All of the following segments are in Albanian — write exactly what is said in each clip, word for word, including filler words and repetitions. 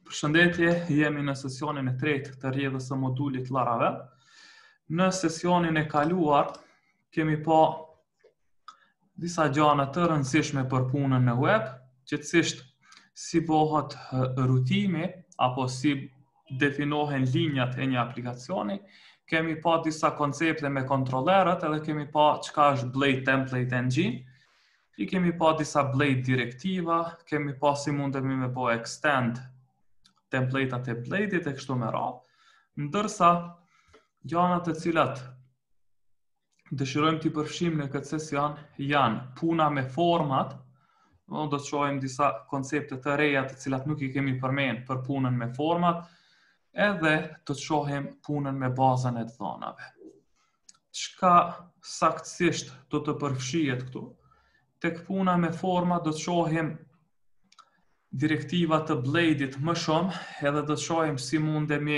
Përshëndetje, jemi në sesionin e tretë të rrjedhës së modulit Laravel. Në sesionin e kaluar kemi pa disa gjëra të rëndësishme për punën në web, gjithsesi si bëhet rutimi apo si definohen linjat e një aplikacioni. Kemi pa disa koncepte me kontrollerët edhe kemi pa çka është Blade Template Engine. I kemi pa disa Blade direktiva, kemi pa si mundemi me bo extend templateat e Blade-it e kështu me radhë. Ndërsa gjanat e cilat dëshirojmë t'i përfshijmë në këtë sesion janë puna me format, do të shohim disa koncepte të reja të cilat nuk i kemi përmend për punën me format, edhe do të shohim punën me bazën e dhënave. Çka saktësisht do të përfshihet këtu? Tek puna me format do të shohim direktiva të Blade-it më shumë, edhe do të shohim si mundemi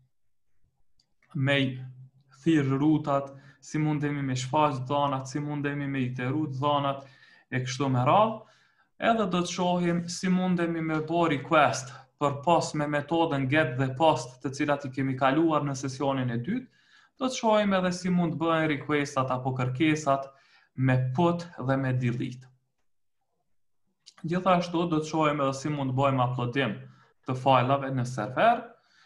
me thirr rutat, si mundemi me shfaq dhënat, si mundemi me iteru dhënat e kështu me radhë. Edhe do të shohim si mundemi me bo request për post me metodën get dhe post të cilat i kemi kaluar në sesionin e dytë. Do të shohim edhe si mund bëhen requestat apo kërkesat me put dhe me delete. Gjithashtu do të shohim edhe si mund bëjmë uploadim të fajlave në server.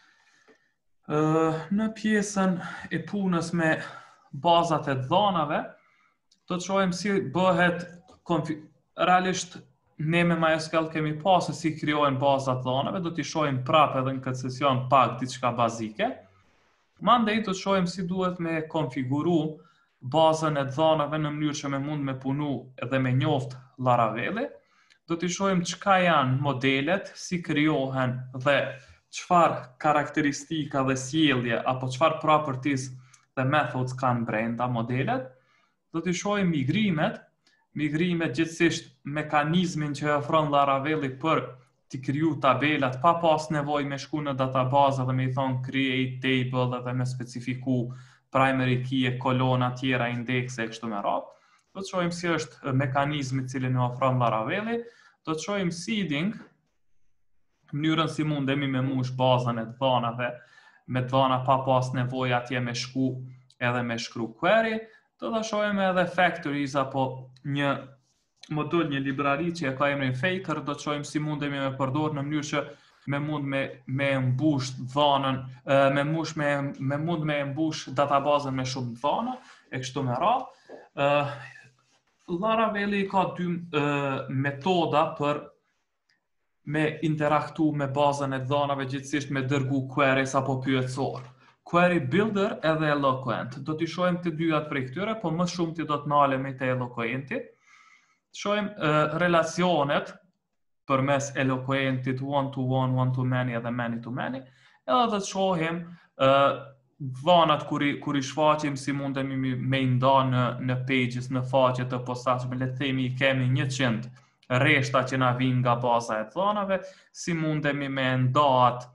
Në pjesën e punës me bazat e dhënave, do të shohim si bëhet realisht ne me MySQL kemi pasur si krijohen bazat dhënave, do t'i shohim prapë edhe në këtë sesion pak diçka bazike. Mandej do të shohim si duhet me konfiguru bazën e dhënave në mënyrë që me mund me punu edhe me njoft Laravel. Do t'i shohim çka janë modelet, si krijohen dhe çfarë karakteristika dhe sjellje apo çfarë properties dhe methods kanë brenda modelet. Do t'i shohim migrimet, migrimet gjithsesi mekanizmin që ofron Laraveli për t'i kriju tabelat pa pas nevojë me shku në databazë dhe me i thonë create table edhe me specifiku primary key e kolona tjera, indekse e kështu me radhë. Do të shohim si është mekanizmi i cili na ofron Laraveli. Do të shohim seeding, mënyrën si mundemi me mush bazën e dhënave, me dhëna pa pas nevojë atje me shku edhe me shkru query. Do të shohim edhe factories apo një modul, një librari që e ka emrin Faker, do të shohim si mundemi me përdor në mënyrë që me mund me me mbush dhënën, me mush me me mund me mbush databazën me shumë dhëna e kështu me radhë. Laraveli ka dy metoda për me interaktu me bazën e dhënave, gjithsesi me dërgu queries apo pyetësor. Query Builder edhe Eloquent. Do t'i shohim të dyat prej këtyre, po më shumë ti do të nalemi te Eloquenti. Shohim uh, relacionet përmes Eloquentit one to one, one to many edhe many to many. Edhe do të shohim uh, dhënat kur i kur i shfaqim si mundemi me i nda në në pages, në faqe të posaçme. Le të themi kemi njëqind rreshta që na vijnë nga baza e dhënave, si mundemi me ndat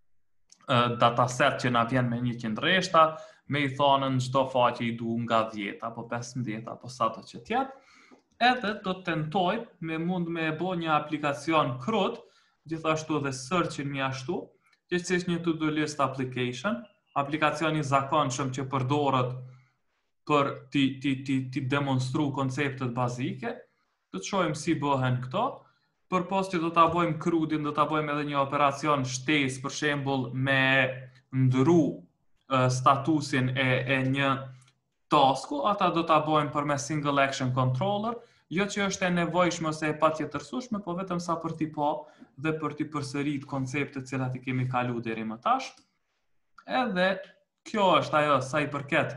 dataset që na vjen me njëqind rreshta, me i thonë në çdo faqe i du nga dhjetë apo pesëmbëdhjetë apo sa do që tjetë. Edhe do të tentoj me mund me bo një aplikacion krut, gjithashtu edhe search-in mjashtu, gjithsesi një to-do list application, aplikacioni zakonshëm që përdoret për ti ti ti ti demonstru konceptet bazike. Do të shohim si bëhen këto. Për post që do t'a bojmë crudin, do t'a bojmë edhe një operacion shtesë, për shembull me ndru uh, statusin e, e një tasku, ata do t'a bojmë për me single action controller, jo që është e nevojshme ose e patjetërsueshme, po vetëm sa për t'i pa dhe për t'i përsërit konceptet cilat i kemi kalu deri më tash. Edhe kjo është ajo sa i përket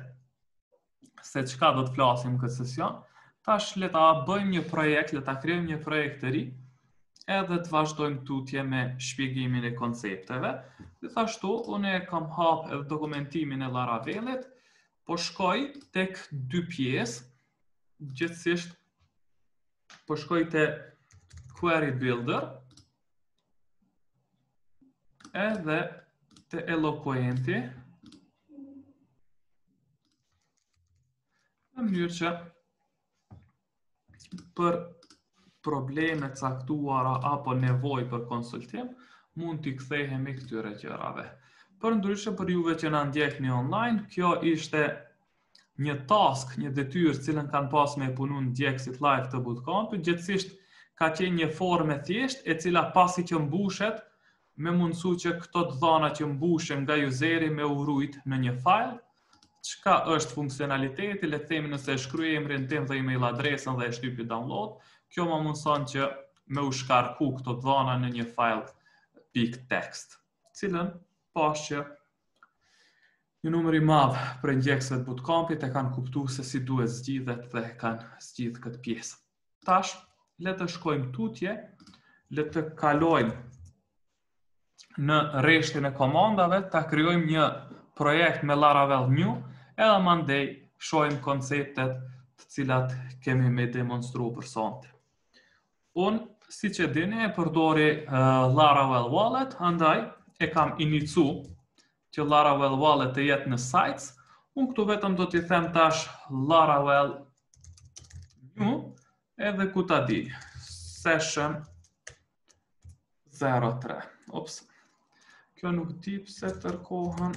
se çka do të flasim këtë sesion. Tash le ta bëjmë një projekt, le ta krijojmë një projekt të ri, edhe të vazhdojmë tutje me shpjegimin e koncepteve. Gjithashtu, unë e kam hap edhe dokumentimin e Laravelit, po shkoj tek dy pjesë, gjithsesi po shkoj te Query Builder, edhe te Eloquenti, në mënyrë që për probleme caktuara apo nevojë për konsultim, mund t'i kthehemi këtyre gjërave. Për ndryshe për juve që na ndjekni online, kjo ishte një task, një detyrë cilën kanë pas me punu në ndjekësit live të bootcampit, gjithsesisht ka qenë një formë e thjesht e cila pasi që mbushet, me mundësu që këto të dhana që mbushen nga useri me urujt në një file. Çka është funksionaliteti, le të themi nëse e shkruaj emrin tim dhe email adresën dhe e shtypi download, kjo më mundson që me u shkarku këto dhana në një file .text, cilën pas që një numër i madh për ndjekësve të bootcampit e kanë kuptuar se si duhet zgjidhet dhe kanë zgjidh këtë pjesë. Tash, le të shkojmë tutje, le të kalojmë në rreshtin e komandave, ta krijojmë një projekt me Laravel New, edhe mandej shohim konceptet të cilat kemi me demonstru për sonte. Unë, si që dini, e përdori uh, Laravel Wallet, andaj e kam inicu që Laravel Wallet të jetë në sites, unë këtu vetëm do t'i them tash Laravel New, edhe ku ta di, session zero tre. Ops. Kjo nuk di pse tërkohën,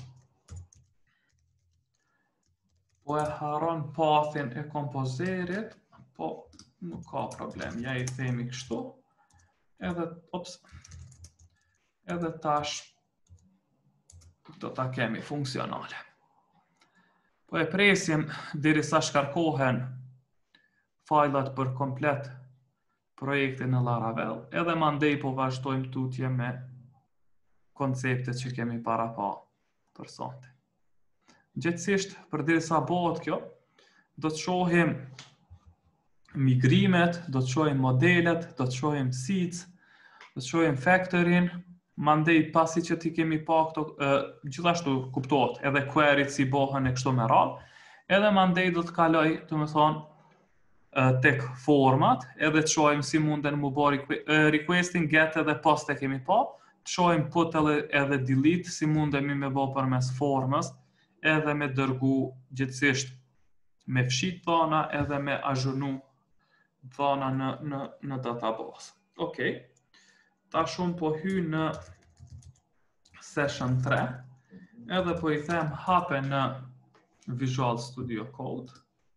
po e haron pathin e kompozerit, po nuk ka problem, ja i themi kështu, edhe, ops, edhe tash do ta kemi funksionale. Po e presim derisa shkarkohen fajlat për komplet projektin në Laravel, edhe mandej po vazhdojmë tutje me konceptet që kemi para pa për sonte. Gjithsesisht, përderisa bëhet kjo, do të shohim migrimet, do të shohim modelet, do të shohim seeds, do të shohim factorin, mandej pasi që ti kemi pa këto, e, gjithashtu kuptohet, edhe queryt si bëhen e kështu me radhë, edhe mandej do të kaloj, të më thonë, tek format, edhe të shohim si munden mu bë requesting, get edhe post e kemi pa, të shohim put edhe delete, si mundemi me bë përmes formës, edhe me dërgu gjithsesisht me fshit dhana edhe me azhurnu dhana në, në, në database. Okej, tash unë po hy në session tre, edhe po i them hape në Visual Studio Code.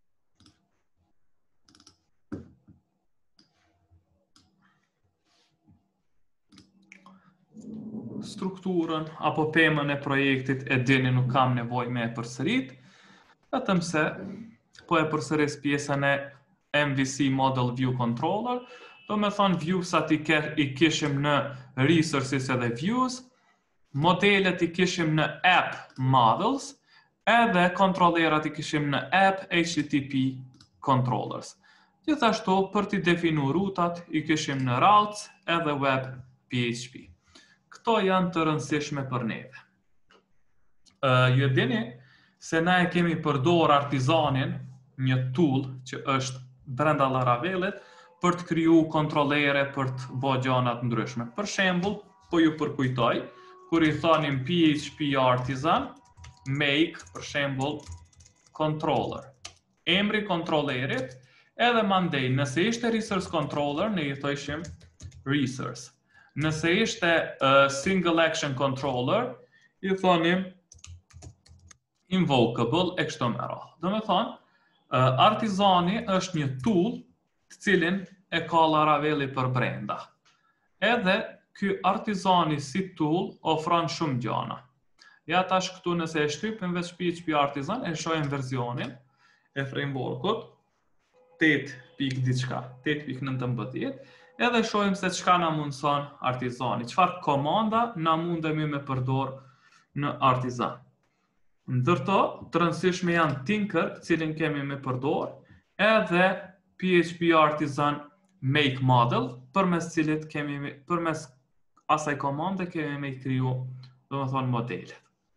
Strukturën apo pemën e projektit e dini nuk kam nevojë me e përsërit, vetëm se po e përsëris pjesën e M V C Model View Controller, do me thonë viewsat i, i kishim në Resources edhe Views, modelet i kishim në App Models, edhe kontrolerat i kishim në App H T T P Controllers. Gjithashtu, për t'i definu rutat, i kishim në Routes edhe Web P H P. Këto janë të rëndësishme për neve. Uh, ju e dini se na e kemi përdor Artisanin, një tool që është brenda Laravelit, për të kriju kontrolere për të bë gjëra të ndryshme. Për shembull, po ju përkujtoj, kur i thonim P H P Artisan, make, për shembull, controller. Emri kontrolerit, edhe mandej, nëse ishte resource controller, ne i thojshim resource. Nëse ishte uh, single action controller, i thonim invocable e kështu me radhë. Do me thonë, uh, Artisani është një tool të cilin e ka Laraveli për brenda. Edhe ky Artisani si tool ofron shumë gjëra. Ja tash këtu nëse e shtypim veç P H P Artisan, e shohim versionin e frameworkut tetë pikë diçka, tetë pikë nëntëmbëdhjetë, edhe shohim se çka na mundson Artisani, çfarë komanda na mundemi me përdor në Artisan. Ndërto, të rëndësishme janë Tinker, cilin kemi me përdor, edhe P H P Artisan Make Model, përmes cilit kemi me, përmes asaj komande kemi me kriju, do të thonë, modelet.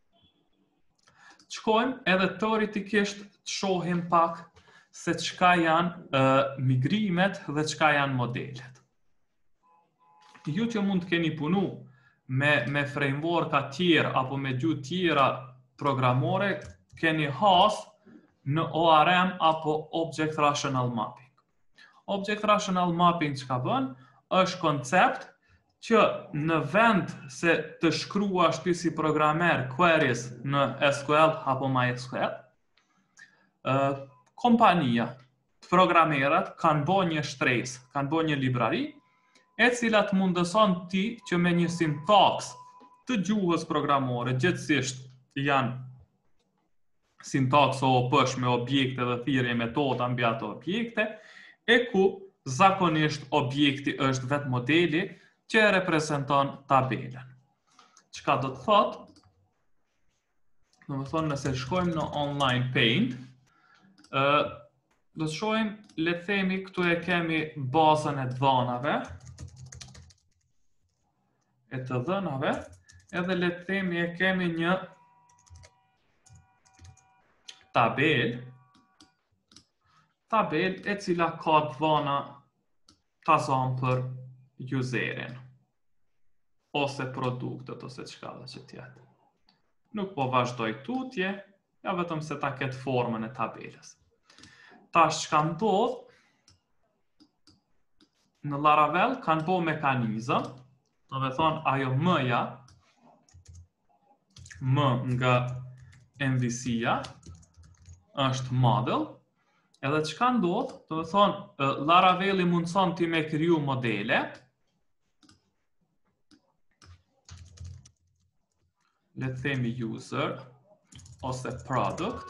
Shkojmë edhe teoretikisht të shohim pak se çka janë uh, migrimet dhe çka janë modelet. Ju që mund të keni punu me, me frameworka tjerë apo me gjuhë tjera programore, keni has në O R M apo Object Rational Mapping. Object Rational Mapping që ka bën, është koncept që në vend se të shkruash ti si programer queries në S Q L apo MySQL, uh, kompania, programerat kanë bërë një shtresë, kanë bërë një librari, e cila të mundëson ti që me një sintaks të gjuhës programore, gjithësisht janë sintaks O O P-sh me objekte dhe thirrje metoda mbi ato objekte, e ku zakonisht objekti është vetë modeli që e reprezenton tabelen. Çka do të thotë? Do të thonë nëse shkojmë në Online Paint, ë do të shohim, le të themi këtu e kemi bazën e dhënave, e të dhënave, edhe le të themi e kemi një tabel, tabel e cila ka dhëna ta zonë për userin, ose produktet, ose çka dhe që tjetë. Nuk po vazhdoj tutje, ja vetëm se ta ketë formën e tabelës. Tash çka ndodh, në Laravel kanë bo mekanizëm, do me thonë ajo M-ja, M nga M V C-ja, është model, edhe çka ndodh, do me thonë Laraveli mundëson ti me kriju modele, le të themi user, ose product,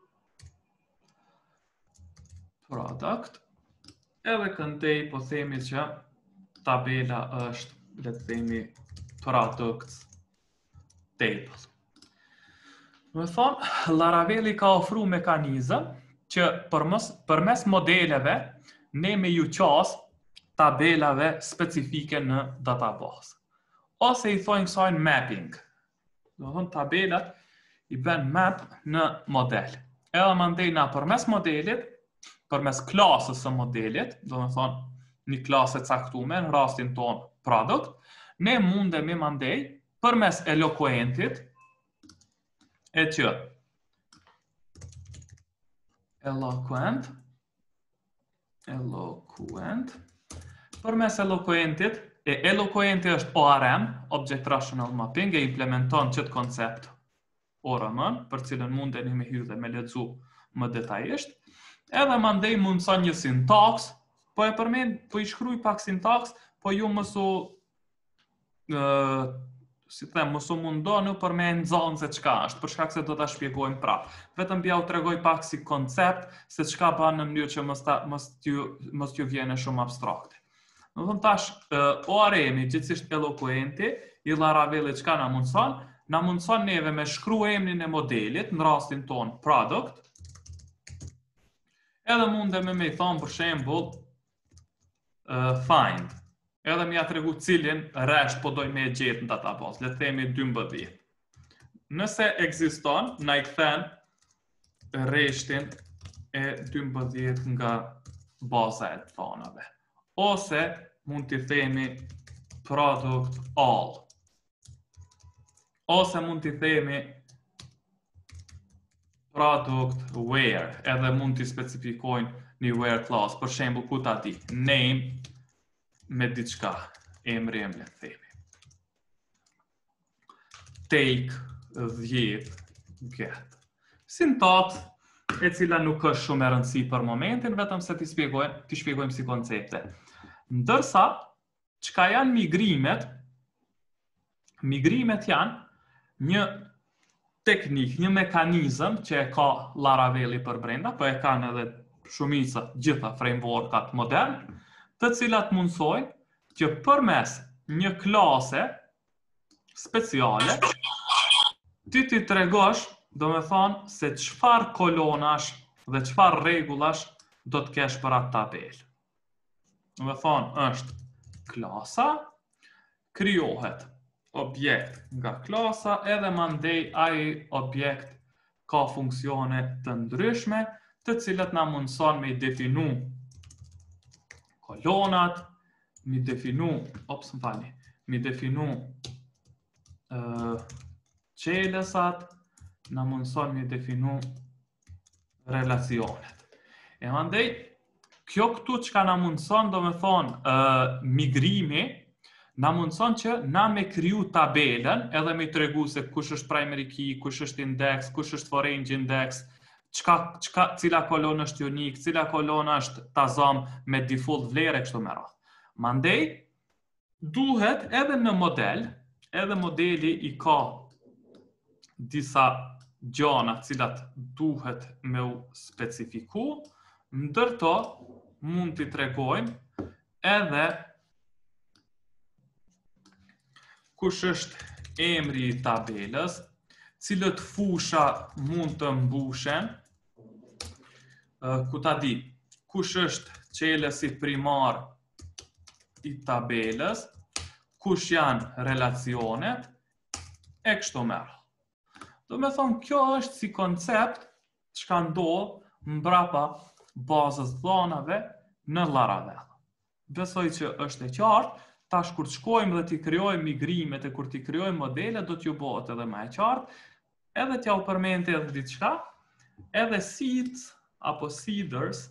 product, edhe këndej po themi që tabela është, le të themi, products table. Do me thonë, Laraveli ka ofru mekanizëm që përmes, përmes modeleve ne me ju qas tabelave specifike në database. Ose i thojnë kësajnë mapping. Do me thonë, tabelat i ben map në model. Edhe mandej na përmes modelit, përmes klasës së modelit, do me thonë, një klasë e caktume, në rastin tonë product, ne mundemi mandej përmes eloquentit, e që eloquent, eloquent, përmes eloquentit, e eloquenti është O R M, Object Rational Mapping, e implementon qëtë koncept O R M, për cilën mundeni me hyrë dhe me lexu më detajisht, edhe mandej mundëson një sintaks, po e përmend, po i shkruaj pak sintaks, po ju mësu, uh, si them, mësu mundonu për me nxanë se çka është, për shkak se do ta shpjegojmë prapë. Vetëm bja u tregoj pak si koncept, se çka bën në mënyrë që mos ta mos t'ju mos t'ju vjene shumë abstrakte. Do të thonë tash, uh, O R M-i, gjithsesi eloquenti, i Laravelit çka na mundson? Na mundson neve me shkruaj emrin e modelit, në rastin ton product, edhe mundemi me i thonë për shembull uh, find, edhe më ja tregu cilin rresht po doj me e gjetë në database, le të themi dymbëdhjetë. Nëse ekziston, na i kthen rreshtin e dymbëdhjetë nga baza e dhënave. Ose mund t'i themi product all. Ose mund t'i themi product where, edhe mund t'i specifikojnë një where class, për shembull ku ta di, name me diçka, emri em le të themi. Take, dhjetë, get. Sintaks, e cila nuk është shumë e rëndësi për momentin, vetëm se t'i shpjegojmë, t'i shpjegojmë si koncepte. Ndërsa, çka janë migrimet, migrimet janë një teknik, një mekanizëm që e ka Laraveli për brenda, po e kanë edhe shumica gjitha frameworkat modern, të cilat mundsojnë që përmes një klase speciale ti ti tregosh, do me thonë, se çfarë kolonash dhe çfarë rregullash do të kesh për atë tabel. Do me thonë, është klasa, krijohet objekt nga klasa, edhe mandej ai objekt ka funksione të ndryshme, të cilat na mundson me i definu kolonat, mi definu, ops, më falni, mi definu uh, qelësat, na mundson mi definu relacionet. E mandej, Kjo këtu që ka na mundëson, do me thonë, uh, migrimi, na mundëson që na me kriju tabelen, edhe me tregu se kush është primary key, kush është index, kush është forange index, qka, qka, cila kolon është unik, cila kolon është tazam me default vlerë e kështu me radhë. Mandej, duhet edhe në model, edhe modeli i ka disa gjana cilat duhet me u specifiku, ndërto mund t'i tregojmë edhe kush është emri i tabelës, cilët fusha mund të mbushen, ku ta di, kush është qelësi primar i tabelës, kush janë relacionet, e kështu me radhë. Do me thonë, kjo është si koncept që ka ndodhë mbrapa bazës dhonave në Laravel. Besoj që është e qartë, tash kur të shkojmë dhe t'i kryojmë migrimet e kur t'i kryojmë modele, do t'ju bëhet edhe më e qartë, edhe t'ja u përmendë edhe diçka, edhe seeds apo seeders,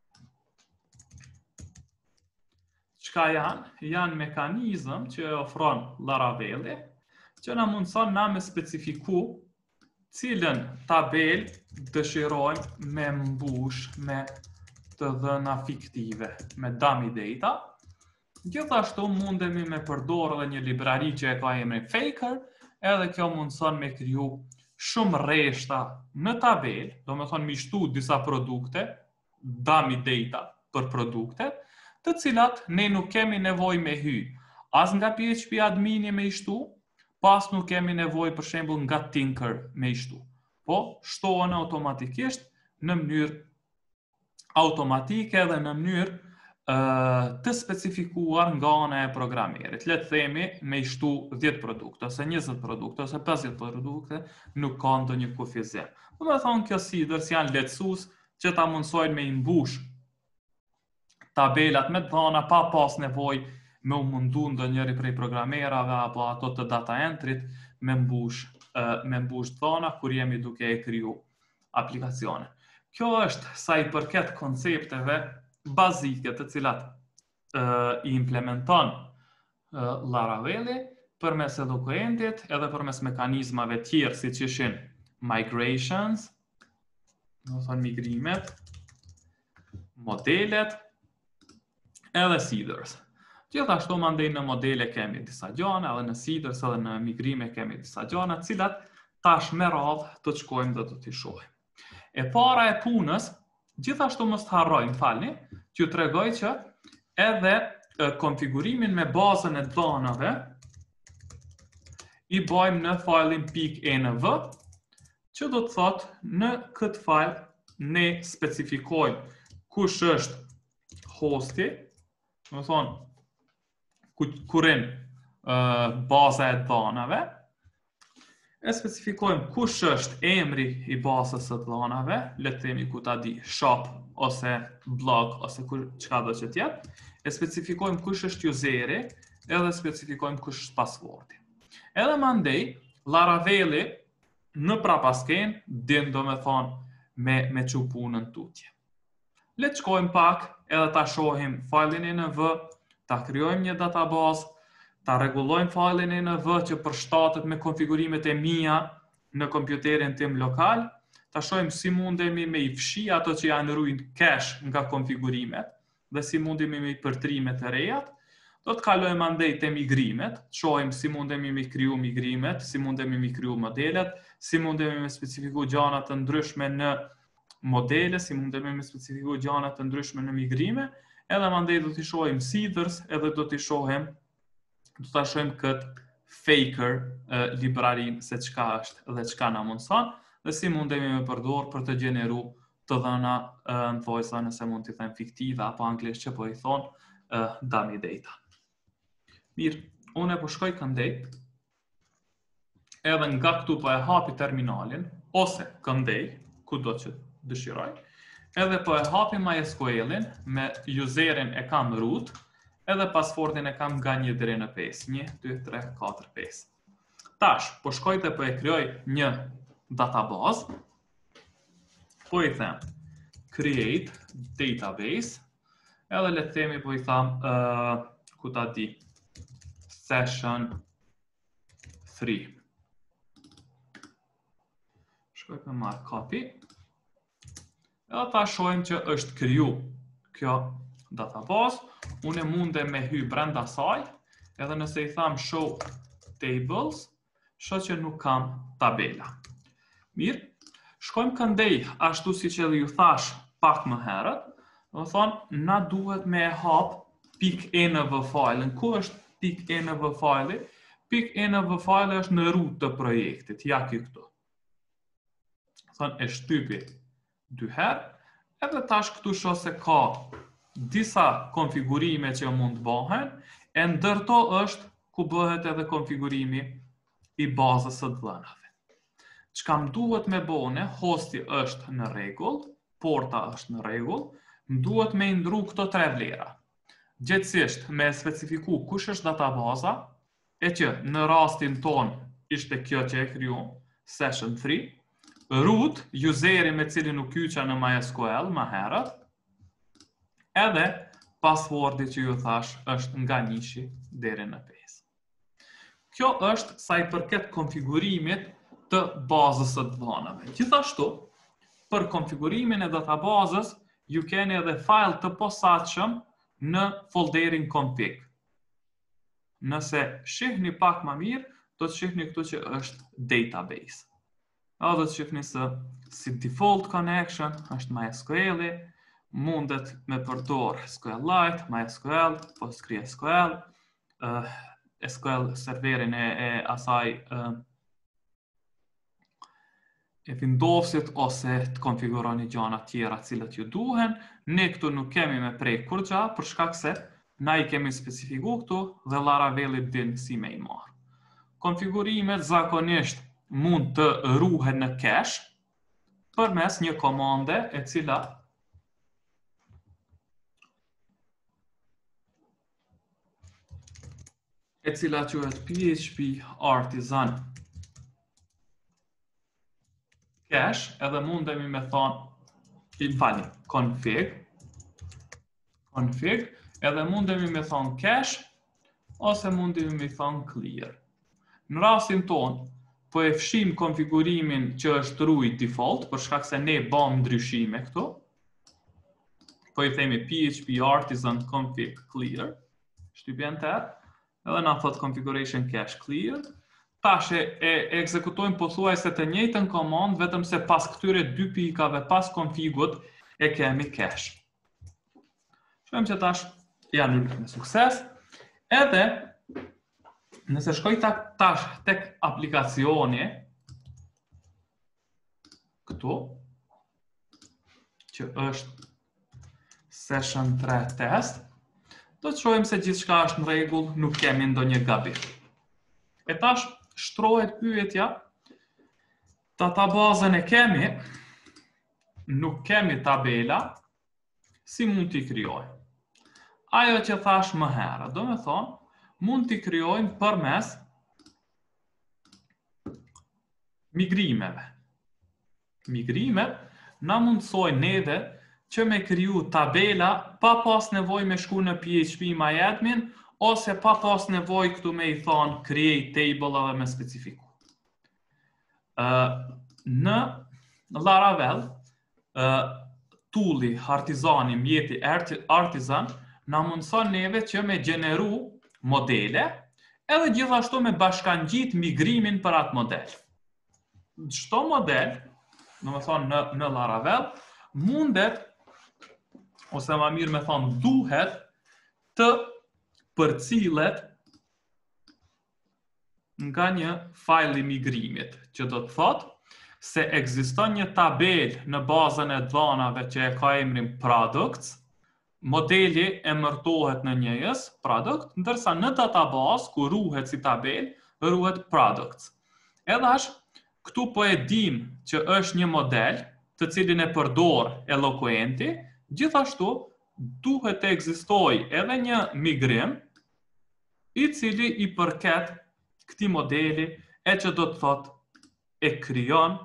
çka janë? Janë mekanizëm që e ofron Laraveli, që na mundson na me specifiku cilën tabel dëshirojmë me mbush me të dhëna fiktive, me dummy data. Gjithashtu mundemi me përdor edhe një librari që e ka emrin Faker, edhe kjo mundson me kriju shumë rreshta në tabel, do me thonë mi shtu disa produkte, dummy data për produktet, të cilat ne nuk kemi nevoj me hy. As nga P H P admini me i shtu, pas nuk kemi nevoj për shembull nga Tinker me i shtu. Po, shtohen automatikisht në mënyrë automatike dhe në mënyrë uh, të specifikuar nga ana e programerit. Le të themi me i shtu dhjetë produkte, ose njëzet produkte, ose pesëdhjetë produkte, nuk ka ndonjë kufizim. Do me thonë kjo seeders janë lehtësues që ta mundsojnë me i mbush tabelat me dhëna pa pas nevojë me u mundu ndonjëri prej programerave apo ato të data entryt me mbush me mbush dhëna kur jemi duke e kriju aplikacione. Kjo është sa i përket koncepteve bazike të cilat uh, i implementon uh, Laraveli përmes edukuentit edhe përmes mekanizmave tjerë siç ishin migrations, do të thonë migrimet, modelet edhe seeders. Gjithashtu mandej në modele kemi disa gjana, edhe në seeders edhe në migrime kemi disa gjana, cilat tash me radhë të shkojmë dhe të t'i shohim. E para e punës, gjithashtu mos të harrojmë, falni, t'ju tregoj që edhe e, konfigurimin me bazën e dhënave i bëjmë në failin .env, që do të thotë në këtë file ne specifikojmë kush është hosti, do të thonë kurin uh, baza e dhënave, e specifikojmë kush është emri i bazës së dhënave, le të themi ku ta di, shop ose blog ose çka do që tjetë, e specifikojmë kush është useri, edhe specifikojmë kush është passwordi. Edhe mandej, Laraveli në prapasken din do me thonë me, me që punën tutje. Le të shkojmë pak edhe ta shohim failin env, ta kryojmë një database, ta rregullojmë failin env që përshtatet me konfigurimet e mia në kompjuterin tim lokal, ta shohim si mundemi me i fshi ato që janë ruajtur cache nga konfigurimet dhe si mundemi me i përtrimet e rejat. Do të kalojmë andej te migrimet, shohim si mundemi me kriju migrimet, si mundemi me kriju modelet, si mundemi me specifiku gjana të ndryshme në modele, si mundemi me specifiku gjana të ndryshme në migrime, edhe mandej do t'i shohim seeders, edhe do t'i shohim, do t'a shohim këtë Faker uh, librarin se çka është dhe çka na mundson, dhe si mundemi me përdor për të gjeneru të dhëna uh, në thojsa nëse mund t'i them fiktive, apo anglisht që po i thonë uh, dummy data. Mirë, unë e po shkoj këndej, edhe nga këtu po e hapi terminalin, ose këndej, ku do që dëshiroj, edhe po e hapi MySQL-in me userin e kam root, edhe passwordin e kam nga një deri në pesë, një, dy, tre, katër, pesë. Tash, po shkoj dhe po e krijoj një database, po i them create database, Edhe le të themi po i tham, uh, ku ta di, session three. Shkoj me marr copy. Edhe ta shohim që është kriju kjo database. Unë munde me hy brenda saj, edhe nëse i tham show tables, shoh që nuk kam tabela. Mirë, shkojmë këndej ashtu si që ju thash pak më herët, do thonë, na duhet me hap .env file-ën. Ku është .env file-i? .env file është në root të projektit, ja ky këtu. Thonë, e shtypi dy herë, edhe tash këtu shoh se ka disa konfigurime që mund të bëhen, e ndërto është ku bëhet edhe konfigurimi i bazës së dhënave. Çka më duhet me bëne, hosti është në rregull, porta është në rregull, më duhet me ndru këto tre vlera. Gjithsesi me specifiku kush është databaza, e që në rastin ton ishte kjo që e krijuam, session three, root, useri me cilin u kyqa në MySQL më herët, edhe passwordi që ju thash është nga njëshi deri në pesë. Kjo është sa i përket konfigurimit të bazës së dhënave. Gjithashtu, për konfigurimin e databazës, ju keni edhe file të posaçëm në folderin config. Nëse shihni pak më mirë, do të shihni këtu që është database. A do të shihni se si default connection është MySQL-i, mundet me përdor SQLite, MySQL, PostgreSQL, uh, S Q L serverin e, e asaj uh, e Windowsit ose të konfiguroni gjana tjera cilat ju duhen. Ne këtu nuk kemi me prej kur gja, për shkak se na i kemi specifiku këtu dhe Laravelit din si me i marë. Konfigurimet zakonisht mund të ruhen në cache përmes një komande e cila e cila quhet php artisan cache, edhe mundemi me thonë i falni, config config, edhe mundemi me thonë cache ose mundemi me thonë clear. Në rastin ton, po e fshim konfigurimin që është ruaj default, për shkak se ne bëm ndryshime këtu. Po i themi php artisan config clear, shtypi enter, edhe na thot configuration cache clear. Tash e, e ekzekutojmë pothuajse të njëjtën komand, vetëm se pas këtyre dy pikave pas konfigut e kemi cache. Shohim që tash janë ulur me sukses. Edhe nëse shkoj tash tek aplikacioni këtu, që është session three test, do të shohim se gjithçka është në rregull, nuk kemi ndonjë gabim. E tash shtrohet pyetja, databazën e kemi, nuk kemi tabela, si mund t'i krijojmë? Ajo që thash më herët, do me thonë, mund t'i krijojmë përmes migrimeve. Migrimet na mundsojnë neve që me kriju tabela pa pas nevoj me shku në phpMyAdmin ose pa pas nevoj këtu me i thonë create table edhe me specifiku. Uh, në Laravel, uh, tooli Artisani, mjeti Artisan, na mundson neve që me gjeneru modele edhe gjithashtu me bashkangjit migrimin për atë model. Çdo model, do të thonë në, në Laravel, mundet ose më mirë me thonë duhet të përcillet nga një file i migrimit, që do të thotë se ekziston një tabel në bazën e dhënave që e ka emrin products, modeli emërtohet në njëjës product, ndërsa në database ku ruhet si tabel, ruhet products. Edhe as këtu po e dim që është një model të cilin e përdor Eloquenti, gjithashtu duhet të ekzistojë edhe një migrim i cili i përket këtij modeli e që do të thotë e krijon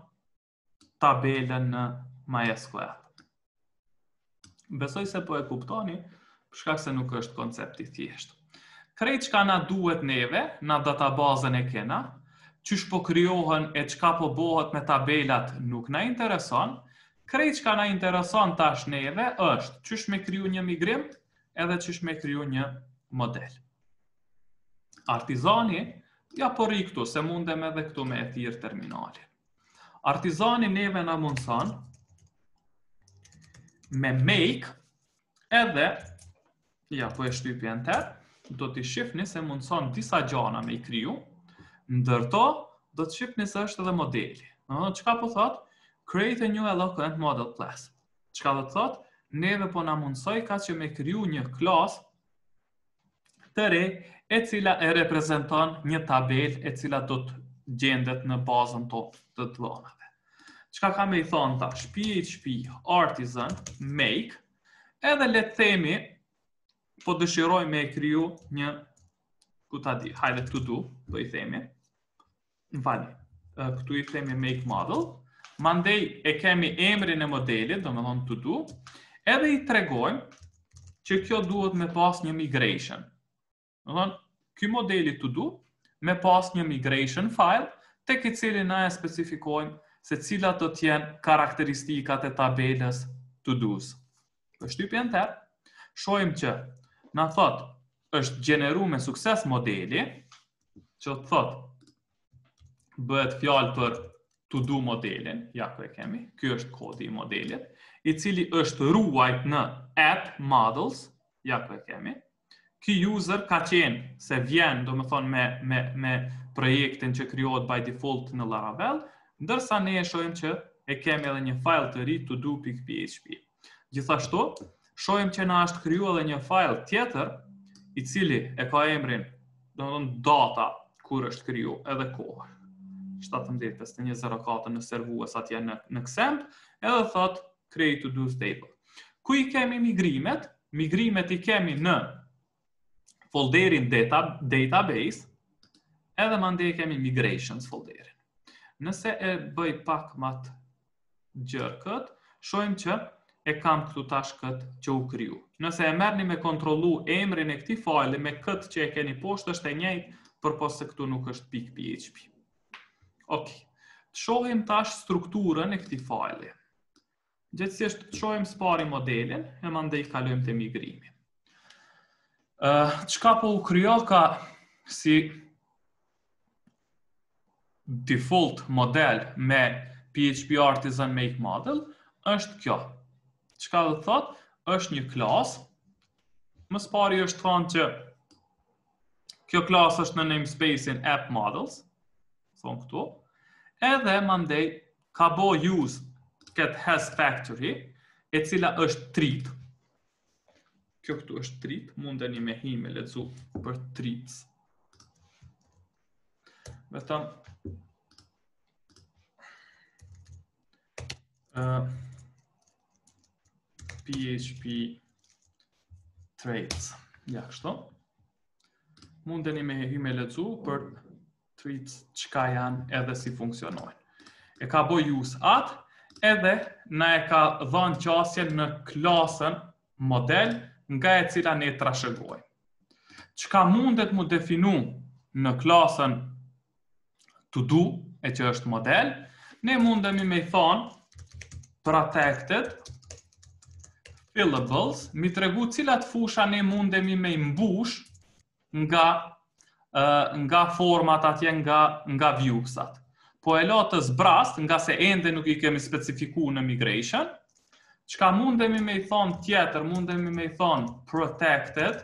tabelën në MySQL. Besoj se po e kuptoni, për shkak se nuk është koncepti thjesht. Krejt çka na duhet neve, na databazën e kena, qysh po krijohen e çka po bëhet me tabelat nuk na intereson. Krejt çka na intereson tash neve është qysh me kriju një migrim edhe qysh me kriju një model. Artizani, ja po rri këtu, se mundem edhe këtu me e thirr terminalin. Artizani neve na mundson me make edhe, ja po e shtypi enter, do t'i shifni se mundson disa gjana me i kriju, ndërto do të shifni se është edhe modeli. No, çka po thot? Create a new eloquent model class. Çka do të thot? Neve po na mundsoj ka që me kriju një klas të re e cila e reprezenton një tabel e cila do të gjendet në bazën tonë të të dhënave. Çka ka me i thonë tash? P H P artisan make edhe le të themi po dëshiroj me e kriju një, ku ta di, hajde to do, do i themi, vali, këtu i themi make model, mandej e kemi emrin e modelit, do me thonë to do, edhe i tregojmë që kjo duhet me pas një migration. Do thonë, ky modeli to do, me pas një migration file, tek i cili na e specifikojmë se cilat do t'jenë karakteristikat e tabelës to do's. Për shtypje enter, shohim që na thot, është gjeneru me sukses modeli, që të thot, bëhet fjalë për to do modelin, ja ku e kemi, ky është kodi i modelit, i cili është ruajt në app models, ja ku e kemi. Ky user ka qenë se vjen, do me thonë, me, me, me projektin që krijohet by default në Laravel, ndërsa ne e shohim që e kemi edhe një file të ri to do.php. Gjithashtu, shohim që na është kriju edhe një file tjetër, i cili e ka emrin, do të thonë data, kur është kriju, edhe kohë. shtatëmbëdhjetë pesëdhjetë një zero katër në servues atje në, në Xampp, edhe thot create to do table. Ku i kemi migrimet? Migrimet i kemi në folderin data, database, edhe mandej kemi migrations folderin. Nëse e bëj pak mat gjërë këtë, shohim që e kam këtu tash këtë që u kriju. Nëse e merrni me kontrollu emrin e këtij fajli me këtë që e keni poshtë është e njëjtë, përpos se këtu nuk është .php. Ok, të shohim tash strukturën e këtij fajli. Gjithsesi të shohim spari modelin e mandej kalojmë te migrimi. Uh, çka po u krijo ka si default model me P H P Artisan Make Model është kjo. Çka do të thot? Është një klas. Më së pari është thonë që kjo klas është në namespace-in app models, thonë këtu. Edhe mandej ka bo use këtë has factory, e cila është treat. Kjo këtu është treat, mundeni me hi me lexu për treats. Vetëm uh, P H P traits. Ja, kështu. Mundeni me hi me lexu për treats çka janë edhe si funksionojnë. E ka bo use atë, edhe na e ka dhënë qasjen në klasën model nga e cila ne trashëgojmë. Çka mundet mu definu në klasën to do, e që është model, ne mundemi me i thonë protected fillables, mi tregu cilat fusha ne mundemi me i mbush nga, uh, nga format atje, nga, nga viewsat. Po e latë zbrast, nga se ende nuk i kemi specifiku në migration, çka mundemi me i thonë tjetër, mundemi me i thonë protected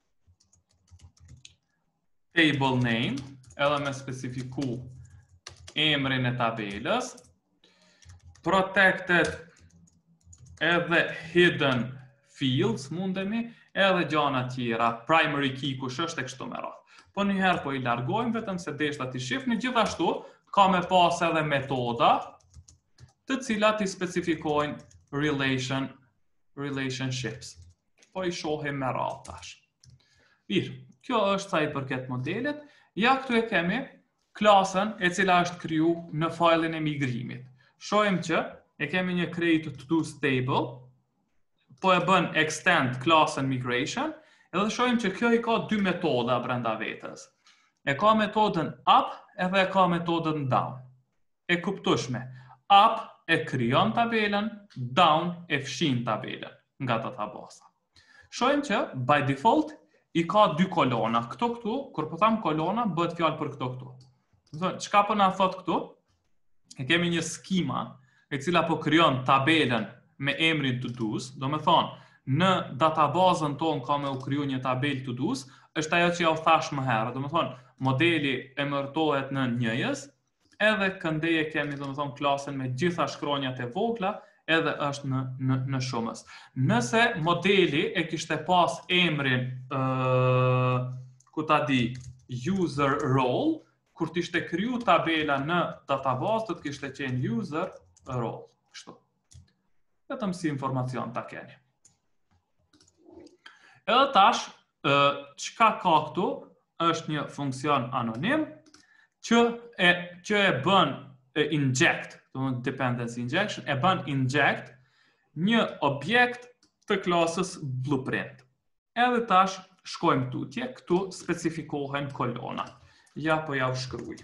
table name, edhe me specifiku emrin e tabelës, protected edhe hidden fields mundemi, edhe gjana tjera, primary key kush është e kështu me radhë. Po njëherë po i largojmë vetëm se deshta t'i shifni, gjithashtu ka me pas edhe metoda të cilat i specifikojnë relation, relationships. Po i shohim me radhë tash. Mirë, kjo është sa i përket modelit. Ja këtu e kemi klasën e cila është kriju në failin e migrimit. Shohim që e kemi një create to do table, po e bën extend klasën migration, edhe shohim që kjo i ka dy metoda brenda vetes. E ka metodën up edhe e ka metodën down. E kuptueshme. Up e krijon tabelën, down e fshin tabelën nga databasa. Shohim që by default i ka dy kolona. Këto këtu, kur po tham kolona, bëhet fjalë për këto këtu. Do të çka po na thot këtu? E kemi një skema e cila po krijon tabelën me emrin to do's, do me thonë, në databazën tonë ka me u kriju një tabel to do's, është ajo që ja u thash më herë, do me thonë, modeli emërtohet në njëjës, edhe këndeje kemi, do me thonë, klasën me gjitha shkronjat e vogla, edhe është në, në, në shumës. Nëse modeli e kishte pas emrin, uh, ku ta di, user role, kur t'ishte kriju tabela në database, do t'kishte qenë user role. Kështu. Vetëm si informacion ta keni. Edhe tash, uh, çka ka këtu, është një funksion anonim, që e, që e bën e inject, dependency injection, e bën inject një objekt të klasës blueprint. Edhe tash shkojmë tutje, këtu specifikohen kolona. Ja po ja u shkruaj.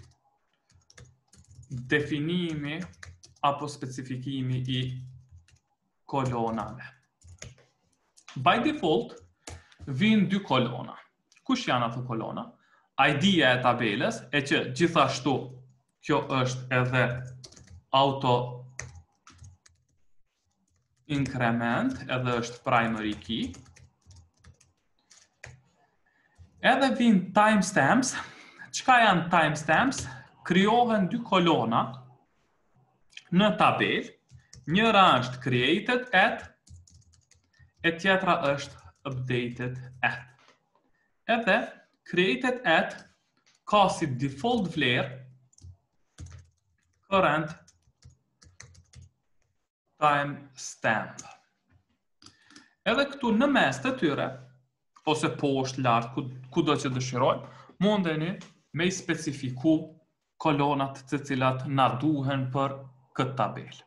Definimi apo specifikimi i kolonave. By default, vinë dy kolona. Kush janë ato kolona? I D-ja e tabelës, e që gjithashtu kjo është edhe auto increment, edhe është primary key. Edhe vinë timestamps. Çka janë timestamps? Krijohen dy kolona në tabel. Njëra është created at, e tjetra është updated at. Edhe created at ka si default vlerë current timestamp. Edhe këtu në mes të tyre, ose poshtë, lart, ku, ku do që dëshirojmë, mundeni me i specifiku kolonat të cilat na duhen për këtë tabel.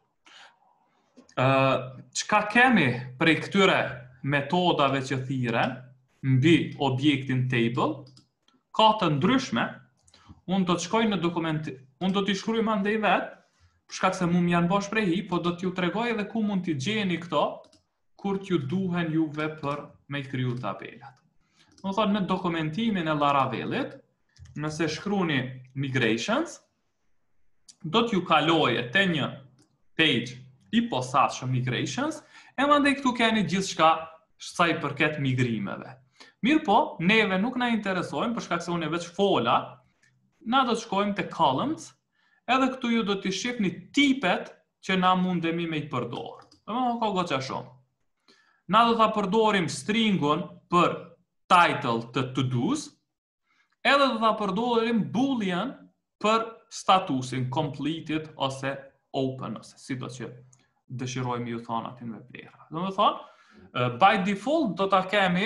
Uh, Çka kemi prej këtyre metodave që thiren mbi objektin table, ka të ndryshme. Unë do të shkoj në dokument, unë do t'i shkruaj mandej vet, për shkak se mu më janë bosh prej hi, po do t'ju tregoj edhe ku mund t'i gjeni këto, kur t'ju duhen juve për me i kriju tabelat. Do thonë në dokumentimin e Laravelit, nëse shkruni migrations, do t'ju kaloje te një page i posaçëm migrations, e mandej këtu keni gjithçka sa i përket migrimeve. Mirë po, neve nuk na interesojnë, për shkak se unë veç fola, na do të shkojmë te columns, edhe këtu ju do t'i shihni tipet që na mundemi me i përdor. Domethënë ka goxha shumë. Na do ta përdorim stringun për title të to-do's, edhe do ta përdorim boolean për statusin completed ose open, ose si do që dëshirojmë ju thonë atin me vlera. Do me thonë, by default do ta kemi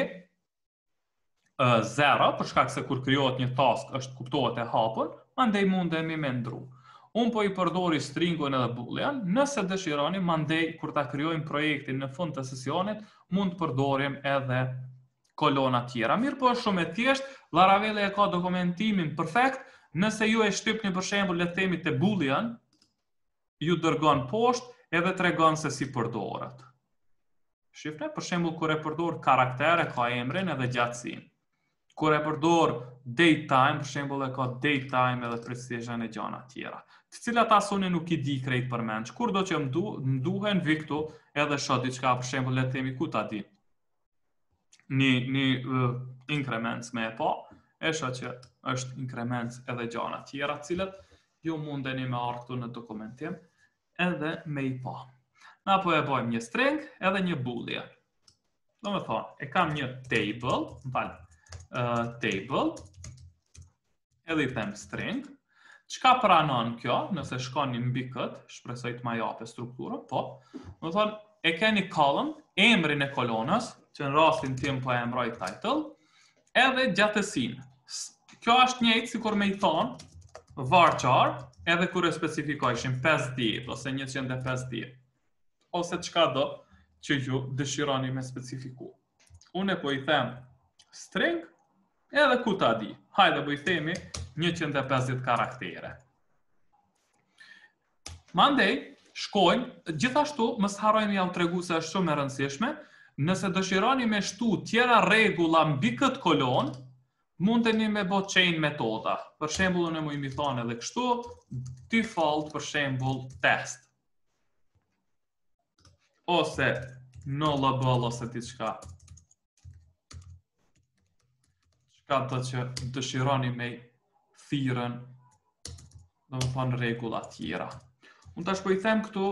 uh, zero, për shkak se kur krijohet një task është kuptohet e hapur, mandej mundemi me ndru. Unë po i përdori stringun edhe boolean, nëse dëshironi, mandej kur ta krijojmë projektin në fund të sesionit, mund të përdorim edhe kolona tjera. Mirë po është shumë e thjesht, Laravel e ka dokumentimin perfekt, nëse ju e shtypni për shembull le të themi te boolean, ju dërgon poshtë edhe tregon se si përdoret. Shifne, për shembull kur e përdor karaktere ka emrin edhe gjatësinë. Kur e përdor datetime, për shembull e ka datetime edhe precision e gjana tjera. Të cilat as unë nuk i di krejt përmend. Kur do që më, du, më duhen vi këtu edhe shoh diçka, për shembull le të themi ku ta di. Një një uh, increments me e pa, e shoh që është increments edhe gjana tjera, të cilat ju mundeni me ardhur këtu në dokumentim edhe me i pa. Na po e bëjmë një string edhe një boolean. Do me thonë, e kam një table, më falë, uh, table, edhe i them string. Çka pranon kjo, nëse shkoni mbi këtë, shpresoj të ma jape strukturën, po, do me thonë, e keni column, emrin e kolonës, që në rastin tim po e emroj title, edhe gjatësinë. Kjo është njëjtë si kur me i thonë, varchar, edhe kur e specifikojshim pesë ditë ose njëqind e pesë ditë, ose çka do që ju dëshironi me specifiku. Unë po i them string, edhe ku ta di. Hajde po i themi njëqind e pesëdhjetë karaktere. Mandej, shkojmë, gjithashtu, mos harrojmë ja u tregu se është shumë e rëndësishme, nëse dëshironi me shtu tjera rregulla mbi këtë kolon, mundeni me bë chain metoda. Për shembull, unë më i thonë edhe kështu, default për shembull test. Ose nullable ose diçka. Çka do që dëshironi me thirrën, do të thonë rregulla tjera. Unë tash po i them këtu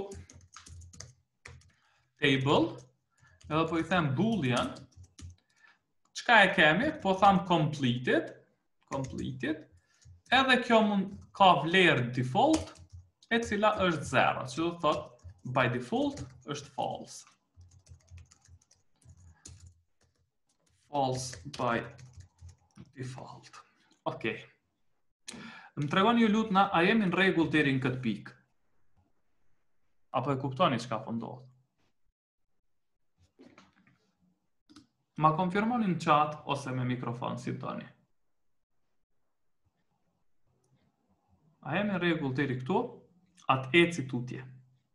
table, edhe po i them boolean. Çka e kemi? Po tham completed, completed. Edhe kjo mund ka vlerë default, e cila është zero, që do të thotë by default është false. False by default. Okej. Më tregoni ju lutna, a jemi në rregull deri në këtë pikë? Apo e kuptoni çka po ndodh? Ma konfirmoni në chat ose me mikrofon si doni. A jemi në rregull deri këtu? Atë eci tutje.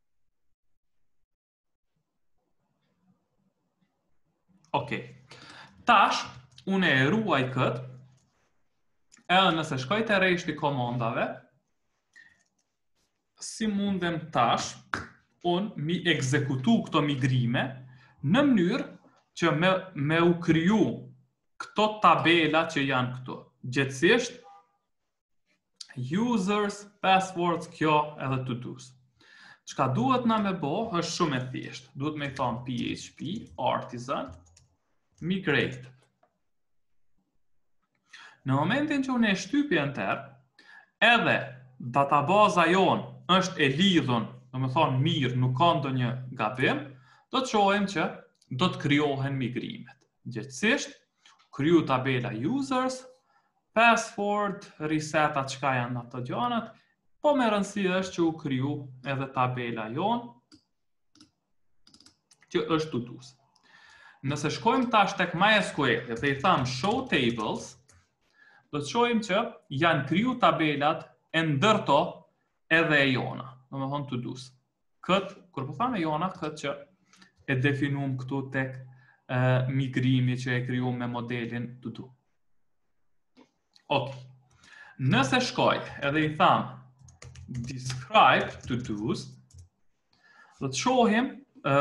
Okej. Tash, unë e ruaj këtë, edhe nëse shkoj të rreshti komandave, si mundem tash, unë mi ekzekutu këto migrime, në mënyrë që me, me u kriju këto tabela që janë këtu. Gjithsesht, users, passwords, kjo edhe to do's. Çka duhet na me bo, është shumë e thjeshtë. Duhet me thonë php artisan migrate. Në momentin që unë e shtypi enter, edhe databaza jonë është e lidhun, do me thonë mirë, nuk ka ndonjë gabim, do të shohim që do të krijohen migrimet. Gjithsesht, kriju tabela users, password, reseta çka janë ato gjanat, po me rëndësi është që u kriju edhe tabela jonë, që është to do's. Nëse shkojmë tash tek MySQL dhe i tham show tables, do të shohim që janë kriju tabelat e ndërto edhe e jona, do me thonë to do's. Këtë, kur po thamë e jona, këtë që e definum këtu tek e, migrimi që e kriju me modelin to do. Ok. Nëse shkoj edhe i tham describe to do's, do të shohim e,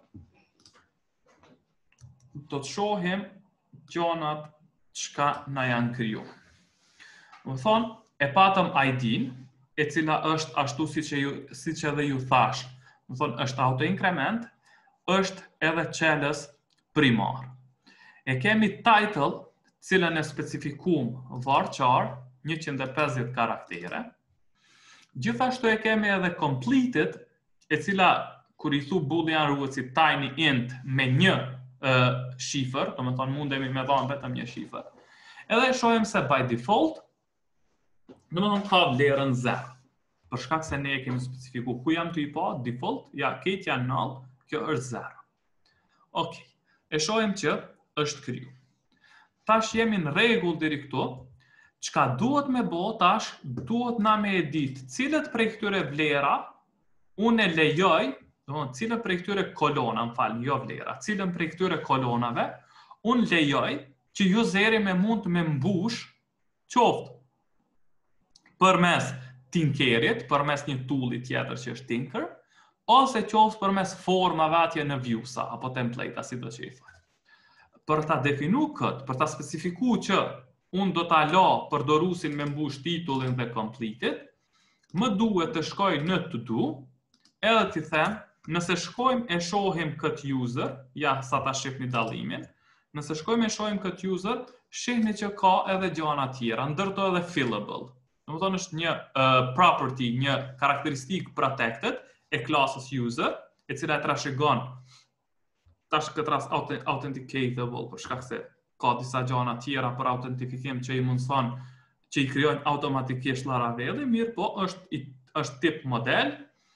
do të shohim gjonat çka na janë kriju. Do të thonë, e patëm I D-n, e cila është ashtu si që, ju, si që edhe ju thash. Do të thonë, është auto-increment, është edhe qelës primar. E kemi title, cilën e specifikum varchar, njëqind e pesëdhjetë karaktere. Gjithashtu e kemi edhe completed, e cila, kur i thu boolean ruhet si tiny int me një uh, shifër, do me thonë mundemi me dhanë vetëm një shifër. Edhe shohim se by default, do me thonë ka vlerën zero. Për shkak se ne e kemi specifiku ku jam të i pa, default, ja, ketë janë null, kjo është zero. Ok, e shohim që është kriju. Tash jemi në rregull deri këtu, çka duhet me bo tash, duhet na me edit cilët prej këtyre vlera, unë e lejoj, do të cilën prej këtyre kolona, më falë, jo vlera, cilën prej këtyre kolonave, unë lejoj që useri me mund me mbush qoftë përmes Tinkerit, përmes një tooli tjetër që është Tinker, ose qoftë përmes formave atje në viewsa, apo template, si do që i thoj. Për ta definu këtë, për ta specifiku që unë do ta la përdorusin me mbush titullin dhe completed, më duhet të shkoj në to do, edhe t'i them, nëse shkojmë e shohim këtë user, ja sa ta shihni dallimin, nëse shkojmë e shohim këtë user, shihni që ka edhe gjana tjera, ndërto edhe fillable. Në më thonë është një uh, property, një karakteristik protected e klasës user, e cila e trashëgon tash këtë rast authenticatable, për shkak se ka disa gjana tjera për autentifikim që i mundson që i krijojnë automatikisht Laravelli, mirë po është, i, është tip model,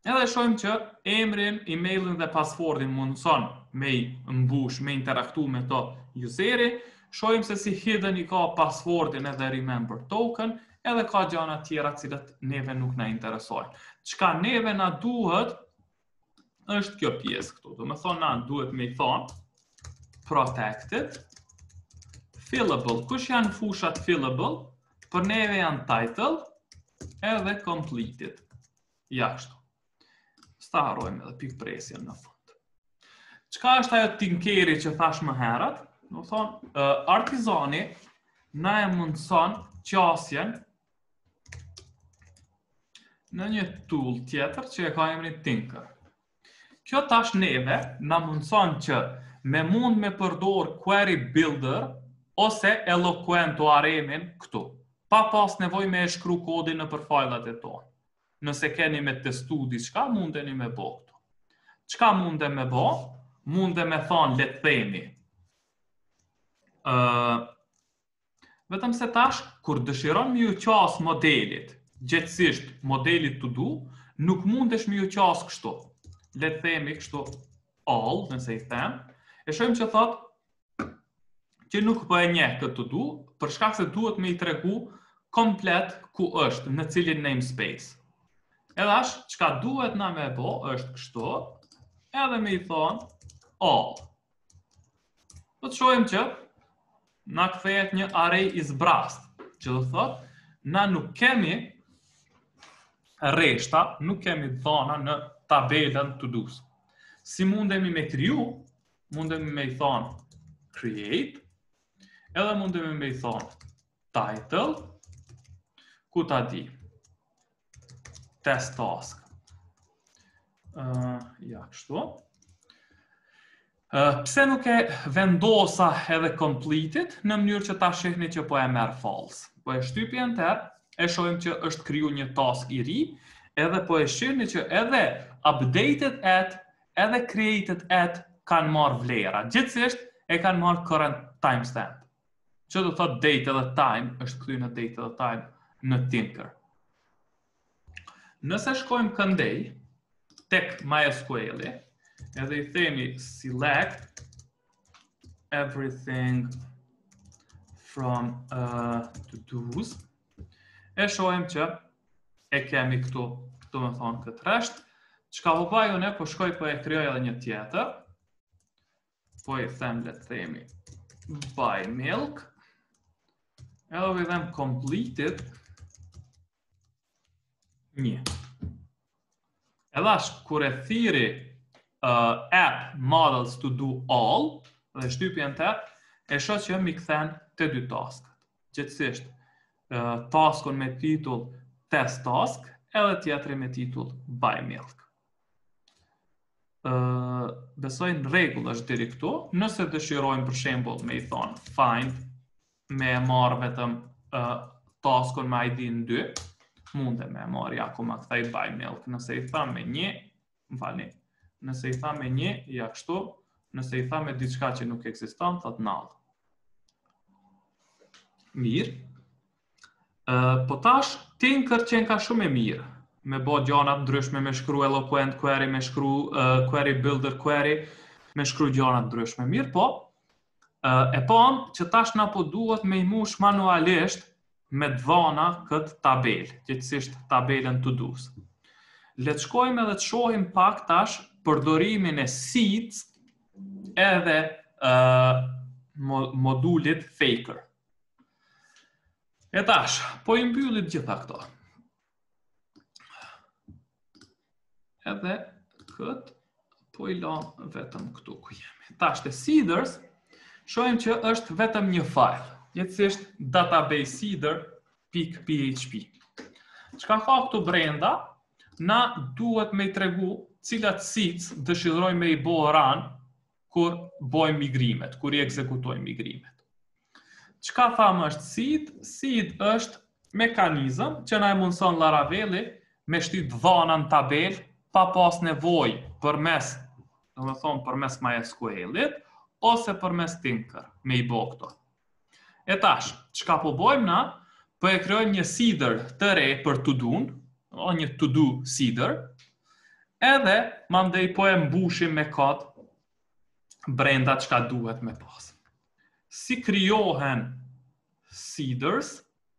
Edhe shohim që emrin, emailin dhe passwordin mundson me mbush, me interaktu me to useri. Shohim se si hidden i ka passwordin edhe remember token, edhe ka gjana tjera cilat neve nuk na interesojnë. Çka neve na duhet është kjo pjesë këtu. Do me thonë na duhet me i thonë protected, fillable. Kush janë fushat fillable? Për neve janë title edhe completed. Jashtu. Sta harrojmë edhe pikë presjen në fund. Çka është ajo tinkeri që thash më herët? Do thonë, uh, artizani na e mundson qasjen në një tool tjetër që e ka emrin Tinker. Kjo tash neve na mundson që me mund me përdor Query Builder ose Eloquent o aremin këtu. Pa pas nevoj me e shkru kodin në për fajlat e tonë. Nëse keni me testu diçka, mundeni me bo këtu. Çka munde me bo? Munde me thonë, le të themi. Uh, vetëm se tash, kur dëshiron me ju qas modelit, gjithësisht modelit to do, nuk mundesh me ju qas kështu. Le të themi kështu all, nëse i them, e shohim që thot që nuk po e njeh këtë to do, për shkak se duhet me i tregu komplet ku është, në cilin namespace. Edhe ash, çka duhet na me bo, është kështu, edhe me i thonë all. Do të shohim që na kthehet një array is brast, që do thotë, na nuk kemi rreshta, nuk kemi dhona në tabelën to do's. Si mundemi me kriju, mundemi me i thonë create, edhe mundemi me i thonë title, ku ta di? Test task. Uh, ja, kështu. Uh, pse nuk e vendosa edhe completed në mënyrë që ta shihni që po e merr false. Po e shtypi enter, e shohim që është kriju një task i ri, edhe po e shihni që edhe updated at, edhe created at kanë marrë vlera. Gjithsesi e kanë marrë current timestamp. Që do thotë date edhe time, është kthy në date edhe time në Tinker. Nëse shkojmë këndej, tek MySQL-i, edhe i themi select everything from uh, to-dos, e shohim që e kemi këtu, këtu me thonë këtë resht. Çka po baj unë, po shkoj po e krijoj edhe një tjetër, po i them le të themi buy milk, edhe po i them completed një. Edhe ash, kur e thiri uh, app models to do all, dhe shtypi enter, e shoh që mi kthen të dy taskët. Gjithsesi, uh, taskun me titull test task, edhe tjetri me titull buy milk. Uh, besoj në rregull është deri këtu. Nëse dëshirojmë për shembull me i thon find, me e marr vetëm uh, taskun me I D-n dy, munde me marrë, ja, ku ma këthej buy milk. Nëse i tha me një, më falni, nëse i tha me një, ja kështu, nëse i tha me diçka që nuk eksiston, thot null. Mirë. Uh, po tash, Tinker qenë ka shumë e mirë, me bo gjanat ndryshme, me shkru Eloquent query, me shkru uh, Query Builder query, me shkru gjanat ndryshme. Mirë, po, uh, e pam që tash na po duhet me i mush manualisht me dhona këtë tabel, gjithësisht tabelën to do's. Le të shkojmë edhe të shohim pak tash përdorimin e seeds edhe uh, modulit faker. E tash, po i mbyllit gjitha këto. Edhe këtë, po i lam vetëm këtu ku jemi. Tash të seeders, shohim që është vetëm një file. Gjithsesi database seeder.php. Çka ka këtu brenda, na duhet me i tregu cilat seeds dëshirojmë me i bo run kur bojmë migrimet, kur i ekzekutojmë migrimet. Çka thamë është seed? Seed është mekanizëm që na e mundson Laravelli me shtit dhona në tabel pa pas nevojë përmes, domethënë përmes MySQL-it ose përmes Tinker me i bo këto. E tash, çka po bojmë na, po e krijojmë një seeder të re për to-do-n, një to-do seeder, edhe mandej po e mbushim me kod brenda çka duhet me pas. Si krijohen seeders,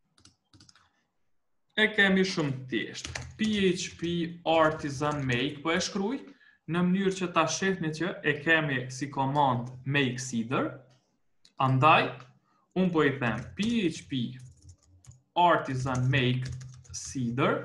e kemi shumë thjesht. P H P artisan make, po e shkruaj në mënyrë që ta shihni që e kemi si komand make seeder. Andaj, unë po i them P H P artisan make seeder,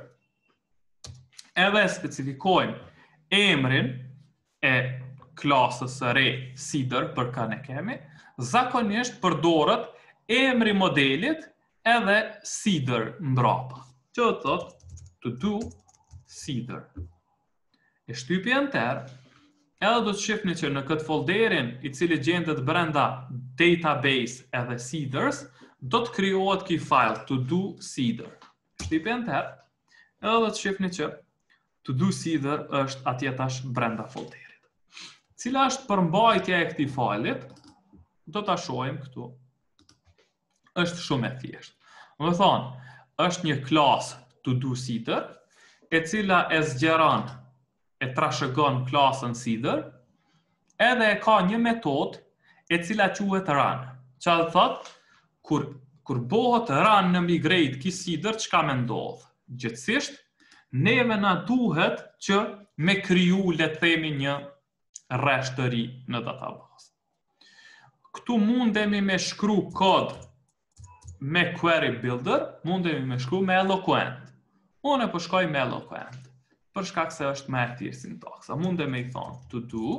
edhe specifikojmë emrin e klasës së re seeder për ka ne kemi, zakonisht përdoret emri modelit edhe seeder mbrapa. Që do thot to do seeder. E shtypi enter, edhe do të shifni që në këtë folderin i cili gjendet brenda database edhe seeders, do të krijohet ky file to do seeder. Shtypi enter, edhe do të shifni që to do seeder është atje tash brenda folderit. Cila është përmbajtja e këtij fajlit? Do ta shohim këtu. Është shumë e thjeshtë. Do të thonë, është një klasë to do seeder, e cila e zgjeron, e trashëgon klasën seeder, edhe e ka një metodë e cila quhet run. Çfarë do thotë? Kur kur bëhet run në migrate ky seeder, çka më ndodh? Gjithsesi, neve na duhet që me kriju, le të themi, një rresht të ri në database. Këtu mundemi me shkru kod me query builder, mundemi me shkru me eloquent. Unë e po shkoj me eloquent, për shkak se është më e thjeshtë sintaksa. Mundemi i thonë to do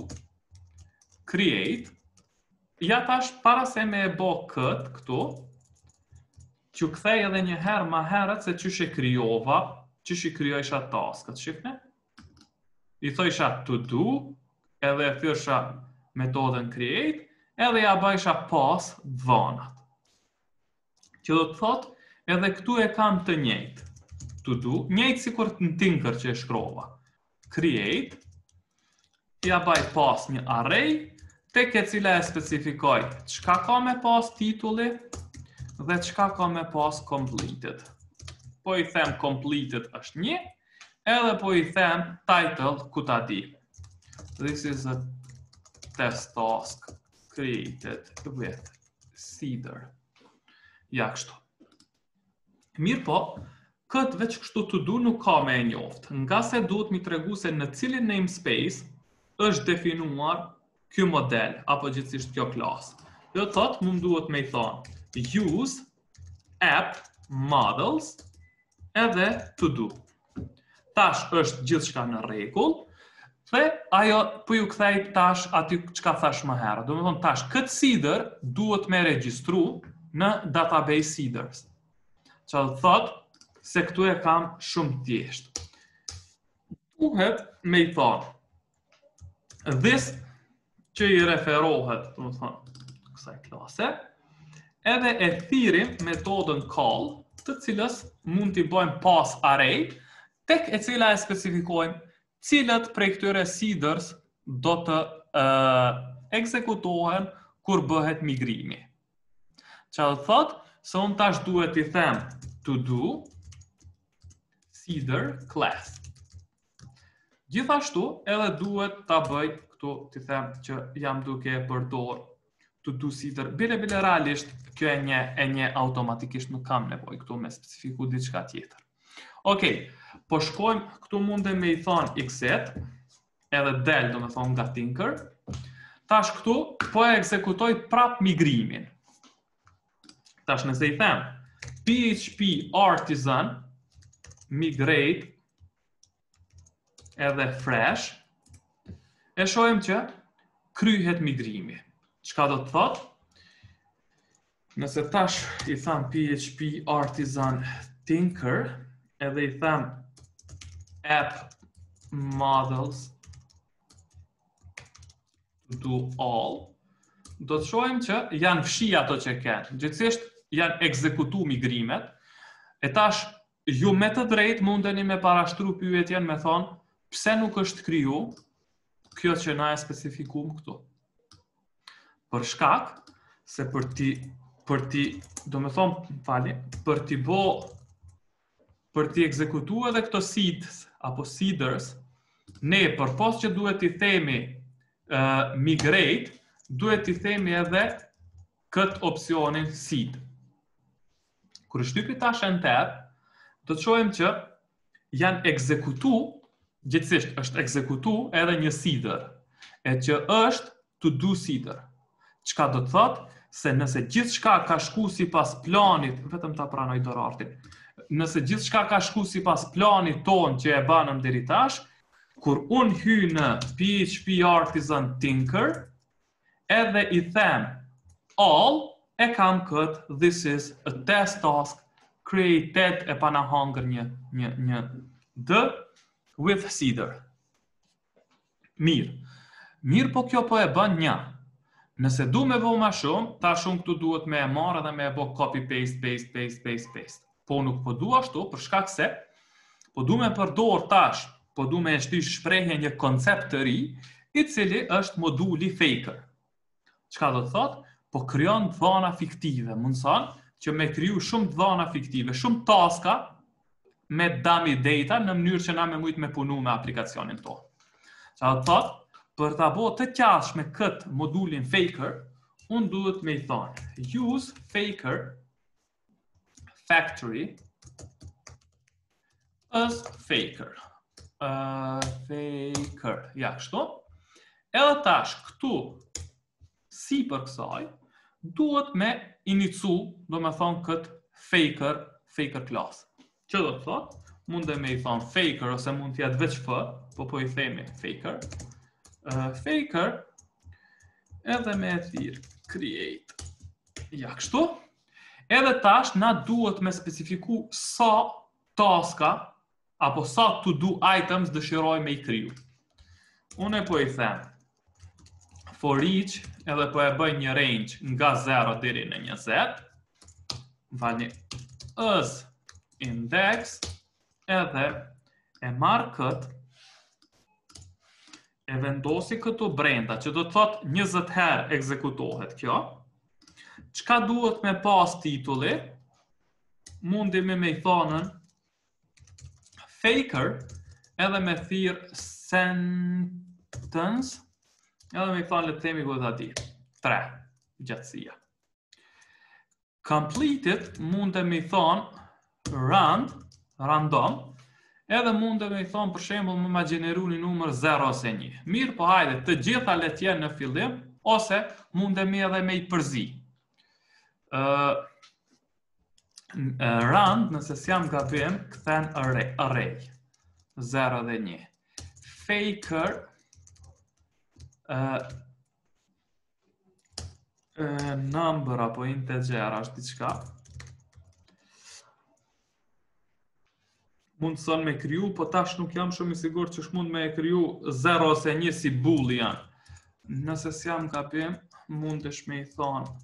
create. Ja tash para se me e bë kët këtu, që kthej edhe një herë më herët se çysh e krijova, çysh i krijojsha taskët, shihni? I thojsha to do, edhe e thjesha metodën create, edhe ja bëjsha pas dhonat. Që do të thot, edhe këtu e kam të njëjtë. To do, njëjtë sikur në Tinker që e shkrova. Create, ja bëj pas një array, tek e cila e specifikoj çka ka me pas titulli dhe çka ka me pas completed. Po i them completed është një, edhe po i them title ku ta di. This is a test task created with seeder. Ja kështu. Mirë po, këtë veç kështu to do nuk ka me e njoftë, nga se duhet mi tregu se në cilin namespace është definuar ky model, apo gjithsesht kjo klasë. Do të thotë, mund duhet me i thonë use app models edhe to do. Tash është gjithçka në rregull, dhe ajo po ju kthej tash aty çka thash më herët. Do të thonë tash këtë seeder duhet me regjistru në database seeders. Çfarë do thotë se këtu e kam shumë thjesht. Duhet me i thonë this që i referohet, do të thonë, kësaj klase, edhe e thirrim metodën call, të cilës mund t'i bëjmë pas array, tek e cila e specifikojmë cilët prej këtyre seeders do të uh, ekzekutohen kur bëhet migrimi. Çfarë do thotë? Se unë tash duhet i them to do seeder class. Gjithashtu edhe duhet ta bëj këtu t'i them që jam duke e përdor to do seeder. Bile bile realisht kjo e një e një automatikisht nuk kam nevojë këtu me specifiku diçka tjetër. Okej, po shkojmë këtu mundem me i thonë xset, edhe del do me thonë nga Tinker. Tash këtu po e ekzekutoj prap migrimin. Tash nëse i them P H P artisan migrate edhe fresh, e shohim që kryhet migrimi. Çka do të thotë? Nëse tash i tham P H P artisan Tinker, edhe i them app models do all, do të shohim që janë fshi ato që kanë. Gjithsesi janë ekzekutu migrimet, e tash ju me të drejtë mundeni me parashtru pyetjen me thonë pse nuk është kriju kjo që na e specifikum këtu. Për shkak se për ti për ti, do me thonë, fali, për ti bo për ti ekzekutu edhe këto seeds apo seeders, ne për pos që duhet i themi uh, migrate, duhet i themi edhe këtë opcionin seed. Kër shtypi tash enter, do të shohim që janë ekzekutu, gjithsesht është ekzekutu edhe një seeder, e që është to do seeder. Çka do të thotë? Se nëse gjithçka ka shku sipas planit, vetëm ta pranoj dorartin. Nëse gjithçka ka shku sipas planit ton që e banëm deri tash, kur un hy në P H P Artisan Tinker, edhe i them all, e kam këtë this is a test task created e pana hangër një një një d with seeder. Mirë. Mirë, po kjo po e bën një. Nëse du me bo ma shumë, ta shumë këtu duhet me e marrë dhe me e bo copy paste, paste, paste, paste, paste. Po nuk po du ashtu, për shkak se, po du me përdor tash, po du me e shtysh shprehje një koncept të ri, i cili është moduli faker. Çka do të thot? Po kryon dhana fiktive, mundson që me kriju shumë dhana fiktive, shumë taska me dummy data në mënyrë që na me mujt me punu me aplikacionin tonë. Çka do të thot? Për ta bo të qash me këtë modulin faker, unë duhet me i thonë use faker factory as faker. Uh, faker, ja, kështu. Edhe tash këtu, si për kësaj, duhet me inicu, do me thonë këtë faker, faker class. Që do të thotë? Mund dhe me i thonë faker, ose mund t'jetë veç f, po po i themi faker. Uh, faker, edhe me e thirë create. Ja, kështu. Edhe tash, na duhet me specifiku sa taska, apo sa to do items dëshiroj me i kriju. Unë e po i them for each, edhe po e bëj një range nga zero deri në njëzet, valni as index, edhe e marr këtë, e vendosi këtu brenda, që do të thot njëzet herë ekzekutohet kjo. Çka duhet me pas titulli? Mundi me me i thonën faker, edhe me thirë sentence, edhe me i thonë le të themi ku ta di. tre, gjatësia. Completed, mund me i thonë rand, random, edhe mund me i thonë për shembull më ma gjeneru një numër zero ose një. Mirë, po hajde, të gjitha le t'jenë në fillim, ose mund me edhe me i përzi. Uh, rand, nëse s'jam gabim, këthen array, array. zero dhe një. Faker, uh, uh, number apo integer është diçka. Mund të thonë me kriju, po tash nuk jam shumë i sigurt që shmund me e kriju zero ose një si boolean. Nëse s'jam gabim, mundesh me i thonë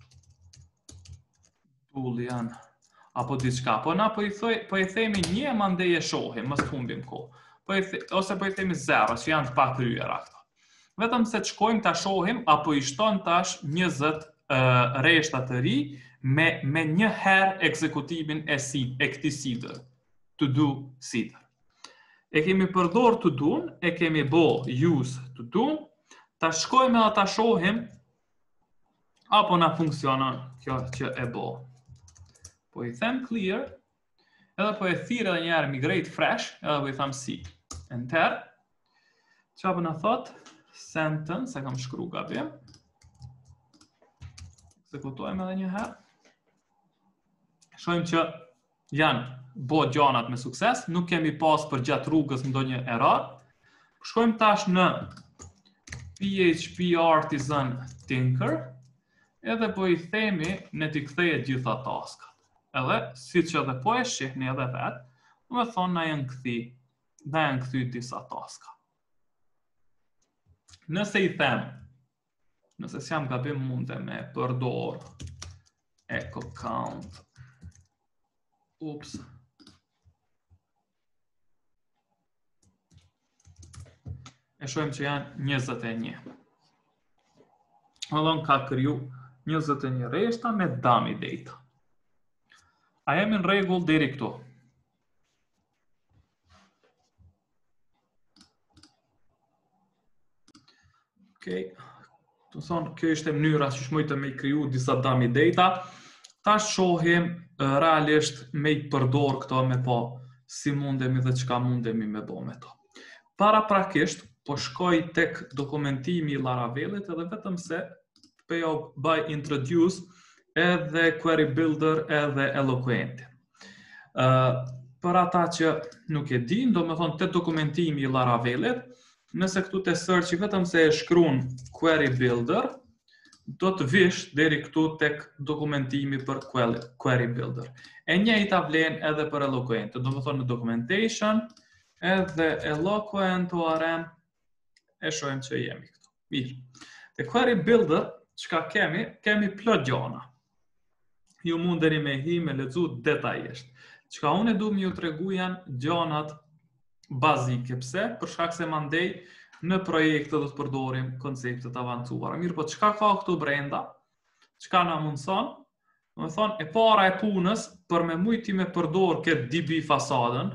boolean apo diçka. Po na po i thoj, po i themi një mandej e shohim, mos humbim kohë. Po i the, ose po i themi zero, që janë të pa kryera këto. Vetëm se të shkojmë ta shohim apo i shton tash njëzet uh, rreshta të ri me me një herë ekzekutimin e seed, e këtij seeder. To do seeder. E kemi përdor to do, e kemi bo use to do, ta shkojmë edhe ta shohim apo na funksionon kjo që e bo. Po i them clear, edhe po e thirë edhe njerë migrate fresh, edhe po i them si. Enter. Qa po në thot? Sentence, e kam shkru gabim. Ekzekutojmë edhe një herë. Shojmë që janë bo gjanat me sukses, nuk kemi pas për gjatë rrugës ndonjë error. Shkojmë tash në P H P Artisan Tinker, edhe po i themi në t'i ktheje gjitha taskat. Edhe, si që edhe po e shihni edhe vetë, me thonë na janë këthi, na janë këthy disa taska. Nëse i them, nëse s'jam gabim munde me përdor echo count, ups, e shojmë që janë njëzet e një. Allon ka kriju njëzet e një reshta me dummy data. A jemi në rregull deri këtu? Okay. Të thonë, kjo ishte mënyra që shmojtë me i kriju disa dummy data. Ta shohim uh, realisht me i përdor këto me po si mundemi dhe çka mundemi me bo me to. Para prakisht, po shkoj tek dokumentimi i Laravelit edhe vetëm se pe jo by introduce edhe Query Builder edhe Eloquent. Uh, për ata që nuk e din, do me thonë të dokumentimi i Laravelit, nëse këtu të search vetëm se e shkruan Query Builder, do të vish deri këtu tek dokumentimi për Query Builder. E njëjta vlen edhe për Eloquent, do me thonë në documentation, edhe Eloquent O R M, e shohim që jemi këtu. Mirë. Te Query Builder, çka kemi? Kemi plot gjona. Ju mundeni me hi, me lexu detajisht. Çka unë du më ju tregu janë gjonat bazike. Pse? Për shkak se mandej në projekte do të përdorim konceptet avancuara. Mirë, po çka ka këtu brenda? Çka na mundson? Do të thonë, e para e punës për me mujti me përdor këtë D B fasadën,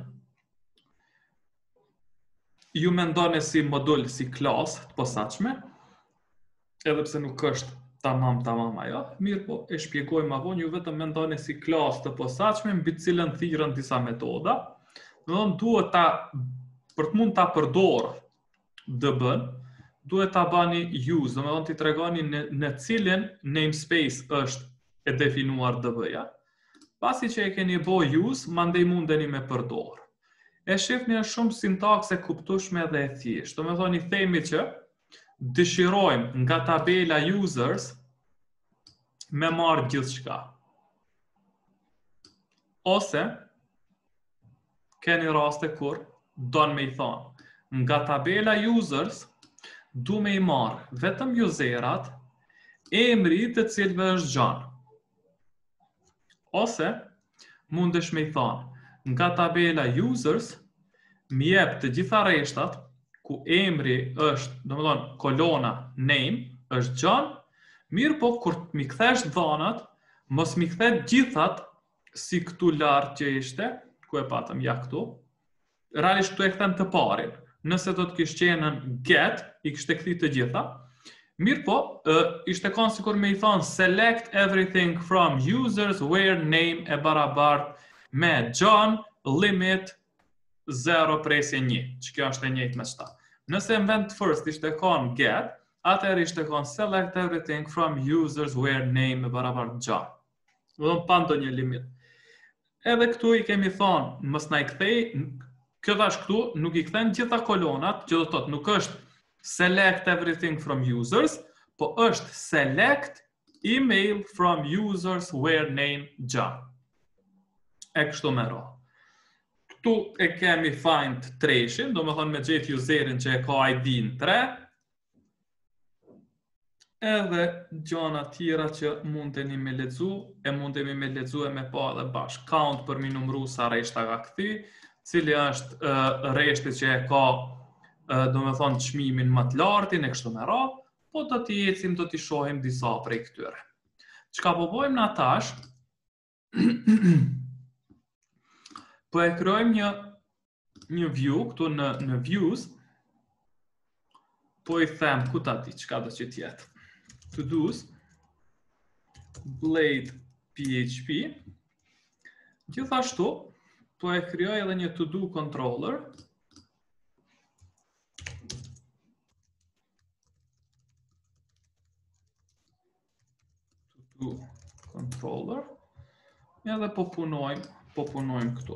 ju mendoni si modul, si klasë të posaçme, edhe pse nuk është tamam tamam ajo, mirë po e shpjegoj ma vonë, ju vetëm mendoni si klasë të posaçme mbi të cilën thirrën disa metoda. Do të thonë, duhet ta për të mund ta përdor D B-n, duhet ta bani use, do të thonë ti tregoni në, në cilin namespace është e definuar D B-ja. Pasi që e keni bo use, mandej mundeni me përdor. E shifni është shumë sintakse kuptueshme dhe e thjeshtë. Do me thoni themi që dëshirojmë nga tabela users me marrë gjithçka. Ose keni raste kur don me i thonë, nga tabela users du me i marrë vetëm userat, emri të cilëve është John. Ose mundesh me i thonë, nga tabela users, mi jep të gjitha rreshtat ku emri është, do me thonë, kolona name është John, mirë po kur mi kthesh dhanat, mos mi kthet gjithat si këtu lart që ishte, ku e patëm ja këtu. Realisht këtu e kthem të parin. Nëse do të kishte qenë në get, i kishte kthit të gjitha. Mirë po, ishte kanë sikur me i thonë select everything from users where name e barabart me John limit zero presje një, që kjo është e njëjtë me çta. Nëse në vend first ishte kanë get, atëherë ishte kanë select everything from users where name e barabart John. Do të pa ndonjë limit. Edhe këtu i kemi thonë, mos na i kthej, kjo tash këtu nuk i kthen gjitha kolonat, që do të thotë nuk është select everything from users, po është select email from users where name John. E kështu me ro. Këtu e kemi find treshin, do me thonë me gjithë userin që e ka I D-n tre, edhe gjona tjera që mundeni me lexu, e mundemi me lexu e me pa edhe bashkë. Count për mi numru sa reshta ka këthi, cili është uh, reshti që e ka, uh, do me thonë, çmimin më të lartin, e kështu me ra, po do t'i ecim, do t'i shohim disa prej këtyre. Çka po bojmë në tash, po e krijojmë një, një view, këtu në, në views, po i them, ku ta di, çka do që tjetë. To do's, blade P H P, gjithashtu, po e krijoj edhe një to do controller, to do controller, edhe po punojmë, po punojmë këtu.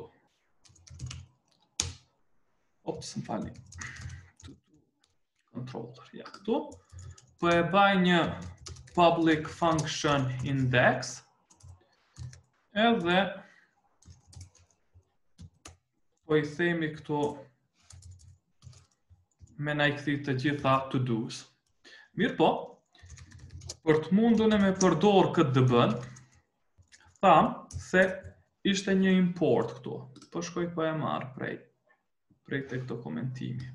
Ops, më fali. To do controller, ja këtu. Po e baj një public function index, edhe po i themi këtu me na i kthit të gjitha to do's. Mirë po, për të mundun e me përdor këtë D B-n, tham se ishte një import këtu. Po shkoj po e marr prej, prej tek dokumentimi.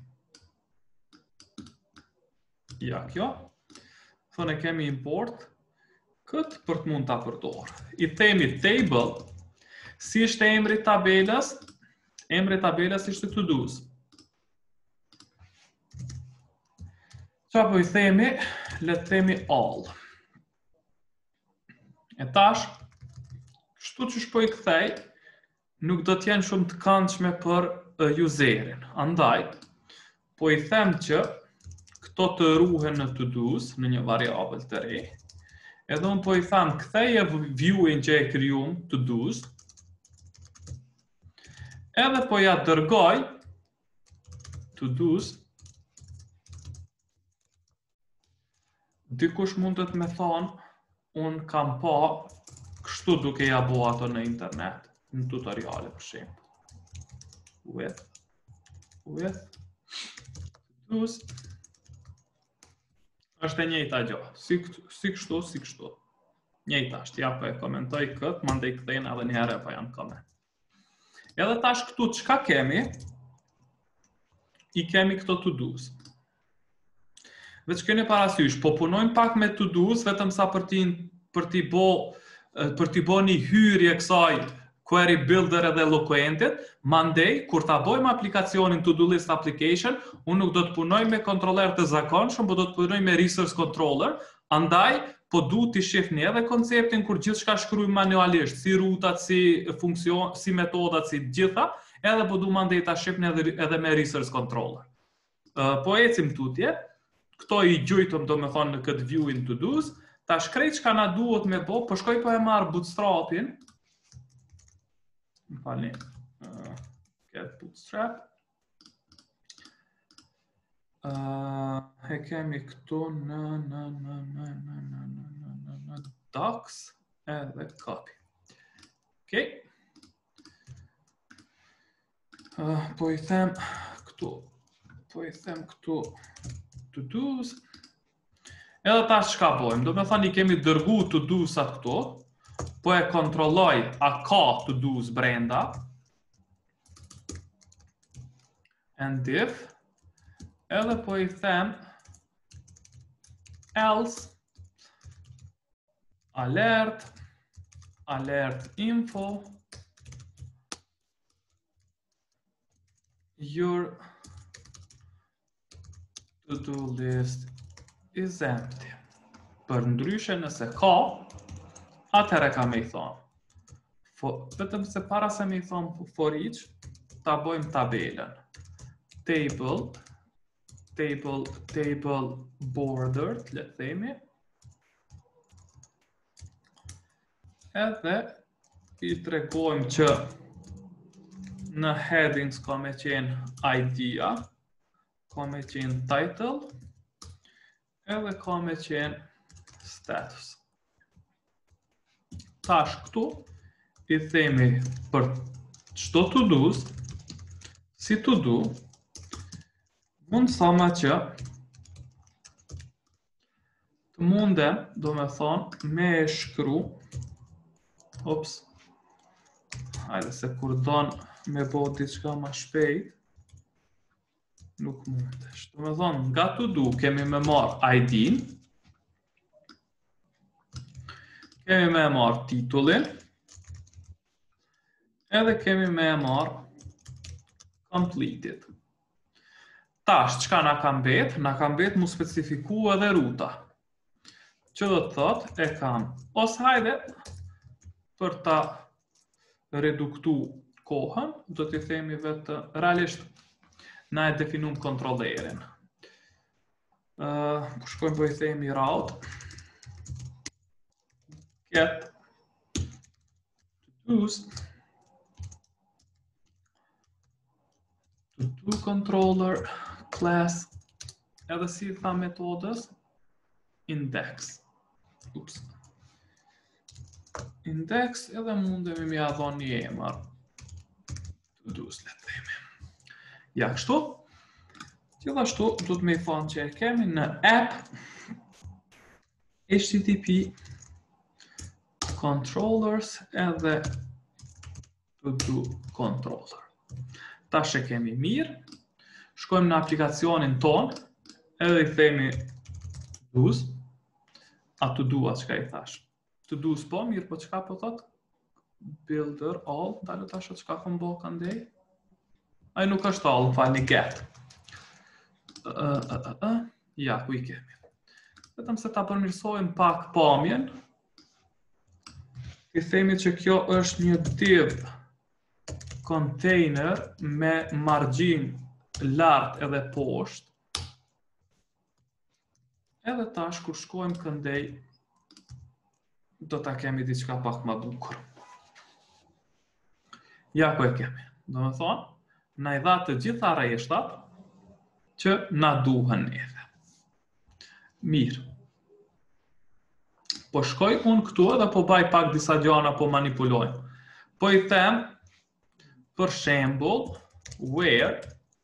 Ja kjo. Thonë kemi import, këtë për të mund ta përdor. I themi table, si ishte emri tabelës, emri tabelës ishte to do's. Qa po i themi, le të themi all. E tash, kështu që shpo i kthej, nuk do t'jenë shumë të këndshme për uh, userin. Andaj, po i them që këto të ruhen në to-dos, në një variabël të re, edhe unë po i them ktheje view-in që e kryum to-dos, edhe po ja dërgoj to-dos, dikush mundet me thonë, unë kam pa kështu duke ja bo ato në internet, në tutoriale për shembull. With, with, to-dos, është e njëjta gjë, si, si kështu, si kështu. Njëjta është, ja po e komentoj këtë, mandej kthejnë edhe një herë po janë koment. Edhe tash këtu çka kemi? I kemi këto to-dos. Veç keni parasysh, po punojmë pak me to-dos, vetëm sa për ti për ti bo për ti bo një hyrje kësaj query builder edhe loquentit, mandej, kur ta bojmë aplikacionin to-do list application, unë nuk do të punoj me kontroller të zakonshëm, po do të punoj me resource controller, andaj, po du t'i shifni edhe konceptin kur gjithçka shkruaj manualisht, si rutat, si funksion, si metodat, si gjitha, edhe po du mandej ta shifni edhe, edhe me resource controller. Uh, po ecim tutje, këto i gjujtëm do me thonë në këtë view-in to-dos, ta shkrejt që ka na duhet me bo, po shkoj po e marë bootstrapin, më falni, uh, get bootstrap, uh, e kemi këtu në, në, në, në, në, në, në, në, në, në docs, edhe copy. Okay. Uh, po i them këtu, po i them këtu, to-dos, edhe tash çka bojmë, do me thani kemi dërgu to-dosat këtu, po e kontrolloj a ka to-dos brenda, and if, edhe po i them else, alert, alert info, your to-do list is empty. Për ndryshe nëse ka, atëherë ka me i thonë. Vetëm se para se me i thonë for each, ta bojmë tabelën. Table, table, table border, le të themi. Edhe i tregojmë që në headings ka me qenë idea, ka me qenë title, edhe ka me qenë status. Tash këtu, i themi për çdo to-dos, si to-do, mund thama që të mundem, do me thonë, me e shkru, ops, hajde se kur donë me bo diçka ma shpejt, nuk mundesh. Do me thonë, nga to-do kemi me marë I D-n, kemi me marë titullin, edhe kemi me marë completed. Tash, çka na ka mbet? Na ka mbet mu specifiku edhe ruta. Që do të thot, e kam, ose hajde, për ta reduktu kohën, do t'i themi vetë, realisht, na e definum kontrollerin. Uh, po shkojmë po i themi route, get to-dos, to-do controller, class, edhe si tha metodës, index. Ups. Index edhe mundemi mi adhon një emër. To-dos, le të themi. Ja, kështu. Gjithashtu, du të me i thonë që e kemi në app H T T P controllers edhe to-do controller. Tash e kemi mirë. Shkojmë në aplikacionin ton, edhe i themi to-dos, a to-do-a çka i thash. To-dos po, mirë, po çka po thot? Builder, all, dalë tash o çka kom bo këndej? Ai nuk është all, më falni, get. Uh, uh, uh, uh. Ja, ku i kemi. Vetëm se ta përmirësojmë pak pamjen, i themi që kjo është një div container me margjin lart edhe poshtë. Edhe tash kur shkojmë këndej, do ta kemi diçka pak më bukur. Ja ku e kemi. Do të thonë, na i dha të gjitha rreshtat që na duhen neve. Mirë. Po shkoj unë këtu edhe po baj pak disa gjana, po manipulojmë. Po i them, për shembull, where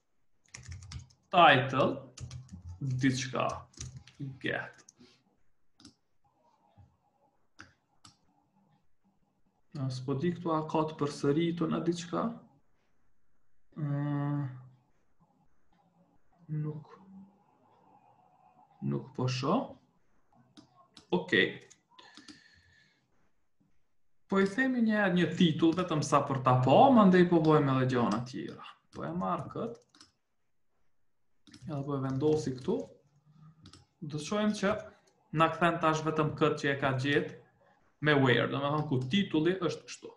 title diçka get. S'po di këtu a ka të përsëritur në diçka? Uh, nuk nuk po shoh. Okej. Po i themi një një titull vetëm sa për ta pa, mandej po bëjmë edhe gjëra tjera. Po e marr kët. Edhe po e vendosi këtu. Do të shohim që na kthen tash vetëm kët që e ka gjetë me where, domethënë ku titulli është kështu.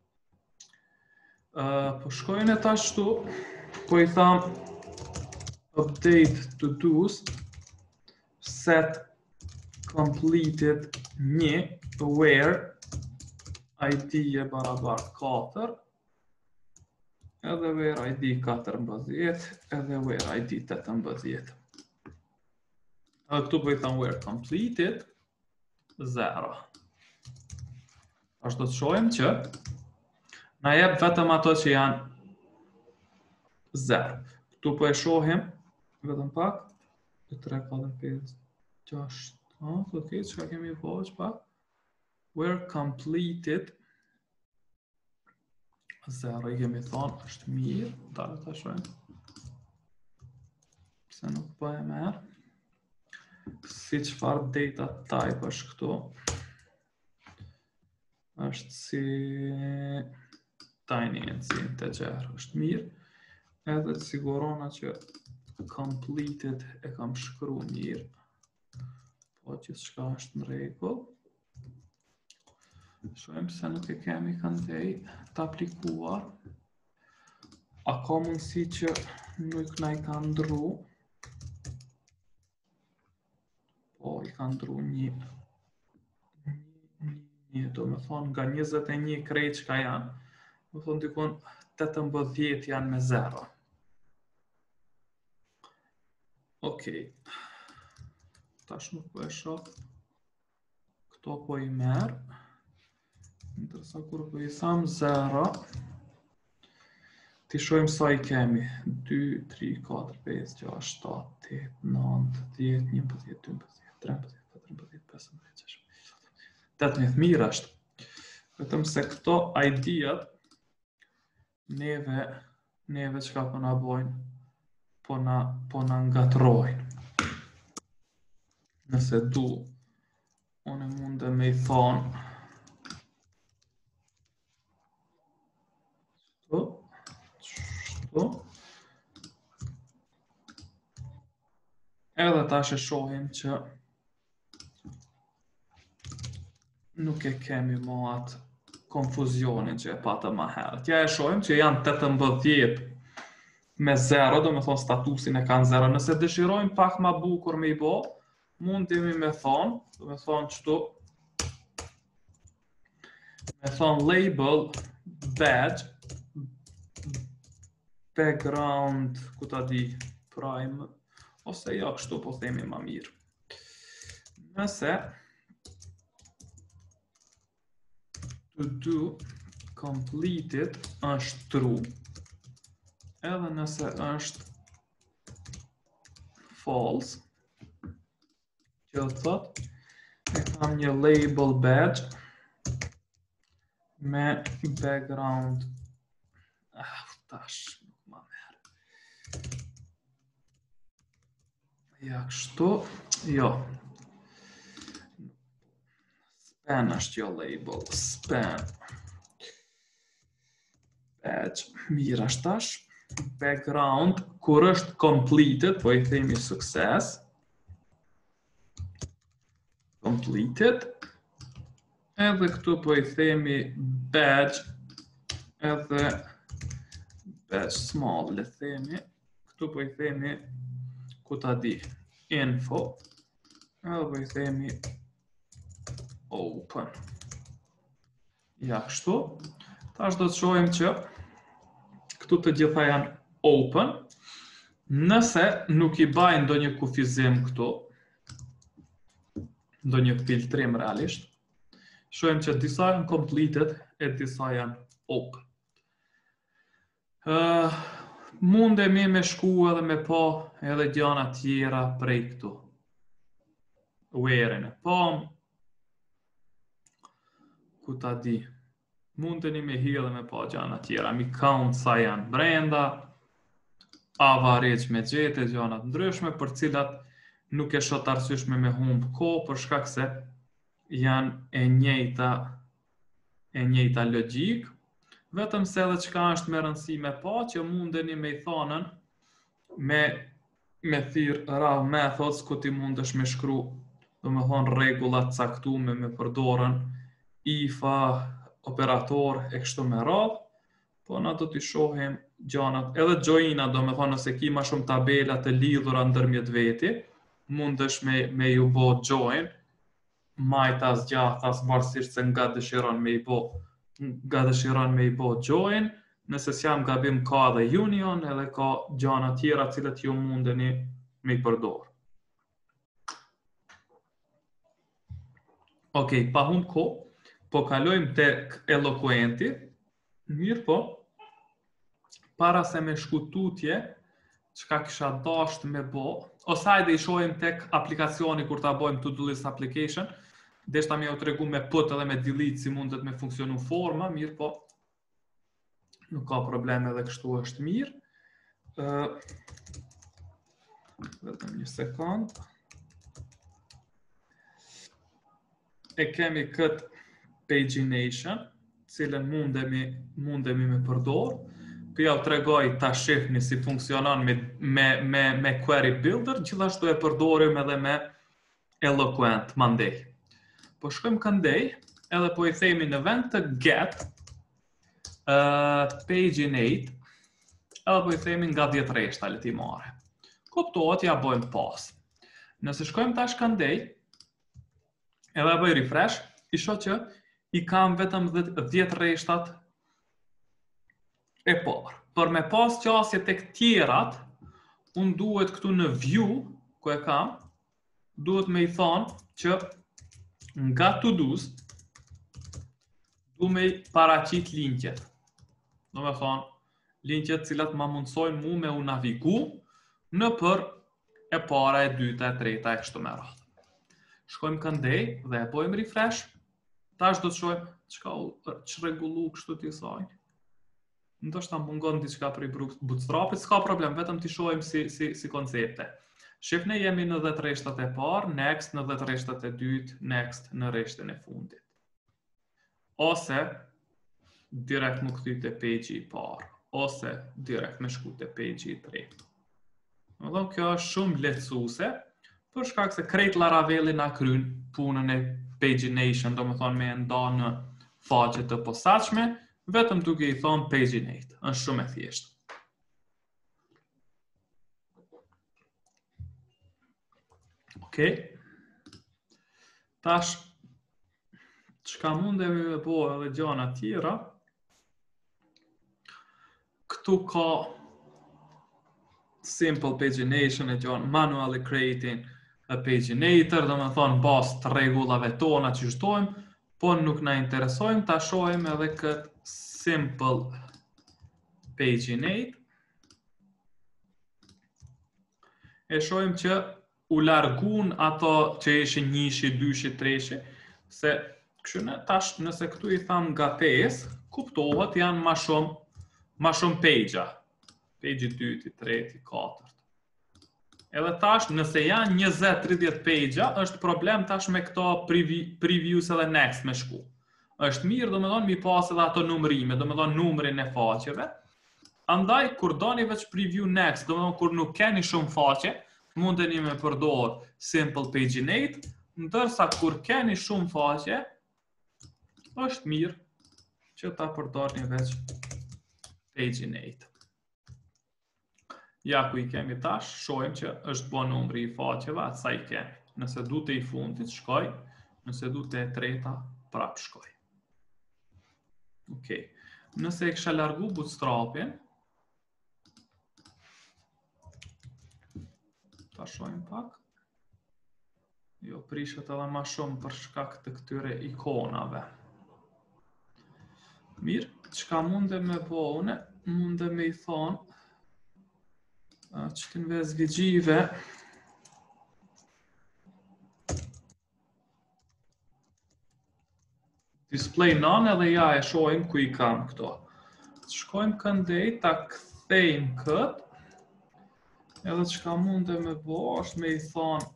Uh, po shkojnë tash këtu, po i tham update to dos, set completed një, where id e barabar katër, edhe where id katërmbëdhjetë, edhe where id tetëmbëdhjetë. Edhe këtu po i tham where completed zero. Ashtu të shohim që na jep vetëm ato që janë zero. Këtu po e shohim vetëm pak, tre, katër, pesë, gjashtë, ok, çka kemi bëj pak? Where completed zero, i kemi thonë, është mirë, dalë të shohim. Pse nuk po e merr? Si çfarë data type është këtu? Është si tiny and si integer, është mirë. Edhe të sigurona që completed e kam shkru mirë. Po gjithçka është në rregull. Shohim se nuk e kemi këndej të aplikuar. A ka mundësi që nuk na i ka ndru? Po, i ka ndru një. Një, do me thonë, nga njëzet e një krejt që ka janë, do me thonë dikon tetëmbëdhjetë janë me zero. Okej. Tash nuk po e shoh. Këto po i merr. Ndërsa kur po i tham zero, ti shohim sa i kemi. dy, tre, katër, pesë, gjashtë, shtatë, tetë, nëntë, dhjetë, njëmbëdhjetë, dymbëdhjetë, trembëdhjetë, katërmbëdhjetë, pesëmbëdhjetë, gjashtëmbëdhjetë, tetëmbëdhjetë. Mirë është. Vetëm se këto I D-at neve neve çka po na bojnë, po na po na ngatrojnë. Nëse du, unë mund me i thonë shtu, shtu. Edhe tash e shohim që nuk e kemi më atë konfuzionin që e patëm më herët. Ja e shohim që janë tetëmbëdhjetë me zero, do me thonë statusin e kanë zero. Nëse dëshirojmë pak ma bukur me i bo, mundemi me thonë, do me thonë qëtu, me thonë label badge, background, ku ta di, prime, ose ja kështu po themi ma mirë. Nëse to do completed është true, edhe nëse është false, që të thot, e kam një label badge me background, ah, tash, nuk ma merë. Ja, kështu, jo. Span është jo label, span. Badge, mirë është tash. Background, kur është completed, po i themi success, completed. Edhe këtu po i themi badge, edhe badge small, le themi. Këtu po i themi, ku ta di, info. Edhe po i themi open. Ja, kështu. Tash do të shohim që këtu të gjitha janë open. Nëse nuk i bajnë ndonjë kufizim këtu, ndonjë filtrim realisht, shohim që disa janë completed e disa janë open. Uh, mundemi me shku edhe me pa edhe gjana tjera prej këtu. Where-in e pam, ku ta di, mundeni me hi edhe me pa gjana tjera, mi count sa janë brenda, average me gjete, gjanat ndryshme, për cilat nuk e shot arsyeshme me humb kohë, për shkak se janë e njëjta, e njëjta logjik, vetëm se edhe çka është me rëndësi me pa, që mundeni me i thonën me, me thirr raw methods, ku ti mundesh me shkru, do me thonë rregullat caktume me përdorën ifa, operator e kështu me radhë, po na do t'i shohim gjanat, edhe joina, do me thonë nëse ki ma shumë tabela të lidhura ndërmjet veti, mundesh me, me ju bo join, majtas, gjathas, varësisht se nga dëshiron me i bo, nga dëshiron me i bo join, nëse s'jam gabim ka dhe union, edhe ka gjana tjera cilët ju mundeni me i përdor. Okej, pa humb kohë, po kalojmë tek Eloquenti, mirë po, para se me shku tutje, çka kisha dasht me bo, ose hajde i shohim tek aplikacioni kur ta bojmë to-do list application, deshta me ju tregu me put edhe me delete si mundet me funksionu forma, mirë po, nuk ka probleme edhe kështu është mirë. Uh, vetëm një sekund. E kemi këtë pagination, cilën mundemi, mundemi me përdor. Për ja u tregoj ta shihni si funksionon me, me, me, me Query Builder, gjithashtu e përdorim edhe me Eloquent mandej. Po shkojmë këndej, edhe po i themi në vend të get uh, paginate, edhe po i themi nga dhjetë rreshta letimare. Kuptohet, ja bojmë pas. Nëse shkojmë tash këndej, edhe bëj refresh, i shoh që i kam vetëm dhjetë rreshtat e parë. Për me pas qasje tek tjerat, unë duhet këtu në view, ku e kam, duhet me i thonë që nga to-dos, du me i paraqit linkjet. Do me thonë, linkjet cilat ma mundsojnë mu me u navigu në për e para, e dyta, e treta, e kështu me radhë. Shkojmë këndej dhe e bojmë refresh. Tash do të shohim çka u çrregullu kështu ti sajnë. Ndoshta mungon diçka për bootstrapit, s'ka problem, vetëm t'i shohim si si si koncepte. Shifni jemi në dhjetë rreshtat e parë, next në dhjetë rreshtat e dytë, next në rreshtën e fundit. Ose direkt më kthy te page i parë, ose direkt më shku te page i tretë. Domethënë kjo është shumë lehtësuese, për shkak se krejt Laravelli na kryn punën e pagination, do me thonë me nda në faqe të posaçme, vetëm duke i thonë paginate, është shumë e thjeshtë. Okej. Tash, çka mundemi me bo edhe gjana tjera, këtu ka simple pagination e gjanë manually creating a paginator, do me thonë bas të rregullave tona që shtojmë, po nuk na interesojmë, ta shohim edhe këtë simple paginate. E shohim që u largun ato që ishin njëshi, dyshi, treshi, se kështu tash nëse këtu i tham nga pesë, kuptohet janë ma shumë, ma shumë page-a. Page i dytë, i tretë, i katërt. Edhe tash, nëse janë njëzet tridhjetë page-a, është problem tash me këto previews edhe next me shku. Është mirë, do me thonë, mi pas edhe ato numrime, do me thonë numrin e faqeve. Andaj, kur doni veç preview next, do me thonë, kur nuk keni shumë faqe, mundeni me përdor simple paginate, Ndërsa kur keni shumë faqe, është mirë që ta përdorni veç paginate. Ja ku i kemi tash, shohim që është bo numri i faqeve, atë sa i kemi. Nëse du të i fundit, shkoj, nëse du të e treta, prap shkoj. Okej. Nëse e kësha largu bootstrapin, ta shohim pak. Jo, prishet edhe ma shumë për shkak të këtyre ikonave. Mirë, çka munde me bo une, munde me i thonë, që të nves vigjive, display none edhe ja e shohim ku i kam këto. Shkojmë këndej, ta kthejmë këtë, edhe çka munde me bo, është me i thonë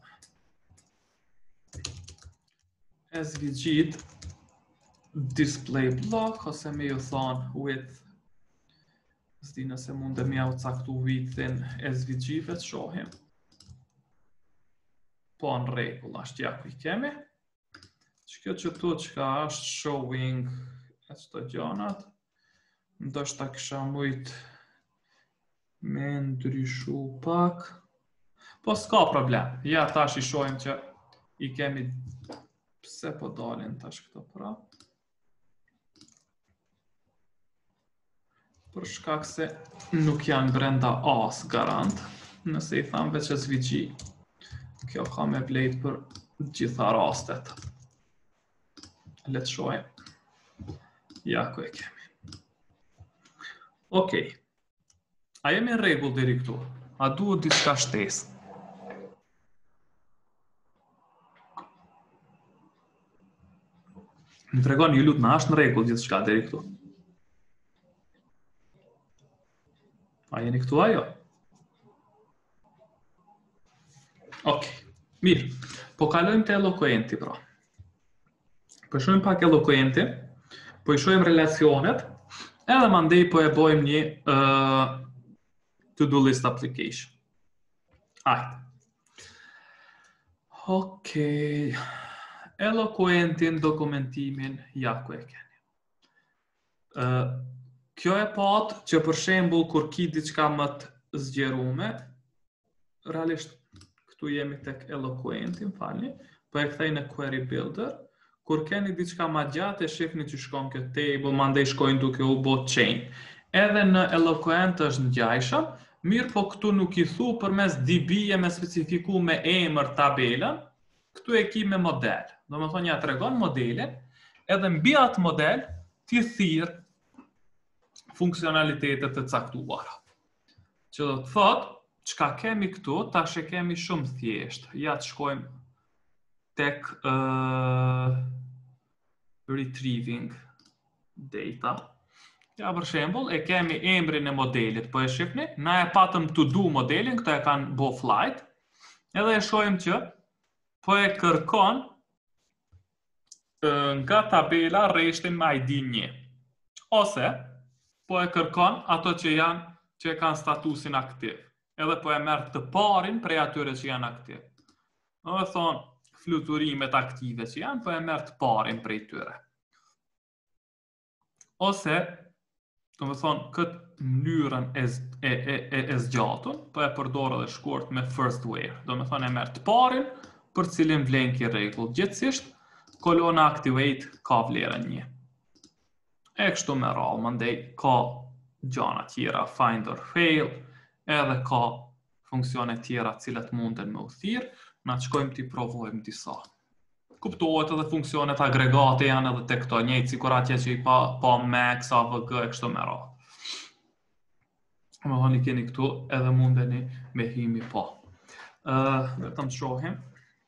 svg display block, ose me ju thonë width, s'di nëse munde me ja u caktu widthin svg-ve të shohim. Po në rregull, ashtë ja ku i kemi. Që kjo që tu që është showing e qëto gjanat, ndoshta kisha mujt me ndryshu pak. Po s'ka problem, ja tash i shohim që i kemi. Pse po dalin tash këto pra? Për shkak se nuk janë brenda as garant, nëse i tham veç svg, kjo ka me vlejt për gjitha rastet. Le të shohim. Ja ku e kemi. Okej. A jemi në rregull deri këtu? A duhet diçka shtesë? Më tregon ju lut, na është në rregull gjithçka deri këtu. A jeni këtu ajo? Okej, mirë. Po kalojmë te Eloquenti pra. Po shohim pak Eloquenti, po i shohim relacionet, edhe mandej po e bojmë një uh, to-do list application. Hajde. Okej. Eloquentin, dokumentimin, ja ku e keni. Uh, kjo e pat që për shembull kur ki diçka më të zgjerume, realisht këtu jemi tek Eloquentin, falni, po e kthej në Query Builder, kur keni diçka ma gjatë e shifni që shkon kjo table, mandej shkojnë duke u bot chain. Edhe në Eloquent është ngjajshëm, mirë po këtu nuk i thu përmes D B-je me specifiku me emër tabelën, këtu e ki me model. Do më thonë ja të regon modelin, edhe mbi atë model t'i thirë funksionalitetet të caktuara. Që do të thotë, çka kemi këtu, tash e kemi shumë thjesht. Ja të shkojmë tek uh, retrieving data. Ja për shembull, e kemi emrin e modelit, po e shifni, na e patëm to do modelin, këto e kanë bo flight, edhe e shohim që po e kërkon nga tabela rreshtin me I D një. Ose po e kërkon ato që janë që e kanë statusin aktiv. Edhe po e merr të parin prej atyre që janë aktiv. Do të thonë fluturimet aktive që janë, po e merr të parin prej tyre. Ose do të thonë këtë mënyrën e e e, e, e zgjatun, po e përdor edhe shkurt me first where. Do të thonë e merr të parin për cilin vlen ki rregull. Gjithsesi kolona activate ka vlerën një. E kështu me radhë, mandej ka gjana tjera, find or fail, edhe ka funksione tjera cilat munden me u thirr, na shkojmë t'i provojmë disa. Kuptohet edhe funksionet agregate janë edhe tek këto, njëjtë sikur atje që i pa, pa max, A V G e kështu me radhë. Më thoni keni këtu edhe mundeni me himi pa. Uh, vetëm të shohim.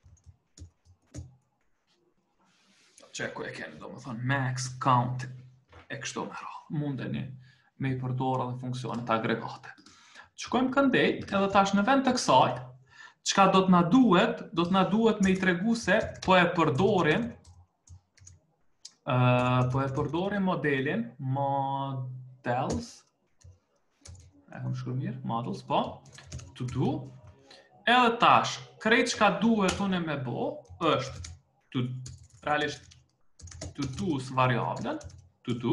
Qeku e keni, do më thonë, max, count, e kështu me radhë. Mundeni me i përdora dhe funksionet agregate. Shkojmë këndej, edhe tash në vend të kësaj, çka do të na duhet, do të na duhet me i tregu se po e përdorim, uh, po e përdorim modelin models, e kam shkruar mirë, models, po, to do, Edhe tash, krejt çka duhet unë me bo, është to, realisht to do's variablën, to do,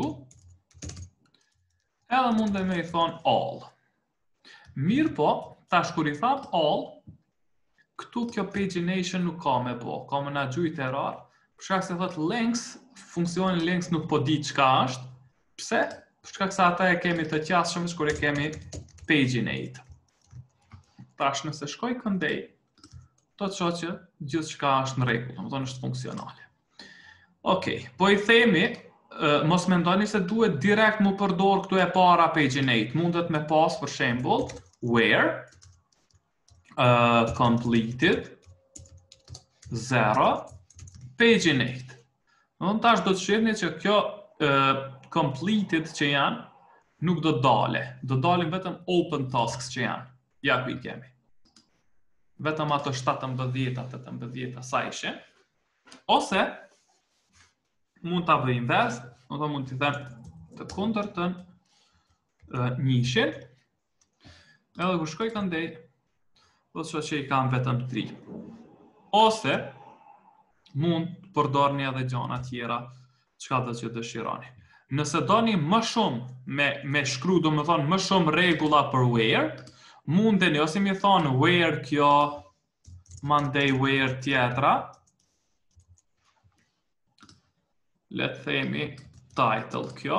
edhe mundem me i thonë all. Mirë po, tash kur i tham all, këtu kjo pagination nuk ka me bo, ka me na gjujt error, për shkak se thot links, funksioni links nuk po di çka është, pse? Për shkak se ata e kemi të qasshëm kur e kemi paginate. Tash nëse shkoj këndej, do të shoh që gjithçka është në rregull, domethënë është funksionale. Okej, po i themi, uh, mos mendoni se duhet direkt mu përdor këtu e para paginate, mundet me pas për shembull where uh, completed zero paginate. Domethënë tash do të shihni që kjo uh, completed që janë nuk do dale, do dalin vetëm open tasks që janë. Ja ku i kemi. Vetëm ato shtatëmbëdhjetë, tetëmbëdhjetë sa ishin. Ose mund ta bëj invers, do mund t'i them të kundërtën njëshin. Edhe kur shkoj këndej, do të shoh që i kam vetëm tri. Ose mund të përdorni edhe gjëra tjera, çka do që dëshironi. Nëse doni më shumë me me shkru, domethënë më shumë rregulla për where, mundeni ose më thonë where kjo, mandej where tjetra, le të themi title kjo.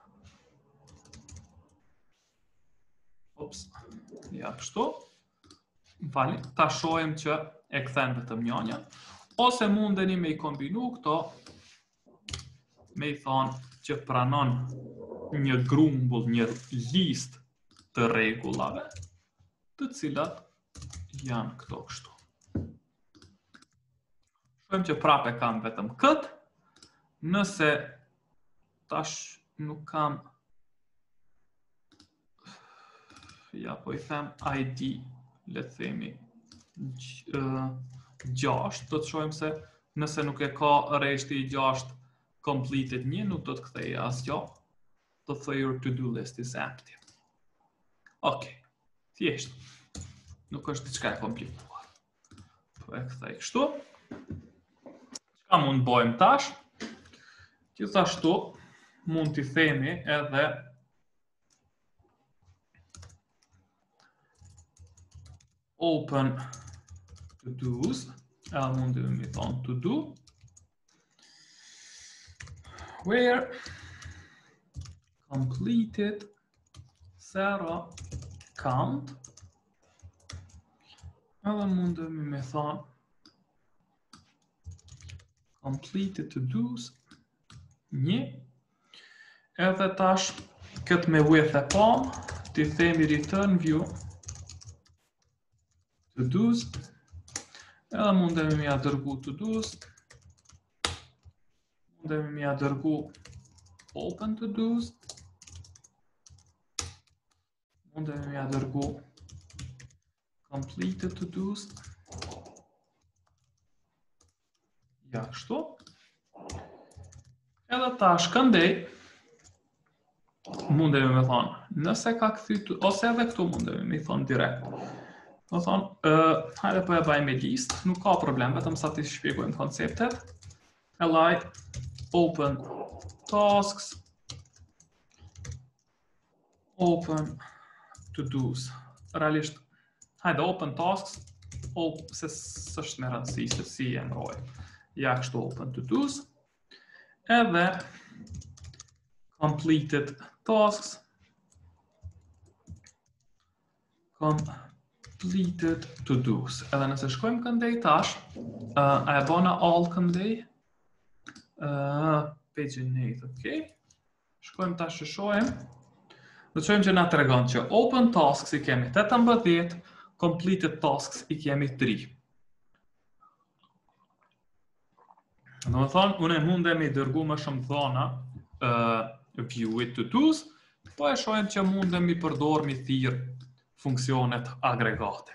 Ops, ja kështu. Fali, ta shohim që e kthen vetëm njënja. Ose mundeni me i kombinu këto, me i thonë që pranon një grumbull, një list të rregullave, të cilat janë këto kështu. Shohim që prapë kam vetëm këtë, nëse tash nuk kam, ja po i them I D, le të themi gjashtë, do të shohim se nëse nuk e ka rreshti i gjashtë completed një, nuk do të kthej asgjë, do të thoj your to-do list is empty. Okej, thjesht, nuk është diçka e komplikuar. Po e kthej kështu. Çka mund bëjmë tash? Gjithashtu mund t'i themi edhe open to-dos, edhe mund t'mi thonë to do, where completed zero count, edhe mund t'mi thonë completed to-dos një, edhe tash këtë me with e pom, t'i themi return view to-dos, edhe mundemi mi a dërgu to-dos, mundemi mi a dërgu open to-dos, mundemi mi a dërgu completed to-dos, ja kështu. Edhe tash këndej, mundemi me thonë, nëse ka kthy, ose edhe këtu mundemi me thonë direkt. Do thonë, uh, hajde po e bëjmë me list, nuk ka problem, vetëm sa t'i shpjegojmë konceptet. Li open tasks, open to-dos. Realisht, hajde open tasks, op, se s'është me rëndësi, se si e mbroj. Ja kështu open to-dos. Edhe completed tasks, completed to-dos. Edhe nëse shkojmë këndej tash, uh, a e bona all këndej, uh, paginate, ok. Shkojmë tash që shohem, do të shohim që na tregon që open tasks i kemi tetëmbëdhjetë, completed tasks i kemi tri. Do të thonë, unë mundem i dërgu më shumë dhona uh, view-it to-dos, po e shohim që mundem i përdor mi thirr funksionet agregate.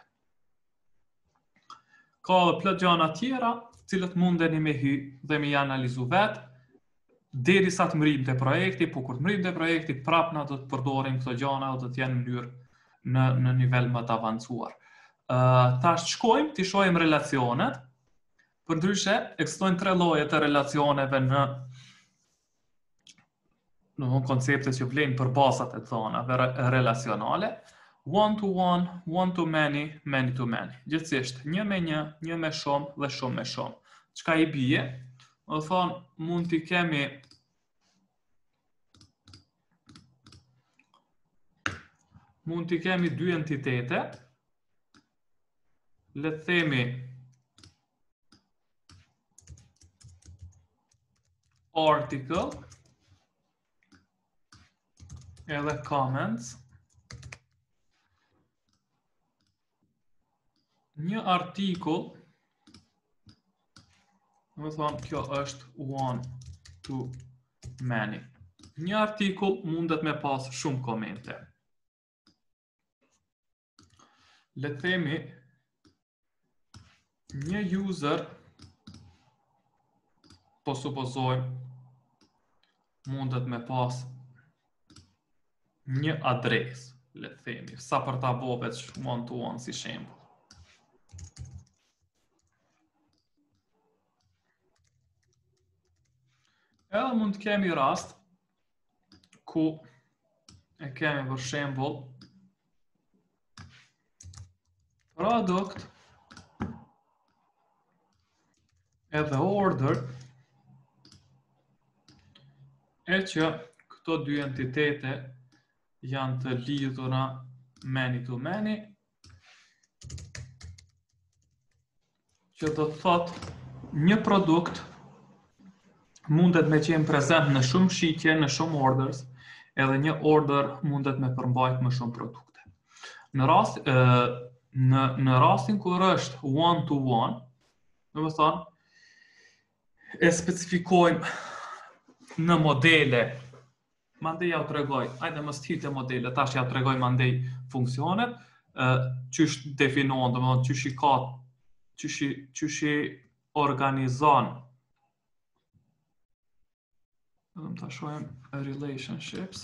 Ka dhe plot gjëra tjera, cilët mundeni me hy dhe me analizu vetë, derisa të mrim të projekti, po kur të mrim të projekti, prap na do të përdorim këto gjëra dhe do të jenë në mënyrë në në nivel më të avancuar. Uh, tash shkojmë, ti shohim relacionet. Për ndryshe, ekzistojnë tre lloje të relacioneve në në konceptet që vlen për bazat e dhënave relacionale. One to one, one to many, many to many. Gjithsesi, një me një, një me shumë dhe shumë me shumë. Çka i bie? Do thonë, mund t'i kemi mund t'i kemi dy entitete. Le të themi article edhe comments. Një artikull, do thonë kjo është one to many. Një artikull mundet me pas shumë komente. Le të themi një user, po supozojmë, mundet me pas një adres, le të themi, sa për ta bo veç one to one si shembull. Edhe mund të kemi rast ku e kemi për shembull product edhe order, e që këto dy entitete janë të lidhura many to many, që do të thotë një produkt mundet me qenë prezent në shumë shitje, në shumë orders, edhe një order mundet me përmbajt më shumë produkte. Në rast, e, në, në rastin kur është one to one, do të thonë, e specifikojmë në modele, mandej ja u tregoj, ajde mos hite modele, tash ja u tregoj mandej funksionet, qysh definohen, do të thonë qysh i ka, qysh i, qysh i organizon. Do të shohim relationships.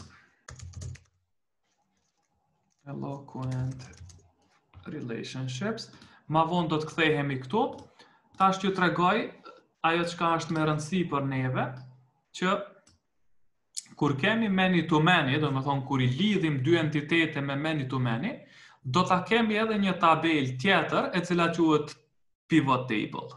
Eloquent relationships. Ma vonë do të kthehemi këtu. Tash ju tregoj ajo çka është me rëndësi për neve, që kur kemi many to many, do të thonë kur i lidhim dy entitete me many to many, do ta kemi edhe një tabel tjetër e cila quhet pivot table.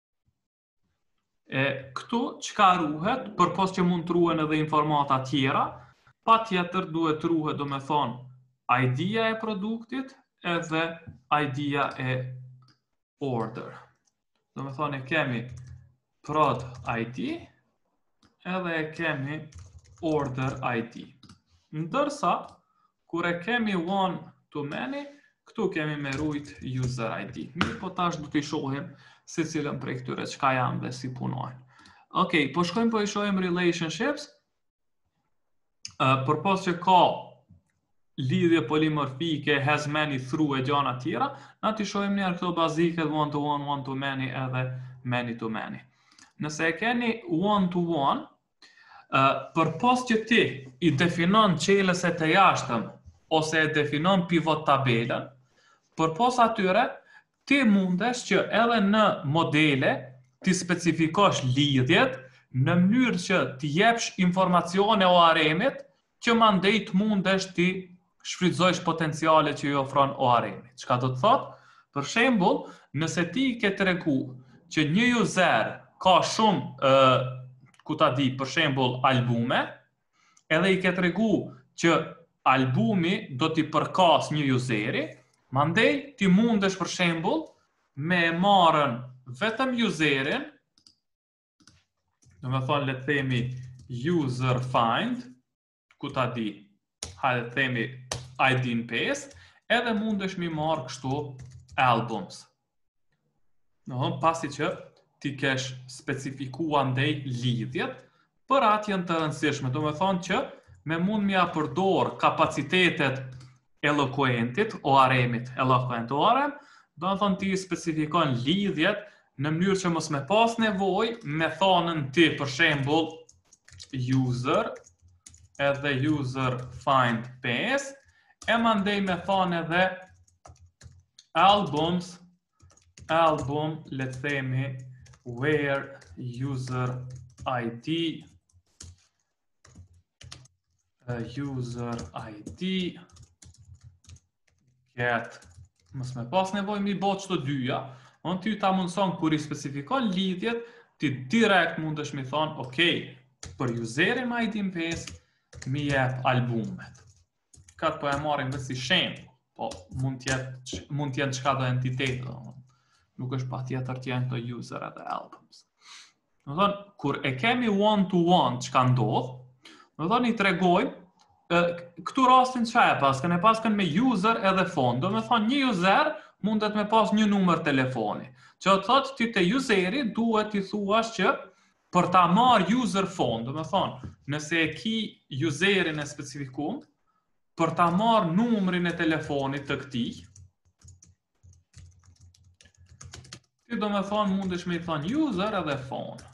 E këtu çka ruhet, përpos që mund të ruhen edhe informata tjera, patjetër duhet ruhet, do të thonë I D-ja e produktit edhe I D-ja e order. Do të thonë e kemi prod I D edhe e kemi order I D. Ndërsa, kur e kemi one to many, këtu kemi me rujt user I D. Mirë, po tash do t'i shohim se cilën prej këtyre çka janë dhe si punojnë. Okej, po shkojmë po i shohim relationships. Uh, përpos që ka lidhje polimorfike, has many through e gjana tjera, na t'i shohim njerë këto bazike one to one, one to many edhe many to many. Nëse e keni one to one, uh, përpos që ti i definon qelës e të jashtëm ose e definon pivot tabelën, përpos atyre, ti mundesh që edhe në modele ti specifikosh lidhjet në mënyrë që ti jepsh informacione o aremit që mandej të mundesh ti shfrytëzojsh potenciale që i ofron o aremit. Çka do të thotë? Për shembull, nëse ti ke tregu që një user ka shumë, uh, ku ta di, për shembull albume, edhe i ke tregu që albumi do t'i përkas një useri, mandej ti mundesh për shembull me marrën vetëm userin, do të thonë le të themi user find, ku ta di, hajde të themi I D në pesë, edhe mundesh mi marrë kështu albums. Do të thonë pasi që ti kesh specifikuar ndej lidhjet për atjen të rëndësishme, do të thonë që me mund mi a përdor kapacitetet eloquentit, o aremit, eloquent o arem, do të thonë ti specifikon lidhjet në mënyrë që mos me pas nevoj me thonën ti për shembull user edhe user find pesë, e mandej me thonë edhe albums, album, le themi, where user I D, uh, user I D, get, mos me pas nevoj mi bo qëto dyja, on ty ta mundëson kur i specifikon lidhjet, ti direkt mundesh mi thonë, ok, për userin me I D-n pesë, mi jep albumet. Katë po e marim vetë si shemë, po mund t'jetë mund t'jenë qka do entitetë, nuk është pa tjetër t'jenë të user edhe albums. Në thonë, kur e kemi one-to-one qka ndodh, në thonë i tregojmë, këtu rastin që e paskën, e paskën me user edhe fond, do me thonë një user mundet me pas një numër telefoni, që të thotë ty të useri duhet t'i thuash që për ta marrë user fond, do me thonë, nëse e ki userin e specifikum, për ta marrë numrin e telefonit të këtij, ti do me thonë mundesh me i thonë user edhe phone.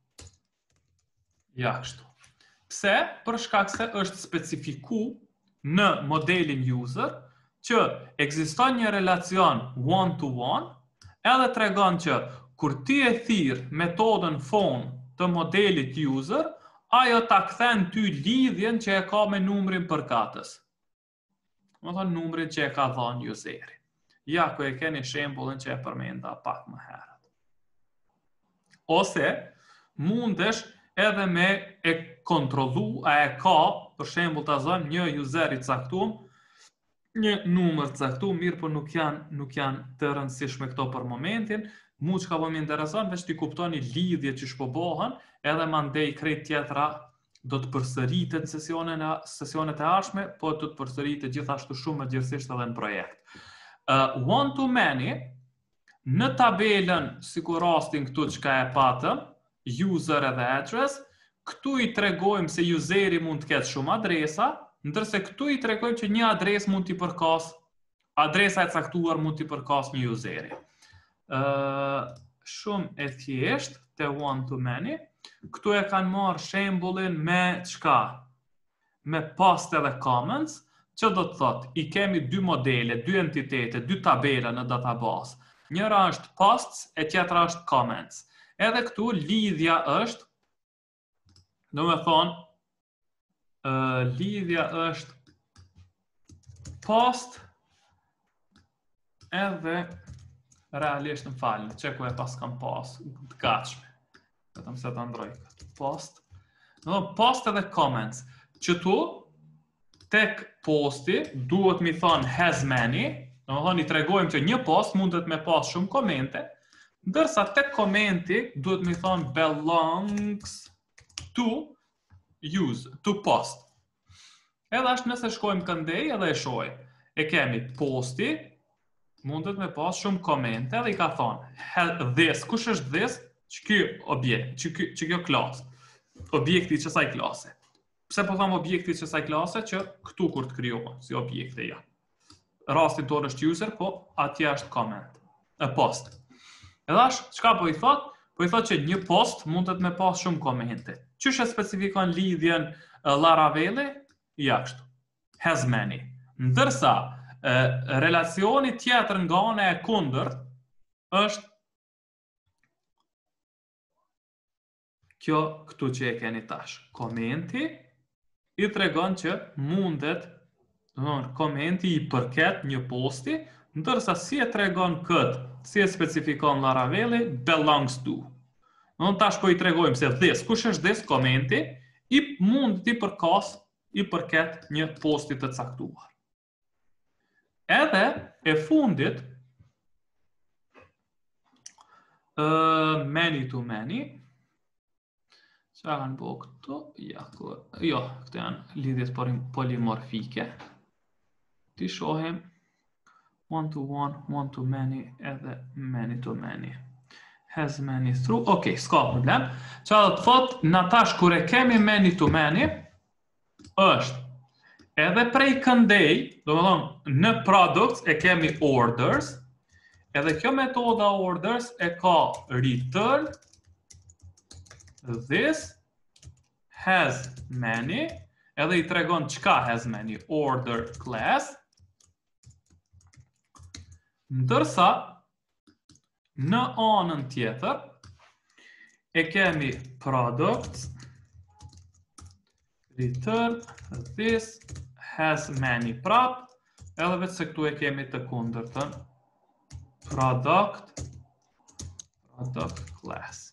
Ja kështu. Pse? Për shkak se është specifiku në modelin user që ekziston një relacion one-to-one edhe tregon që kur ti e thirr metodën phone të modelit user, ajo ta kthen ty lidhjen që e ka me numrin përkatës. Më thonë numrin që e ka dhënë useri. Ja, ku e keni shembullin që e përmenda pak më herët. Ose mundesh edhe me e kontrollu, a e ka, për shembull ta zëm një user i caktuar, një numër caktuar, mirë po nuk janë nuk janë të rëndësishme këto për momentin. Mu çka po më intereson, veç ti kuptoni lidhje që shpo bëhen, edhe mandej krejt tjetra do të përsëritet sesionet e sesionet e ardhshme, po do të përsëritet gjithashtu shumë më gjithësisht edhe në projekt. Uh, one to many, në tabelën, sikur rastin këtu çka e patëm, user edhe address, këtu i tregojmë se useri mund të ketë shumë adresa, ndërse këtu i tregojmë që një adres mund t'i përkas, adresa e caktuar mund t'i përkas një useri. Uh, shumë e thjesht, te one to many, këtu e kanë marrë shembullin me çka? Me post edhe comments, që do të thotë, i kemi dy modele, dy entitete, dy tabela në database. Njëra është posts, e tjetra është comments. Edhe këtu lidhja është, do me thonë, uh, lidhja është post edhe realisht në falë, që ku e pas kam pas, të gatshme. Vetëm se të ndroj këtë post. No, post edhe comments. Që tu, tek posti, duhet mi thonë has many, do me thonë i tregojmë që një post mundet me pas shumë komente, ndërsa tek komenti duhet mi thonë belongs to use, to post. Edhe ashtë nëse shkojmë këndej edhe e shojmë. E kemi posti, mundet me pas shumë komente, edhe i ka thonë this, kush është this? Që kjo objekt, që kjo, që kjo klasë, objekti që saj klase. Pse po tham objekti që saj klase? Që këtu kur të krijohen, si objekte ja. Rastin tonë është user, po atje është comment, e post. Edhe ashtë, çka po i thot? Po i thot që një post mundet me pas shumë komente. Qysh e specifikon lidhjen Laravelli? Ja kështu, has many. Ndërsa, relacioni tjetër nga ana e kundërt është kjo këtu që e keni tash. Komenti i tregon që mundet, domethënë komenti i përket një posti, ndërsa si e tregon këtë, si e specifikon Laravelli, belongs to. Domethënë tash po i tregojmë se this, kush është this komenti, i mund të përkas i përket një posti të caktuar. Edhe e fundit, uh, many to many, Qa kanë bo këto? Ja, jo, këto janë lidhjet polimorfike. Ti shohim one to one, one to many, edhe many to many. Has many through. Ok, s'ka problem. Qa dhe të thot, në tash kur e kemi many to many, është edhe prej këndej, do me thonë, në products e kemi orders, edhe kjo metoda orders e ka return this has many, edhe i tregon çka has many, order class, Ndërsa, në anën tjetër, e kemi products, return, this has many prap, edhe vetë se këtu e kemi të kundërtën, product, product class.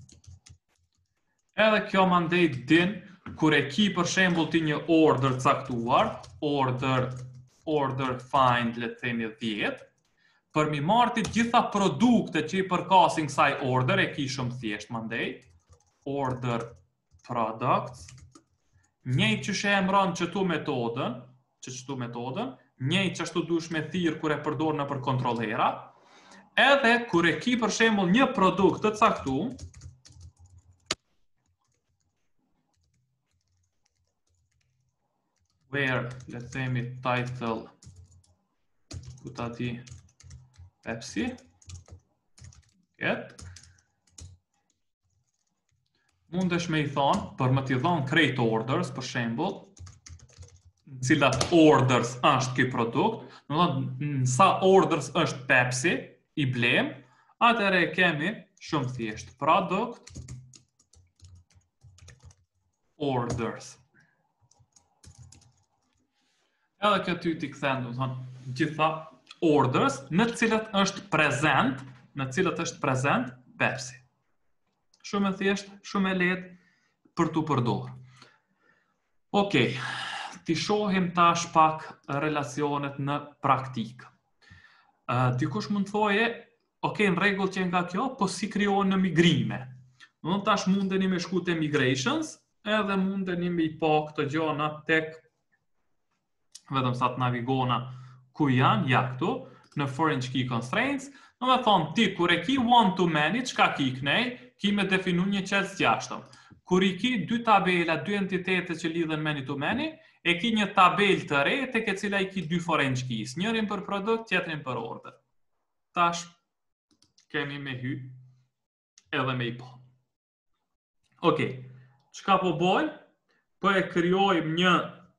Edhe kjo mandej din, kur e ki për shembull ti një order caktuar, order, order find, le të themi dhjetë, për mi marti gjitha produkte që i përkasin kësaj order, e ki shumë thjesht mandej, order products, njëjtë që shë emran qëtu metodën, që qëtu metodën, njëjtë që ashtu dush me thirë kur e përdor në për kontrolera, edhe kur e ki për shembull një produkt të caktu, where, le të themi title, ku ta di Pepsi, get, mundesh me i thonë, për më t'i thonë create orders, për shembull, në cilat orders është ki produkt, në thonë nësa orders është Pepsi, i blem, atëre kemi shumë thjesht, product, orders. Edhe kjo ty t'i kthen, do të thonë, gjitha orders në të cilat është prezent, në të cilat është prezent Pepsi. Shumë e thjesht, shumë e lehtë për t'u përdorë. Okej, ti shohim tash pak relacionet në praktikë. Uh, dikush mund thoje, okej, në rregull që nga kjo, po si krijohen në migrime. Do të tash mundeni me shku te migrations, edhe mundeni me i pa këto gjëra tek vetëm sa të navigona ku janë, ja këtu, në foreign key constraints, në me thonë ti, kur e ki one to many, qka ki kënej, ki me definu një qelës jashtëm. Kur i ki dy tabela, dy entitete që lidhen many to many, e ki një tabel të re, tek e cila i ki dy foreign keys, njërin për produkt, tjetrin për order. Tash, kemi me hy, edhe me i po. Okej, qka po bojnë? Po e kryojmë një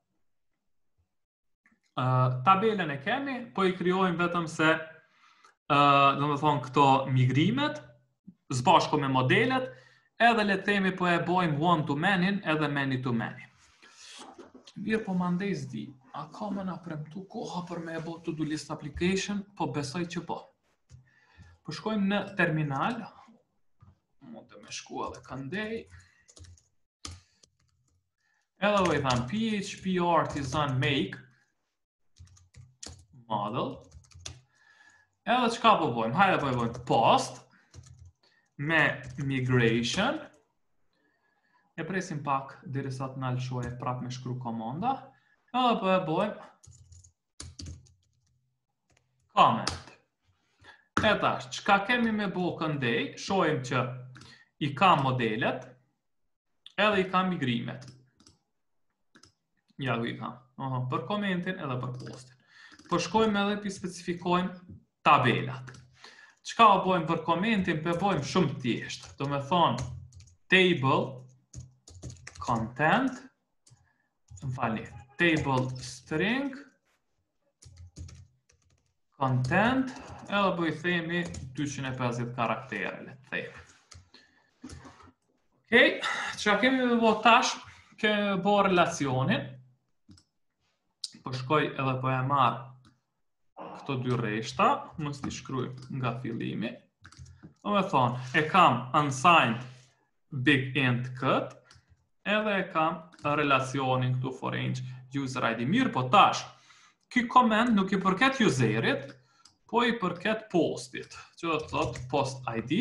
Uh, tabelen e kemi, po i kryojmë vetëm se uh, do me thonë këto migrimet, zbashko me modelet, edhe le themi po e bojmë one to many edhe many to many. Mirë po mandej zdi, a ka më na premtu koha për me e bo to do list application, po besoj që po. Po shkojmë në terminal, mund të me shku edhe këndej, edhe do i thamë php artisan make, model, edhe qka po bojmë? Hajde po e bojmë post, me migration, e presim pak, diri sa të nalë shoje prap me shkru komanda, edhe po e bojmë comment. E tash, qka kemi me bo këndej, shojmë që i ka modelet, edhe i ka migrimet. Ja, ku i ka. Aha, për komentin edhe për postin. Po shkojmë edhe pi specifikojmë tabelat. Qka o bojmë për komentin, për bojmë shumë thjesht. Do me thonë table content, më fali, table string content, edhe po i themi dyqind e pesëdhjetë karaktere, le të themi. Okej, çka kemi me bo tash, kemi bo relacionin, po shkoj edhe po e marë këto dy rreshta, mos t'i shkruaj nga fillimi. Do me thonë, e kam unsigned big int cut, edhe e kam relacionin këtu for range user I D. Mirë, po tash, ky command nuk i përket userit, po i përket postit. Që do të thotë post I D,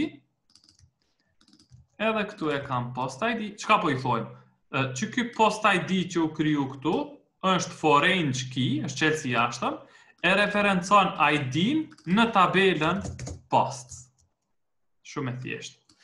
edhe këtu e kam post I D. Çka po i thojmë? Që ky post I D që u kriju këtu, është for range key, është qelësi jashtëm, e referencon I D-n në tabelën posts. Shumë e thjeshtë.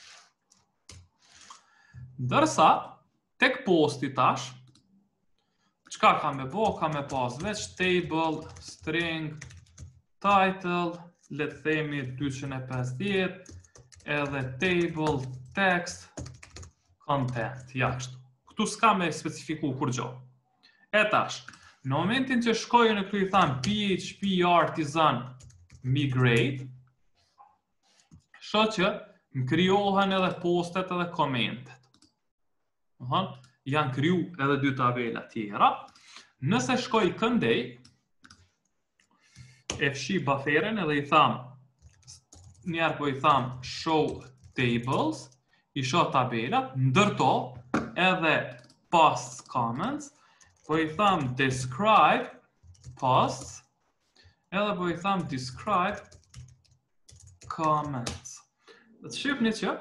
Ndërsa, tek posti tash, qka ka me bo, ka me pas veç table, string, title, le të themi dyqind e pesëdhjetë, edhe table, text, content, jashtu. Këtu s'ka me specifiku kur gjo. E tash, në momentin që shkojë në këtu i thamë php artisan migrate, shoh që më krijohen edhe postet edhe komentet. Uhum, janë kriju edhe dy tabela tjera. Nëse shkoj këndej, e fshi bufferin edhe i tham, njerë po i tham show tables, i shoh tabelat, ndërto edhe posts comments, po i tham describe posts, edhe po i tham describe comments. Dhe të shifni që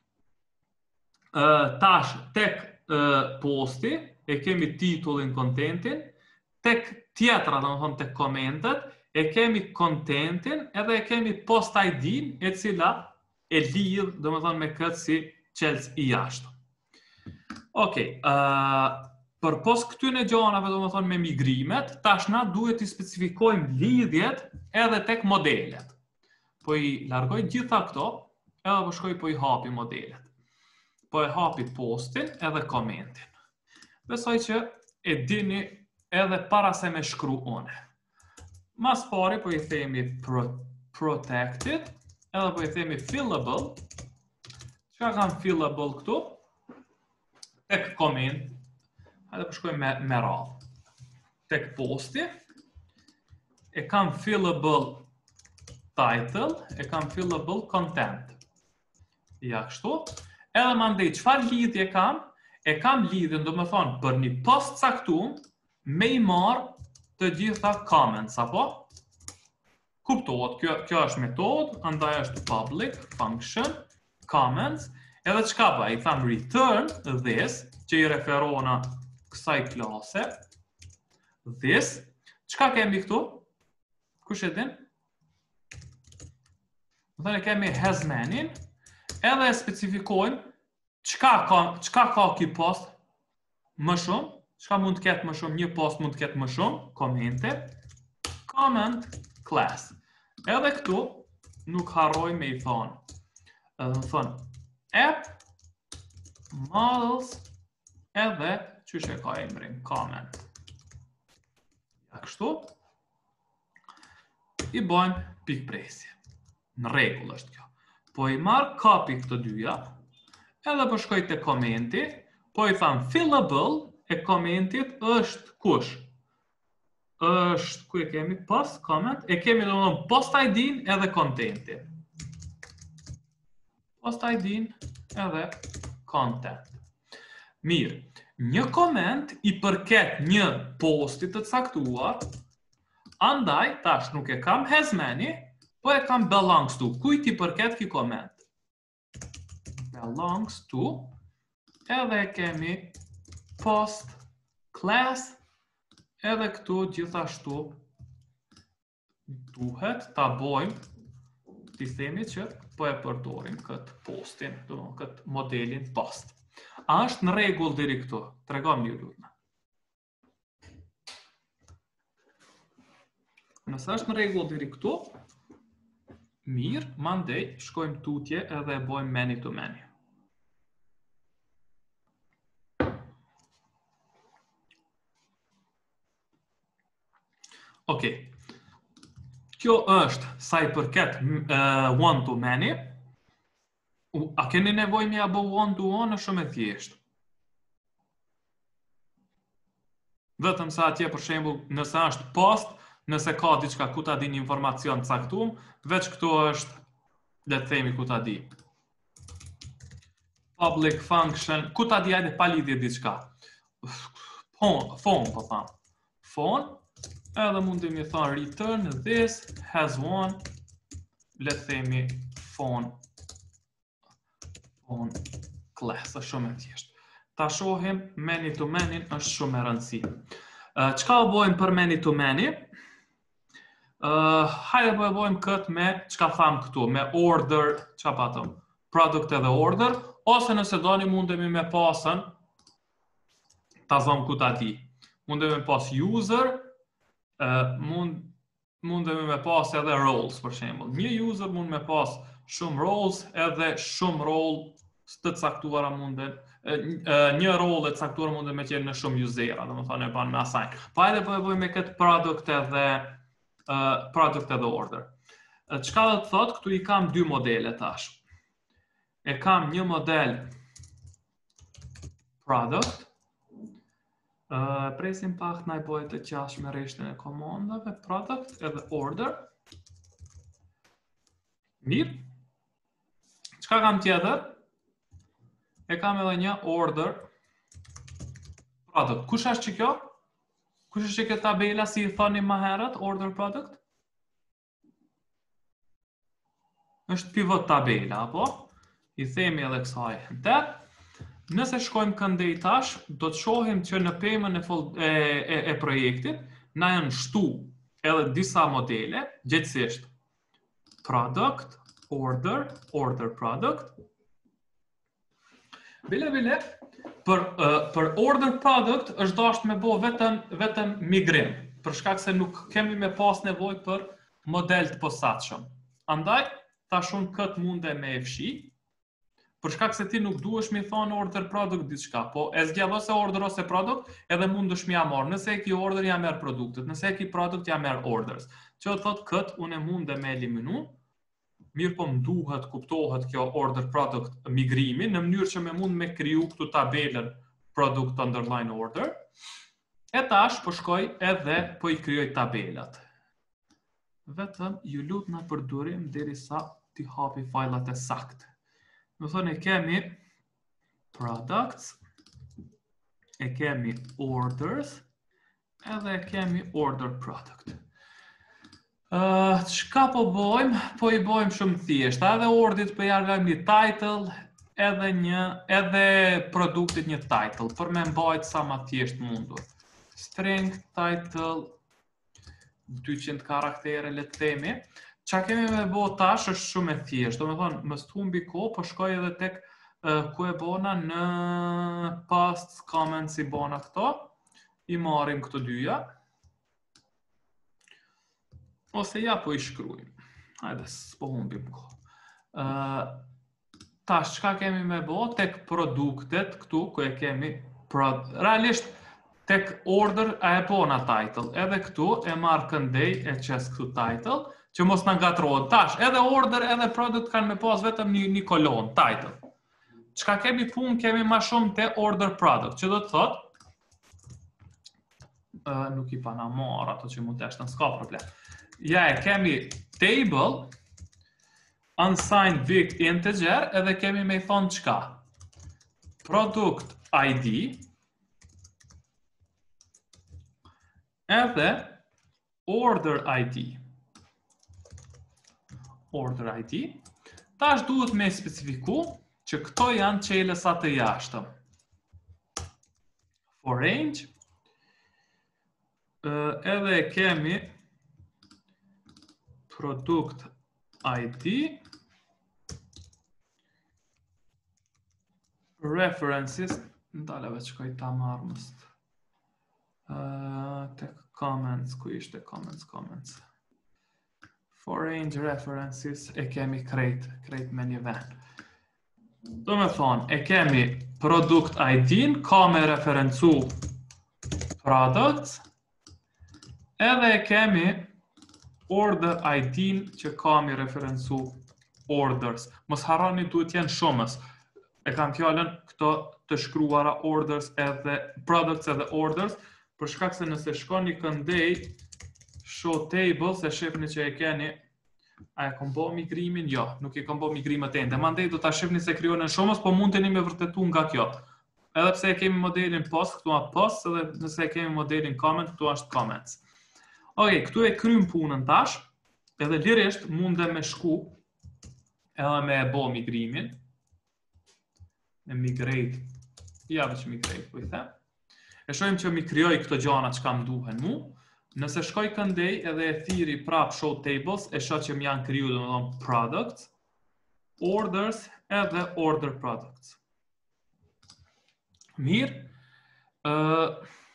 uh, tash tek uh, posti e kemi titullin, kontentin, tek tjetra, do të thonë tek komentet, e kemi kontentin edhe e kemi post I D-n e cila e lidh, do të thonë me këtë si qelës i jashtë. Okej, uh, për pos këtyne gjanave, do të thonë me migrimet, tash na duhet i specifikojmë lidhjet edhe tek modelet. Po i largoj gjitha këto, edhe po shkoj po i hapi modelet. Po e hapi postin edhe komentin. Besoj që e dini edhe para se me shkru une. Mas pari po i themi pro, protected, edhe po i themi fillable. Çka kam fillable këtu? Tek koment, edhe po shkoj me, me radhë. Tek posti, e kam fillable title, e kam fillable content. Ja kështu. Edhe më ndej, çfarë lidhje kam? E kam lidhjen, do më thonë, për një post caktuar me i marë të gjitha comments, apo? Kuptohet, kjo, kjo është metodë, andaj është public function comments, edhe çka ba? I tham return this, që i referona kësaj klase, this, çka kemi këtu? Kush e din? Më thënë kemi has many-n, edhe e specifikojmë çka ka, çka ka ky post më shumë, çka mund të ketë më shumë, një post mund të ketë më shumë, komente, comment class. Edhe këtu nuk harroj me i thonë, edhe më thonë, app, models, edhe që që ka emrin, comment. Ja kështu, i bojmë pikpresje. Në rregull është kjo. Po i marr copy këto dyja, edhe po shkoj te komenti, po i tham fillable, e komentit është kush? Është, ku e kemi? Post, comment, e kemi do më thonë post I D-n edhe kontentin. Post I D-n edhe content. Mirë, një koment i përket një postit të caktuar, andaj, tash nuk e kam has many, po e kam belongs to. Kujt i përket ky koment? Belongs to, edhe kemi post class, edhe këtu gjithashtu duhet ta bojmë, t'i themi që po e përdorim këtë postin, do të thonë këtë modelin post. A është në rregull deri këtu? Tregom një lutem. Nëse është në rregull deri këtu, mirë, mandej shkojmë tutje edhe e bojmë many to many. Okej. Kjo është sa i përket uh, one to many. A keni nevojë me apo one to one, është shumë e thjeshtë. Vetëm sa atje për shembull, nëse është post, nëse ka diçka ku ta din informacion caktuar, veç këtu është, le të themi ku ta di. Public function, ku ta di ajde pa lidhje diçka. Phone, phone po tham. Phone, edhe mund të mi thonë return this has one, le të themi phone, phone class, është shumë e thjeshtë. Ta shohim many to many është shumë e rëndësishme. Uh, çka u bojmë për many to many? Uh, hajde po e bojmë këtë me, çka tham këtu, me order, çka patëm, product edhe order, ose nëse doni mundemi me pasën, ta zom ku ta di. Mundemi me pas user, uh, mund, mundemi me pas edhe roles, për shembull. Një user mund me pas shumë roles, edhe shumë role të caktuara munden, një role e caktuar munden me qenë në shumë usera, do më thonë e ban me assign. Pa edhe po e bëjmë me këtë product edhe uh, product edhe order. Çka do të thotë, këtu i kam dy modele tash. E kam një model product. Uh, presim pak na i bëhet të qash me rreshtën e komandave, product edhe order. Mirë. Çka kam tjetër? E kam edhe një order product. Kush është që kjo? Kush është që kjo tabela si i thoni më herët, order product? Është pivot tabela, apo? I themi edhe kësaj enter. Nëse shkojmë këndej tash, do të shohim që në pemën e, e, e, e projektit, na janë shtu edhe disa modele, gjithsesht product, order, order product. Bile, bile, për, uh, për order product është dashur me bo vetëm, vetëm migrim, për shkak se nuk kemi me pas nevojë për model të posaçëm. Andaj, tash unë këtë munde me e fshi, për shkak se ti nuk duhesh mi thonë order product diçka, po e zgjedh ose order ose product, edhe mundesh mi ja marr. Nëse e ki order, ja merr produktet, nëse e ki product, ja merr orders. Që do thotë kët unë munde me eliminu. Mirë po më duhet, kuptohet kjo order product migrimi, në mënyrë që me mund me kriju këtu tabelën product underline order. E tash po shkoj edhe po i krijoj tabelat. Vetëm ju lutna për durim derisa ti hapi fajlat e saktë. Më thonë e kemi products, e kemi orders, edhe e kemi order product. Uh, Çka po bojmë? Po i bojmë shumë thjesht. Edhe ordit po jargojmë një title, edhe një, edhe produktit një title, për me mbajt sa ma thjesht mundur. String, title, dyqind karaktere, le të themi. Qa kemi me bo tash është shumë e thjesht. Do me thonë, më stumbi ko, po shkoj edhe tek uh, ku e bona në past comments i bona këto. I marim këto dyja. Ose ja po i shkrujmë. Hajde, s'po humbim ko. Uh, tash, qka kemi me bo? Tek produktet këtu, ku e kemi product. Realisht, tek order a e bona title. Edhe këtu e marrë këndej e qes këtu title. Që mos në ngatrohet. Tash, edhe order, edhe product kanë me pas vetëm një, një kolon, title. Çka kemi punë, kemi ma shumë te order product, që do të thot, uh, nuk i pana marr ato që mund të eshtën, s'ka problem. Ja e kemi table, unsigned big integer, edhe kemi me i thonë qka? Product I D, edhe order I D. Order I D. Tash duhet me specifiku që këto janë qelësat e jashtëm. For range, edhe kemi product I D, references, ndaleve që kaj ta marmës. Tek comments, ku ishte comments, comments. For range references e kemi krejt, krejt me një ven. Do me thonë, e kemi product I D-n, ka me referencu products, edhe e kemi order I D-n që ka me referencu orders. Mos harroni duhet jenë shumës. E kam fjallën këto të shkruara orders edhe products edhe orders, për shkak se nëse shkoni këndej show table, se shifni që e keni, a e kom bo migrimin? Jo, nuk e kom bo migrimet e ndë. Mandej do ta shifni se kryonin shumës, po mund të një me vërtetu nga kjo. Edhe pse e kemi modelin post, këtu a post, edhe nëse e kemi modelin comment, këtu ashtë comments. Ok, këtu e krym punën tash, edhe lirisht mund dhe me shku, edhe me e bo migrimin, me migrate, ja veç migrate, po i them. E shojmë që mi kryoj këto gjana që kam duhen mu. Nëse shkoj këndej edhe e thiri prap show tables, e shoh që më janë kriju dhe më thonë products, orders edhe order products. Mirë. Uh,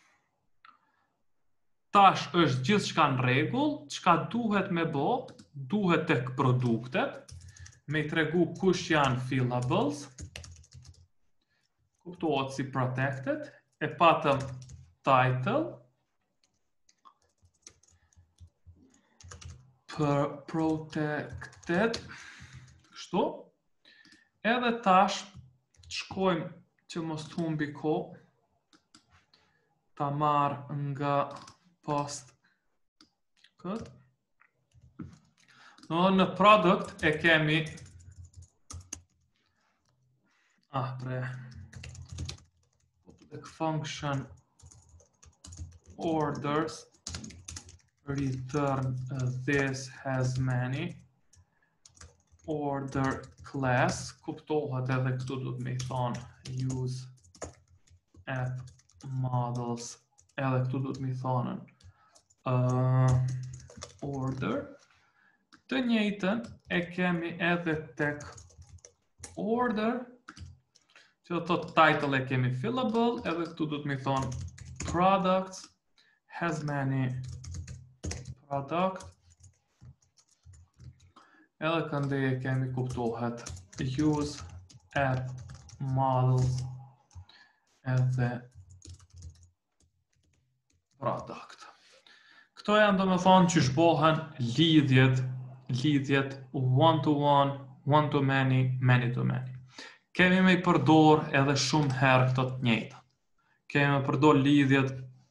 tash është gjithë shka në regull, çka duhet me bo, duhet tek produktet, me i tregu kush janë fillables, kuptohet si protected, e patëm title, protected. Kështu. Edhe tash shkojmë që mos të humbi kohë ta marr nga post këtë. No, në product e kemi ah, pre public function orders return uh, this has many order class, kuptohet edhe këtu do të me thonë use app models, edhe këtu do të me thonën uh, order. Të njëjtën e kemi edhe tek order, që të title e kemi fillable, edhe këtu do të me thonë products has many product, edhe këndej e kemi kuptohet use app models edhe product. Këto janë do me thonë që shbohen lidhjet, lidhjet one to one, one to many, many to many. Kemi me i përdor edhe shumë herë këto të njëjta. Kemi me përdor lidhjet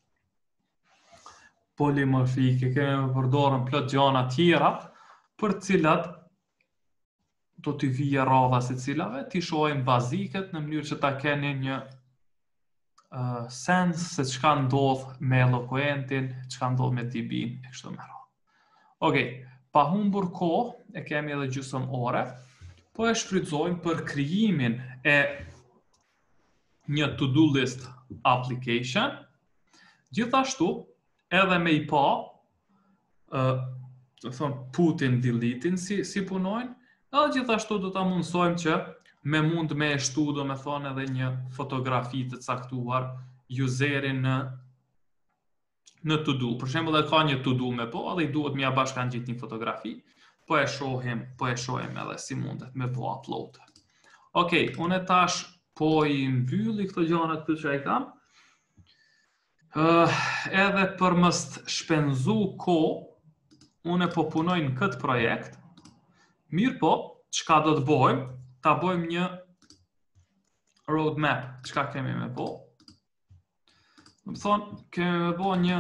polimorfike, kemi me përdor në plot gjana tjera, për cilat do t'i vija radha se cilave, t'i shohim baziket në mënyrë që ta keni një uh, sens se çka ndodh me eloquentin, çka ndodh me D B-n e kështu me radhë. Okej, pa humbur kohë, e kemi edhe gjysmë ore, po e shfrytëzojmë për krijimin e një to-do list application, gjithashtu edhe me i pa uh, të thonë putin, deletin si, si punojnë, edhe gjithashtu do ta mundsojmë që me mund me e shtu, do me thonë edhe një fotografi të caktuar userin në, në to-do. Për shembull, e ka një to-do me po, edhe i duhet me ja bashkangjit një fotografi, po e shohim, po e shohim edhe si mundet me po upload. Okej, unë tash po i mbylli këto gjëra këtu që ai kam. Uh, edhe për mos shpenzu kohë, unë po punoj në këtë projekt, mirë po, çka do të bëjmë? Ta bëjmë një roadmap, çka kemi me bo. Do të thonë, kemi me bo një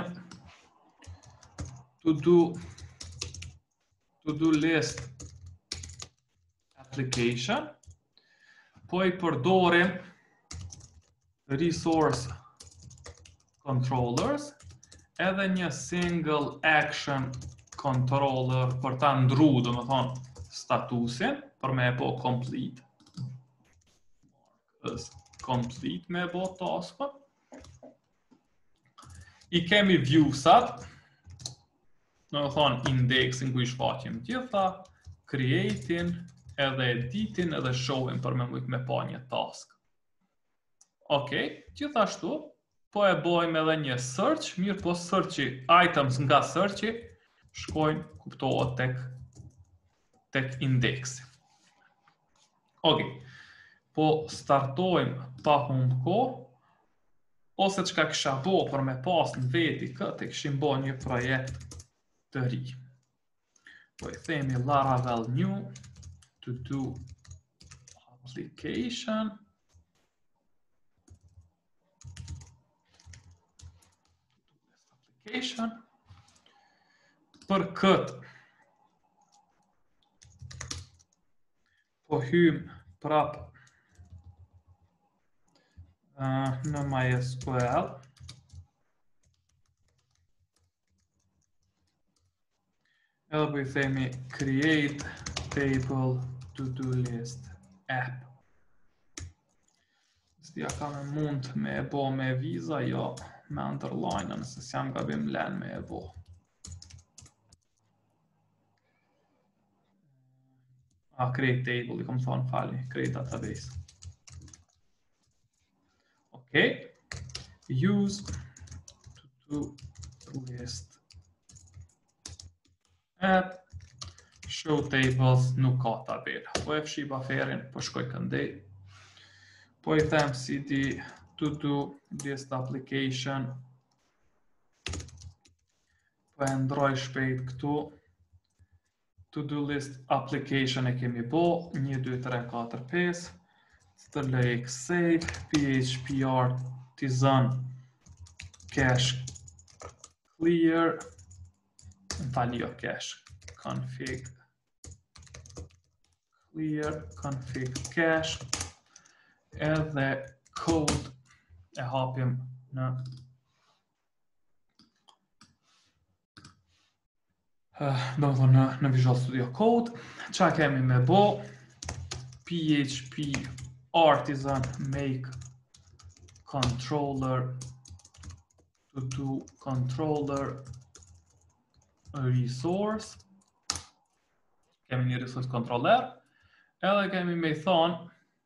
to-do to-do list application, po i përdorim resource controllers, edhe një single action controller për ta ndru, do me thonë, statusin, për me e bo complete. Complete me e bo taskën. I kemi viewsat, do me thonë, indexin ku i shfaqim gjitha, creating, edhe editin, edhe showin për me mujt me pa një task. Okej, gjithashtu, po e bojmë edhe një search, mirë po searchi, items nga searchi, shkojnë, kuptohet tek, tek indeksi. Okej, po startojmë pa humbë kohë, ose çka kisha bo për me pas në veti këtë, e kishim bo një projekt të ri. Po i themi Laravel new, to do application, application, për këtë, po hymë prap uh, në MySQL, edhe po i themi create table to-do list app. Stia ka me mund me e bo me viza, jo me underline, nëse s'jam gabim len me e bo. A, create table, i kom thonë fali, create database. Ok, use to-do list app, show tables, nuk ka tabela. Po e fshi baferin, po shkoj këndej. Po i them cd to-do list application. Po e ndroj shpejt këtu. to-do list application e kemi bo, një, dy, tre, katër, pesë, të lejk save, php artisan cache clear, më falni jo cache, config clear, config cache, edhe code e hapim në Uh, do të thonë në, në Visual Studio Code. Qa kemi me bo? php artisan make controller to do controller resource. Kemi një resource controller. Edhe kemi me i thonë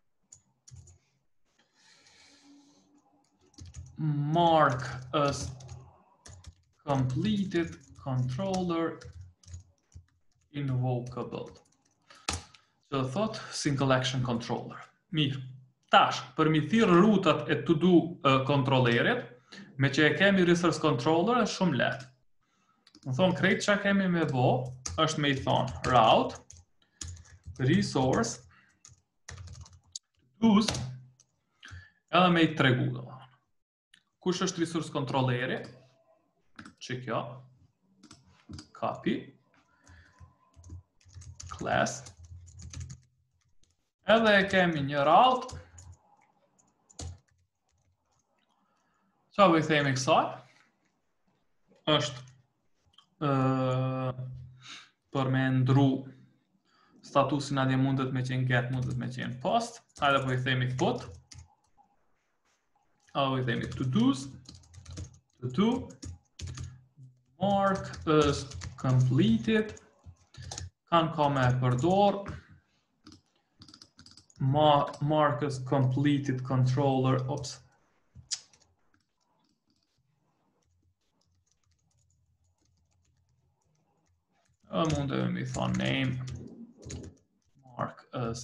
mark as completed controller invocable. Që dhe thot single action controller. Mirë. Tash, për mi thirë rutat e to do uh, kontrolerit, me që e kemi resource controller, është shumë letë. Më thonë, krejt që kemi me bo, është me i thonë route, resource, to do's, edhe me i tregu. Kush është resource controlleri? Që kjo, copy, class, edhe e kemi një route, qa vë i themi kësaj, është uh, për me ndru statusin adje mundet me qenë get, mundet me qenë post, hajde po i themi put, edhe po i themi to do's, to do, mark as completed, kanë ka me përdor, mark as completed controller, ops, e mund e me thonë name, mark as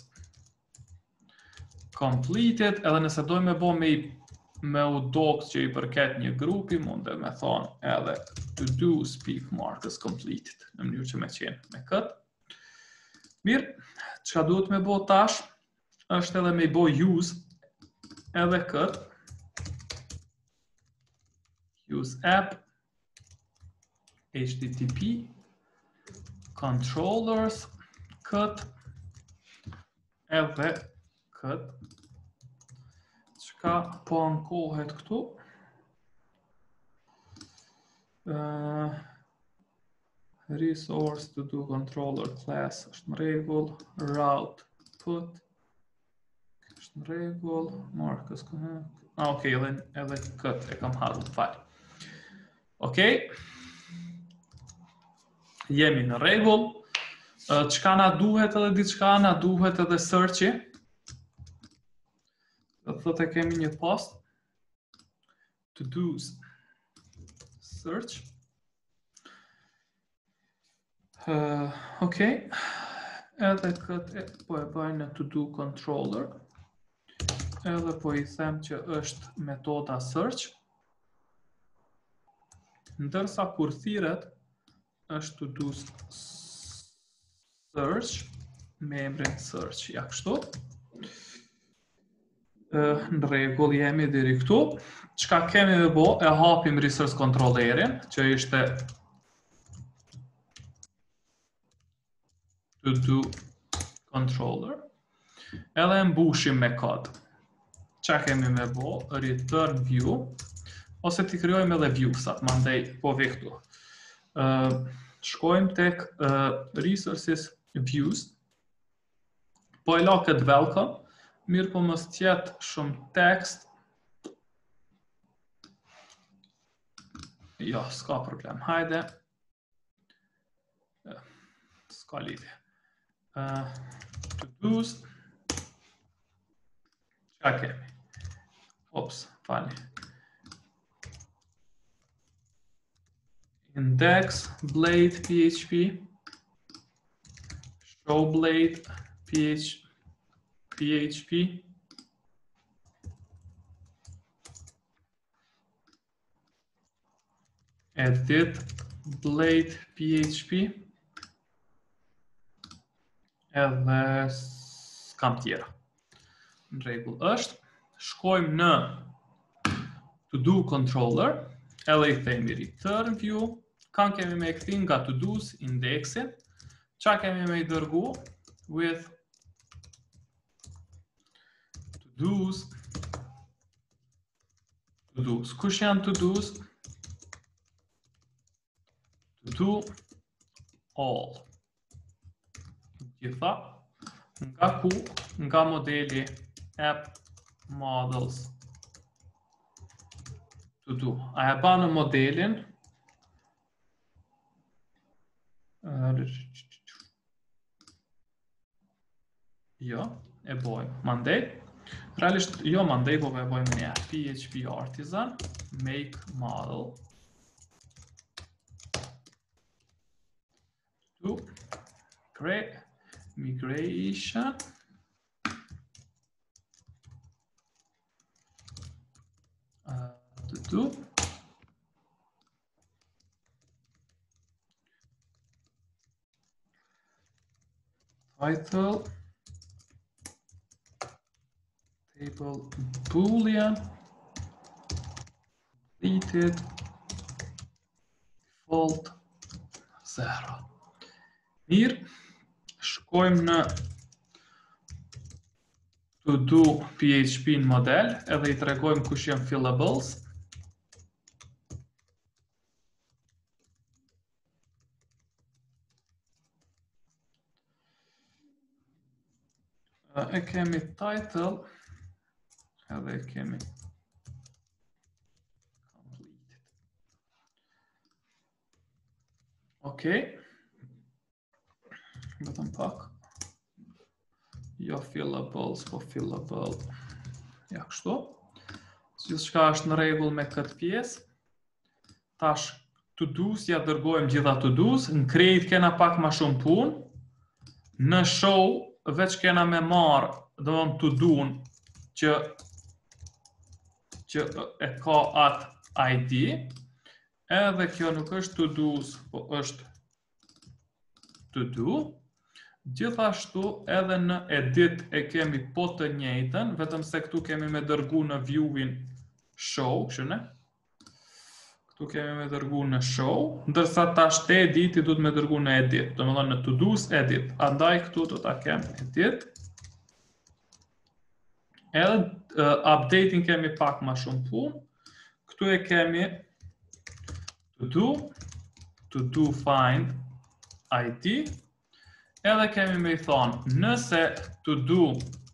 completed, edhe nëse dojmë me bo me, me u docs që i përket një grupi, mund e me thonë edhe to do speak mark as completed, në mënyrë që me qenë me këtë. Mirë, që duhet me bo tash, është edhe me bo use edhe këtë, use app, http, controllers, këtë, edhe këtë, qka po ankohet këtu, uh, resource to do controller class është në regull, route put është në regull, markës kënë, ah, ok, edhe, edhe këtë e kam hadhë të falë. Ok, jemi në regull, uh, qka na duhet edhe diçka, na duhet edhe searchi, dhe thot e kemi një post, to do's search, Uh, ok, edhe këtë e, po e bëjnë në to do controller, edhe po i them që është metoda search, ndërsa kur thiret është to do search, me emrin search, ja kështu. Uh, në regull jemi diri këtu, qka kemi me bo, e hapim resource controllerin, që ishte to do controller, edhe mbushim me kod. Qa kemi me bo? Return view, ose t'i kryojmë edhe viewsat, mandej po ve këtu. Uh, shkojmë tek uh, resources views, po e la këtë welcome, mirë po mos tjetë shumë tekst. Jo, s'ka problem, hajde. S'ka lidhje. Uh, to do's, qa kemi? Ops, fali. Index, blade, php, show blade, php, php, edit, blade, php, edhe s'kam tjera. Në rregull është, shkojmë në to do controller, edhe i themi return view, kanë kemi me këthi nga to do's indeksin, qa kemi me i dërgu with to do's, to do's. Kush janë to do's? To do all. Gjitha, nga ku, nga modeli app models to do. A e ba në modelin jo, e bojmë mandej. Realisht, jo mandej, po e bojmë një P H P artisan make model to create migration uh, to do title table boolean completed default zero. Mirë, shkojmë në to do P H P në model, edhe i tregojmë kush janë fillables. E kemi title, edhe e kemi completed. Okej. Vetëm pak. Jo fillables, po fillable. Ja, kështu. Gjithçka është në rregull me këtë pjesë. Tash to do's ja dërgojmë gjitha to do's, në create kena pak ma shumë punë. Në show veç kena me marë, do më to do'n që që e ka atë I D. Edhe kjo nuk është to do's, po është to do. Gjithashtu edhe në edit e kemi po të njëjtën, vetëm se këtu kemi me dërgu në viewin show, shëne? Këtu kemi me dërgu në show, ndërsa tash te editi du të me dërgu në edit, do më thonë në to do's edit. Andaj këtu do ta kem edit. Edhe uh, updating kemi pak ma shumë punë. Këtu e kemi to do, to do find I D. Edhe kemi me i thonë, nëse to do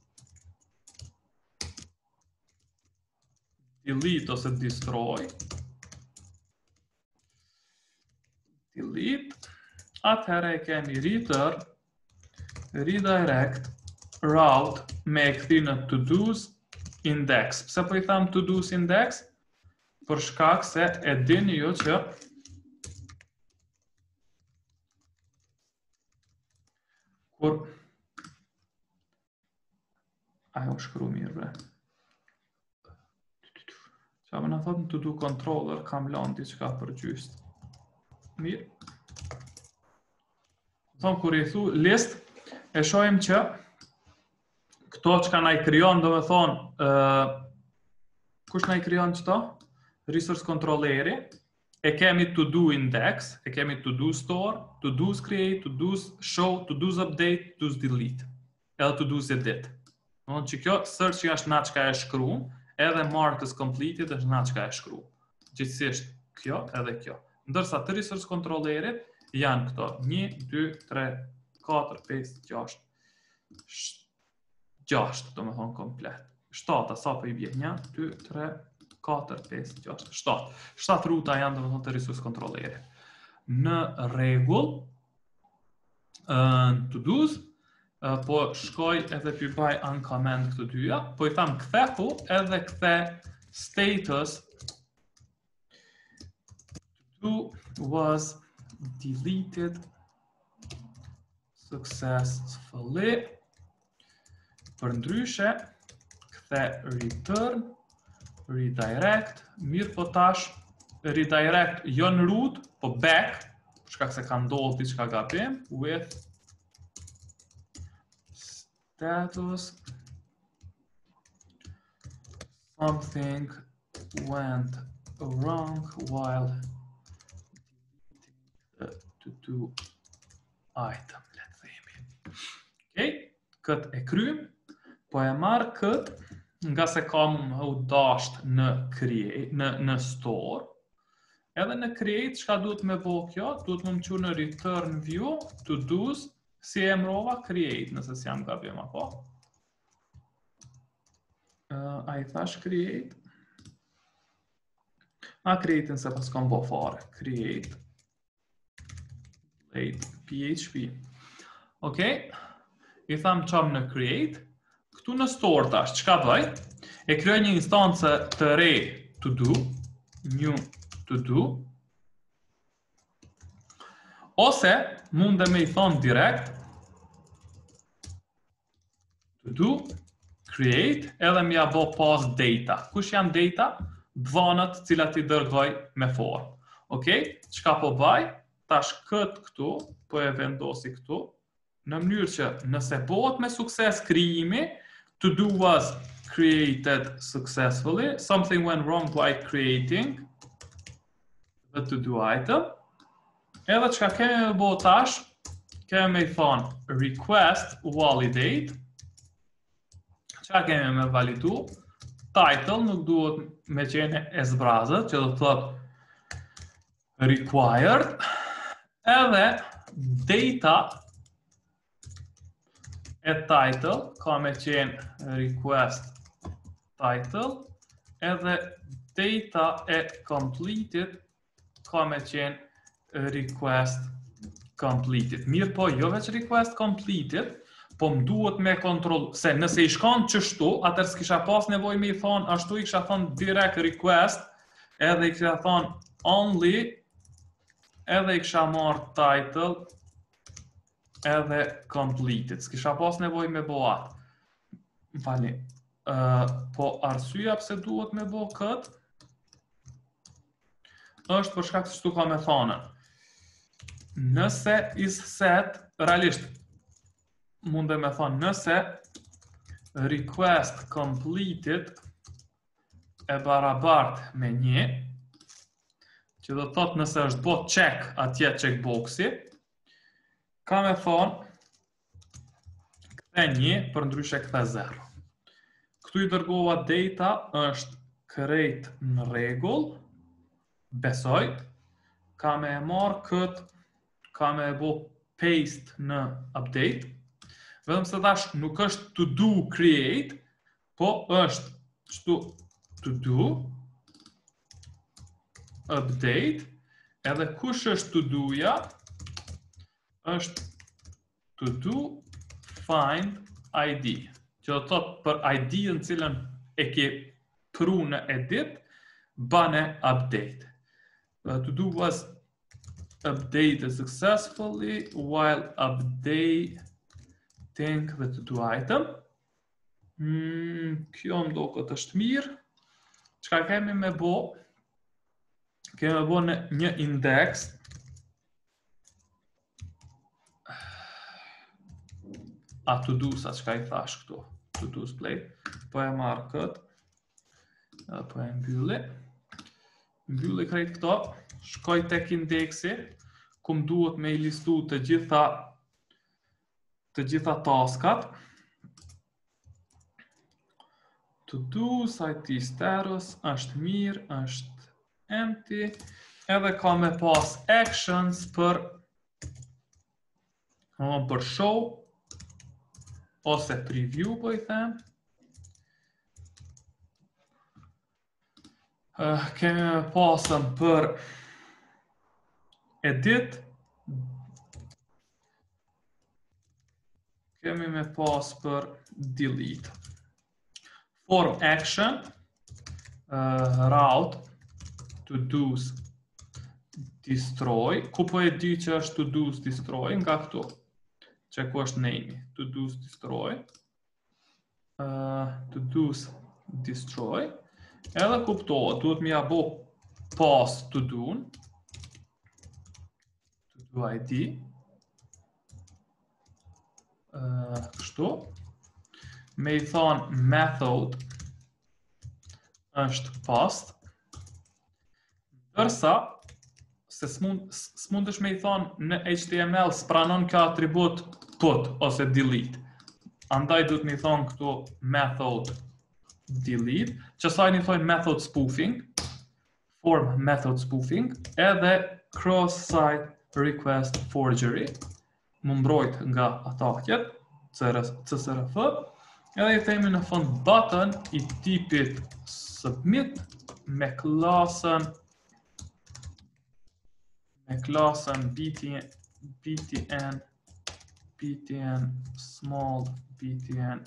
delete ose destroy, delete, atëherë e kemi return, redirect, route, me e këthi në to do's index. Pse po i thamë to do's index? Për shkak se e dini ju që kur ajo shkru mirë bre. Qa më në thotë në to do controller kam lanë diçka për gjyst. Mirë. Thonë kur i thu list, e shojmë që këto që ka na i kryon, do me thonë, uh, kush na i kryon qëto? Resource controlleri. E kemi to do index, e kemi to do store, to do's create, to do's show, to do's update, to do's delete. Edhe to do's edit. Në që kjo search që është na qka e shkru, edhe markers completed është na qka e shkru. Gjithësisht kjo edhe kjo. Ndërsa të resource controllerit janë këto një, dy, tre, katër, pesë, gjashtë. gjashtë, do me thonë komplet. shtatë, sa për i bje? një, dy, tre, katër, pesë, gjashtë, shtatë. shtatë ruta janë dhe më thonë të resource controlleri. Në regull, në to do's, po shkoj edhe për baj uncomment këtë dyja, po i thamë kthehu edhe kthe status to was deleted successfully. Për ndryshe, kthe return, redirect, mirë po tash, redirect jo në root, po back, shkak se ka ndodhur diçka gabim, with status something went wrong while the to-do item, let's say. Ok, këtë e krym, po e marr këtë, nga se kam u dasht në create, në, në store, edhe në create, çka duhet me bo kjo? Duhet me më qu në return view, to do's, si e mrova create, nëse si jam gabim apo. Uh, a i thash create? A create nëse pas kam bo fare. Create. P H P. Ok? I tham qam në create. Këtu në store tash, çka bëj? E kryoj një instancë të re to do, new to do. Ose mund dhe me i thonë direkt to do, create, edhe m'ja bo pas data. Kush janë data? Dvanët cilat i dërgoj me form. Ok? Çka po baj? Tash këtë këtu, po e vendosi këtu, në mënyrë që nëse bëhet me sukses krijimi, to do was created successfully, something went wrong while creating the to do item. Edhe çka kemi me bo tash, kemi me i thonë request validate. Çka kemi me validu? Title nuk duhet me qene e zbrazët, që do të thot required. Edhe data e title ka me qenë request title. Edhe data e completed ka me qenë request completed. Mirë po, jo veç request completed, po më duhet me kontrol, se nëse i shkon qështu, atër s'kisha pas nevoj me i thonë, ashtu i kisha thonë direct request, edhe i kisha thonë only, edhe i kisha marrë title, edhe completed. S'kisha pas nevoj me bo atë. Më falni. Uh, po arsyeja pse duhet me bo këtë, është për shkak se shtu ka me thonë. Nëse is set, realisht, mund dhe me thonë, nëse request completed e barabart me një, që do të thotë nëse është bo check atje checkboxi, ka me thonë këthe një për ndryshe këthe zero. Këtu i dërgova data është create në regull, besoj, ka me e marë këtë, ka me e bo paste në update, vetëm se tash nuk është to do create, po është qëtu to do update, edhe kush është to do-ja, është to do find I D, që do të thotë për I D-ën cilën e ke pru në edit, bane update. To do was updated successfully while updating the to do item. Mm, kjo më do këtë është mirë. Çka kemi me bo? Kemi me bo në një index. A to do sa çka i thash këtu. To do's play. Po e marrë këtë. Po e mbylli. Mbylli krejt këto. Shkoj tek indeksi, ku më duhet me i listu të gjitha të gjitha taskat. To do, I T status, është mirë, është empty, edhe ka me pas actions për për show, ose preview, po i them. Uh, kemi me pasën për edit, kemi me pas për delete. Form action, uh, route, to do's destroy, ku po e di që është to do's destroy, nga këtu, që ku është name, to do's destroy, uh, to do's destroy, edhe kuptohet, duhet mi abo pas to do-n, to do I D, uh, kështu, me i thonë method është post, dërsa se s'mundesh me i thonë në H T M L s'pranon kjo atribut put ose delete. Andaj duhet me i thonë këtu method delete, që saj një thonë method spoofing, form method spoofing, edhe cross-site request forgery, më mbrojt nga atakjet, C S R F, edhe i themi në fund button i tipit submit me klasën me klasën btn, btn, btn small, btn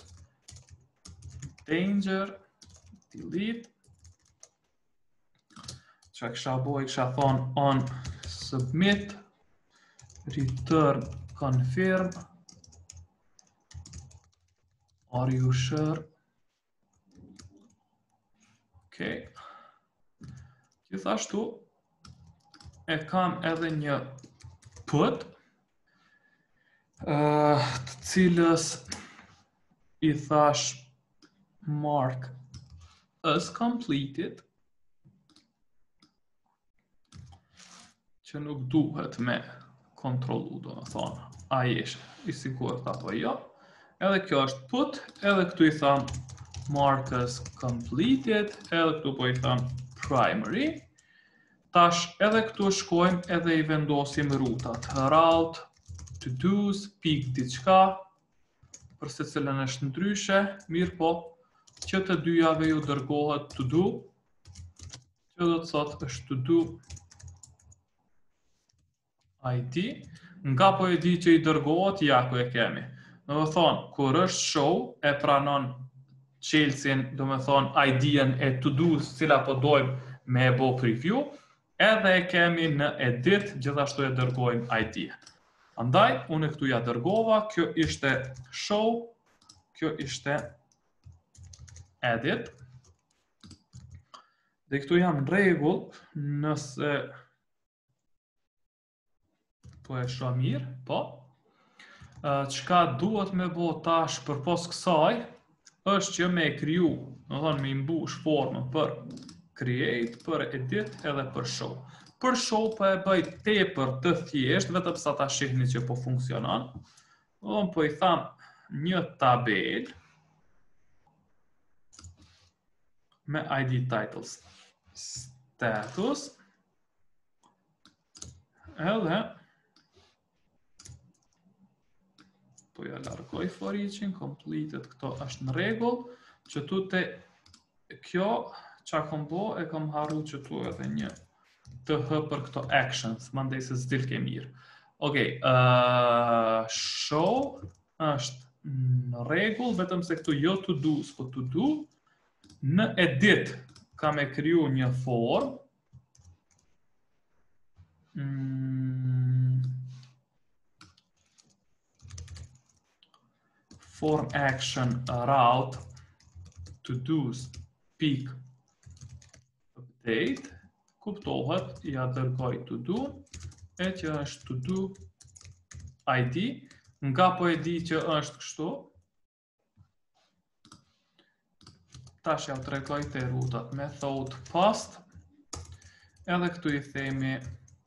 danger, delete, që kësha boj, kësha thonë on submit, return confirm, are you sure? Ok. Gjithashtu, e kam edhe një put, uh, të cilës i thash mark as completed, që nuk duhet me kontrolu, do në thonë, a jeshe i sigurt apo jo. Edhe kjo është put, edhe këtu i thamë mark as completed, edhe këtu po i thamë primary. Tash edhe këtu shkojmë edhe i vendosim rutat. Route, to do's, pik diçka, për se cilën është ndryshe, mirë po, që të dyjave ju dërgohet to do, që do të thotë është to do I D, nga po e di që i dërgohet, ja ku e kemi. Do me thonë, kur është show, e pranon qelsin, do me thonë, I D-en e to do, cila po dojmë me e bo preview, edhe e kemi në edit, gjithashtu e dërgojmë I D-en. Andaj, unë këtu ja dërgova, kjo ishte show, kjo ishte edit. Dhe këtu jam në regull, nëse po e shoh mirë, po. Çka duhet me bo tash për pos kësaj, është që me e kriju, në thonë me imbush formën për create, për edit edhe për show. Për show po e bëj tepër të thjesht, vetëm sa ta shihni që po funksionon. Unë po i tham një tabel me I D titles status, edhe po ja largoj for each-in, completed, këto është në rregull, që tu te kjo qa kom bo, e kom harru që tu edhe një të hë për këto actions, mandej se s'dil ke mirë. Ok, uh, show është në rregull, vetëm se këtu jo to do, s'po to do, në edit kam e kriju një form, mm, form action route to do's peak update, kuptohet, ja dërgoj to do, e që është to do I D, nga po e di që është kështu, tash ja të regoj të rutat method post, edhe këtu i themi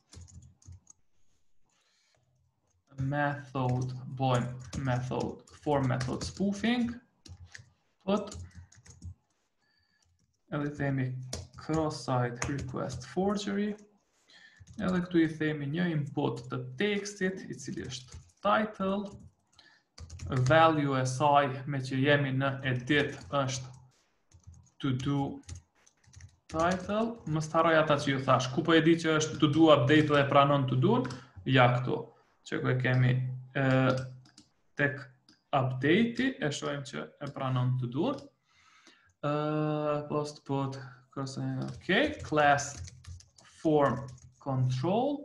method, bojmë method, for method spoofing, put, edhe i themi cross-site request forgery, edhe këtu i themi një input të tekstit, i cili është title, value e saj me që jemi në edit është to do title, më staroj ata që ju thash, ku po e di që është to do update dhe pranon to do, ja këtu, që ku e kemi e, tek update-i, e shojmë që e pranon to do, uh, post put, ok, class form control,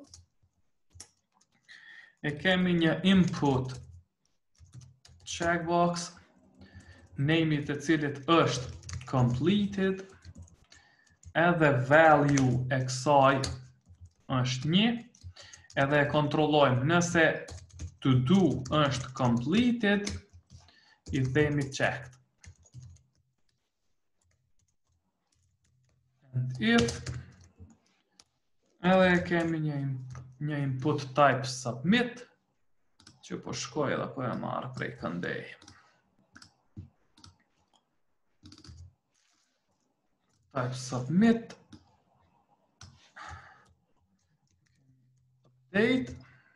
e kemi një input checkbox, name-i të cilit është completed, edhe value e kësaj është një, edhe e kontrollojmë nëse to do është completed, i themi checked. And if edhe kemi një, një input type submit, që po shkoj edhe po e marrë prej këndej. Type submit. Update.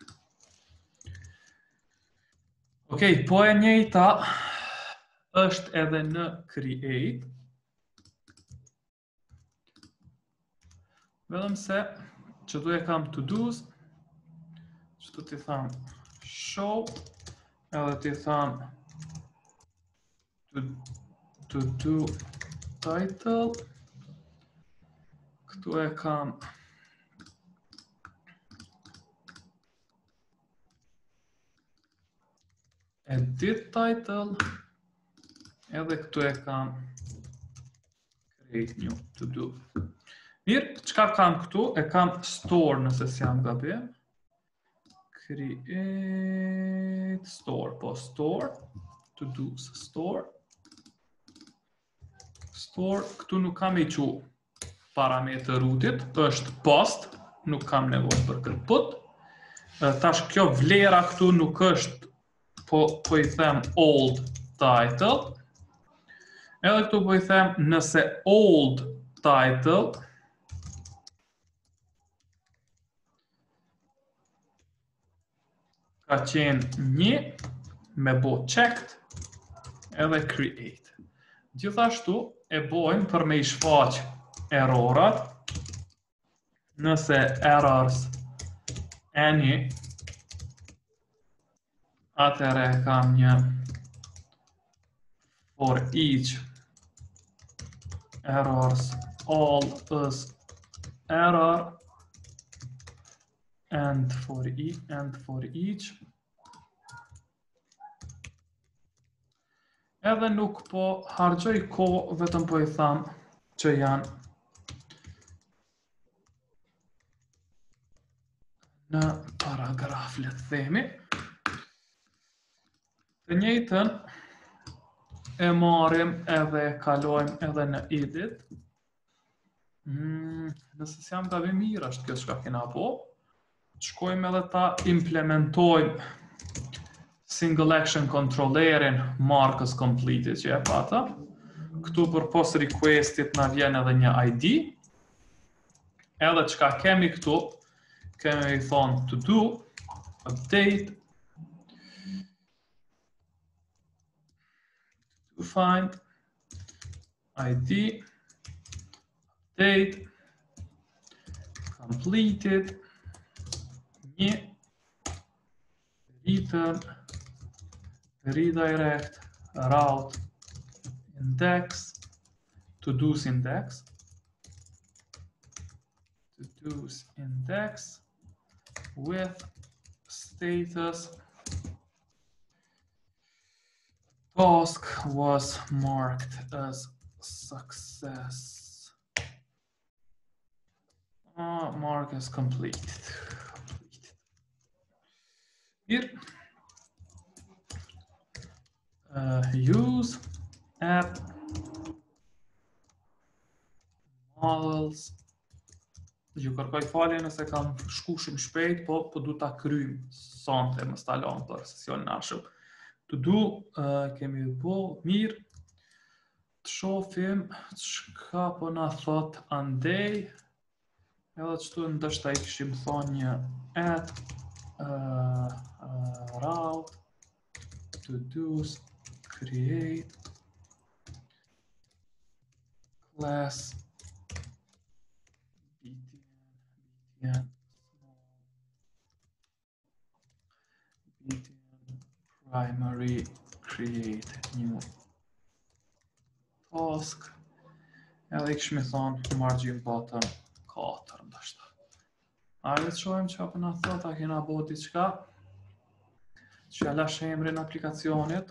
Ok, po e njëjta është edhe në create. Vedëm se që du e kam to do's, që tu t'i tham show, edhe t'i tham to, to do title, këtu e kam edit title, edhe këtu e kam create new to do. Mirë, qka kam këtu? E kam store nëse s'jam gabim. Create store, po store, to do's store. Store, këtu nuk kam i qu parametër rootit, është post, nuk kam nevojë për kërput. Tash kjo vlera këtu nuk është, po, po i them old title. Edhe këtu po i them nëse old title ka qenë një, me bo checked, edhe create. Gjithashtu e bojmë për me i shfaq errorat, nëse errors any, atëre kam një for each errors all is error, and for each, and for each. Edhe nuk po hargjoj kohë, vetëm po i tham që janë në paragraf, le të themi. Të njëjtën e marrim edhe kalojmë edhe në edit. Hmm, nëse s'jam gabim mirë është kjo çka kena po. Shkojmë edhe ta implementojmë single action controllerin markers completed që e pata. Këtu për post requestit na vjen edhe një I D. Edhe çka kemi këtu, kemi i thonë to do, update, to find, I D, update, completed, një, return, redirect, route, index, to do's index, to do's index with status task was marked as success. Uh, mark as completed. Here, uh, use app models. Ju kërkoj falje nëse kam shku shumë shpejt, po po du ta kryjm sonte më stalon për sesionin arshëm. To do, uh, kemi bo mirë. Të shohim çka po na thot andej. Edhe çtu ndoshta i kishim thonë një add uh, uh, route to do's create class btn btn primary create new task. Edhe i kishim thonë margin bottom katër ndoshta. Hajde të shohim çka po na thot, a kena bo diçka. Që lash emrin aplikacionit.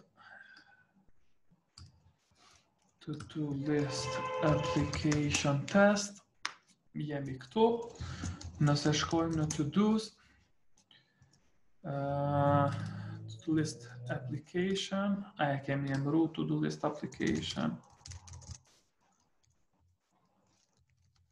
To do list application test. Jemi këtu. Nëse shkojmë në to do's, uh, to do list application, a e kemi emëru to do list application.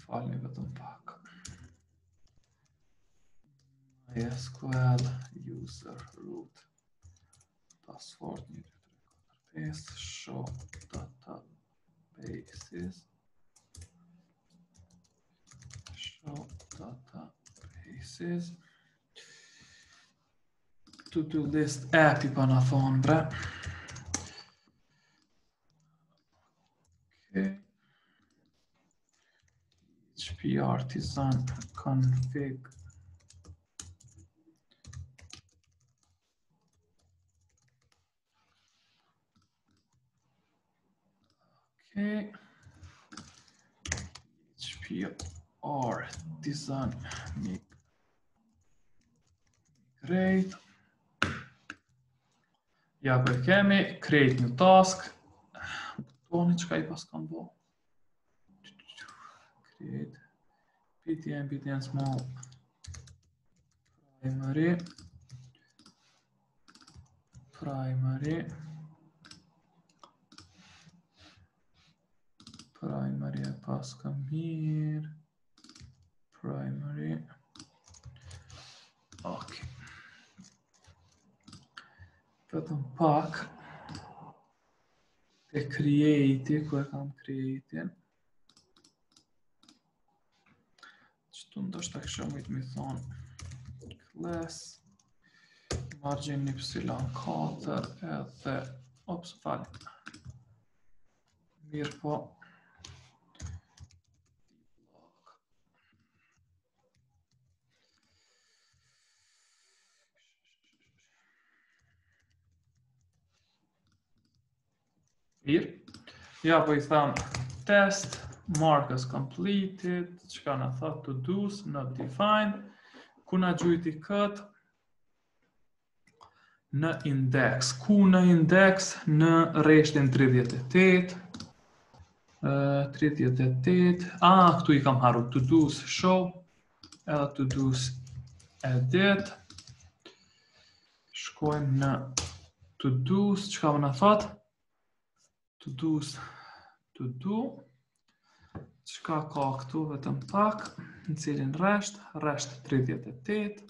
falni vetëm pak. MySQL user root password one two three four five show databases show databases to-do list app i pana thonë bre. Okay. H P artisan config okay. H P artisan migrate. Ja ku e kemi, create new task. Butoni çka i pas kam bo. Create btn btn small primary primary primary e pas kam mirë primary ok vetëm pak e create ku e kam create qëtu ndoshta kisha mujt mi thonë class margin ypsilon katër edhe ops fal mirë po mirë ja po i tham test mark as completed çka na thot to do's not defined ku na gjujti kët në index. Ku në index? Në rreshtin tridhjetë e tetë. tridhjetë e tetë. Ah, këtu i kam haru to do's show. Edhe to do's edit. Shkojmë në to do's. Çka më na thot? To do's to do. Çka ka këtu vetëm pak? Në cilin rresht? Rresht tridhjetë e tetë.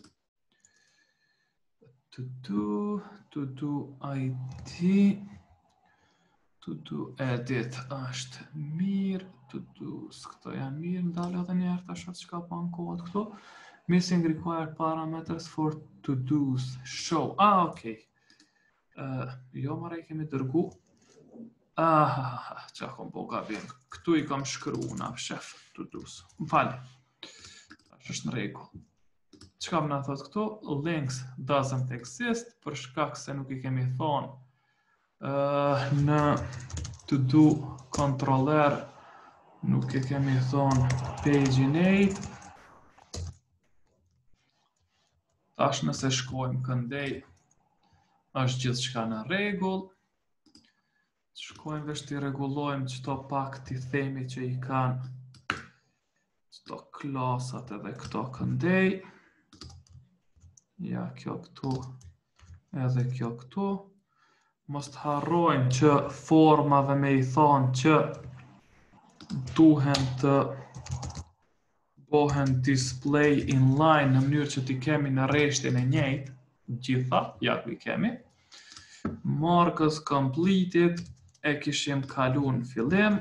To do, to do I D, to do edit është mirë, to do's këto janë mirë, ndalë edhe njerë të shoh çka po në kod këtu. Missing required parameters for to do's show. Ah, okej. Uh, jo, mara i kemi dërgu. Ah, qa kom po gabim. Këtu i kam shkru na shef to do's. Më fali. Tash është në rregull. Çka më na thot këtu? Links doesn't exist për shkak se nuk i kemi thonë uh, në to do controller nuk i kemi thonë paginate. Tash nëse shkojmë këndej është gjithçka në rregull. Shkojmë vesh t'i rregullojmë çto pak t'i themi që i kanë çto klasat edhe këto këndej. Ja, kjo këtu, edhe kjo këtu. Mos të harrojmë që formave me i thonë që duhen të bohen display inline në mënyrë që t'i kemi në rreshtin e njëjtë, gjitha, ja ku i kemi. Markers completed, e kishim kalu në fillim.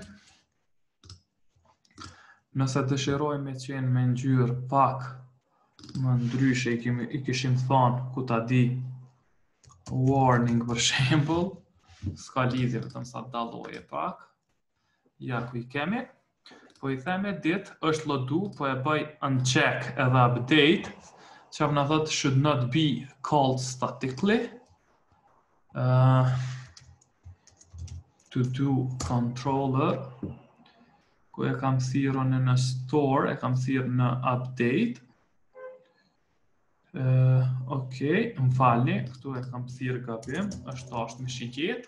Nëse dëshirojmë me qenë me ngjyrë pak më ndryshe i, kemi, i kishim thonë ku ta di warning për shembull, s'ka lidhje vetëm sa dalloje pak. Ja ku i kemi. Po i themi dit është lodu, po e bëj uncheck edhe update, që na thot should not be called statically. Uh, to do controller, ku e kam thirrën në store, e kam thirrë në update. Uh, ok, më falni, këtu e kam thirrë gabim, është ashtë me shigjet.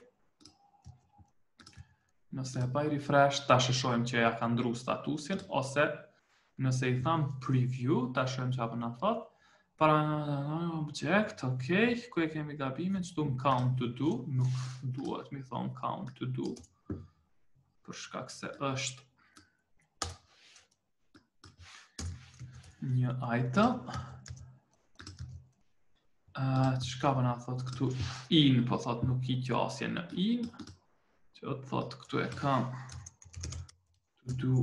Nëse e baj refresh, ta shëshojmë që ja ka ndru statusin, ose nëse i tham preview, ta shëshojmë që apë në thot, para object, ok, ku e kemi gabimin, që du më count to do, nuk duhet mi thonë count to do, për shkak se është një item. Uh, Qka për nga thot këtu? In, po thot nuk i qasje në in. Që të thot këtu e kam to do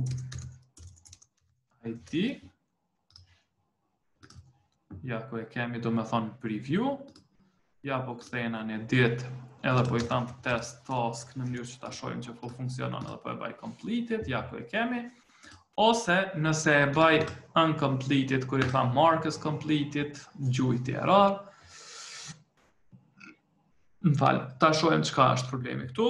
I D. Ja, ku e kemi do me thonë preview. Ja, po këthejna një dit, edhe po i tham test task në mënyrë që ta shojmë që po funksionon edhe po e baj completed. Ja, ku e kemi. Ose nëse e baj uncompleted, kur i tham mark as completed, gjujt i error. Më falë, ta shojmë qka është problemi këtu.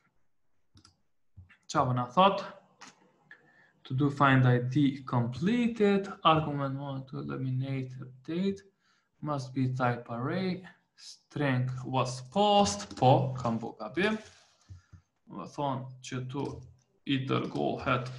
Qa vë na thot? To do find I D completed, argument one to eliminate update, must be type array, string was passed, po, kam bu gabim. Më thonë që tu i dërgohet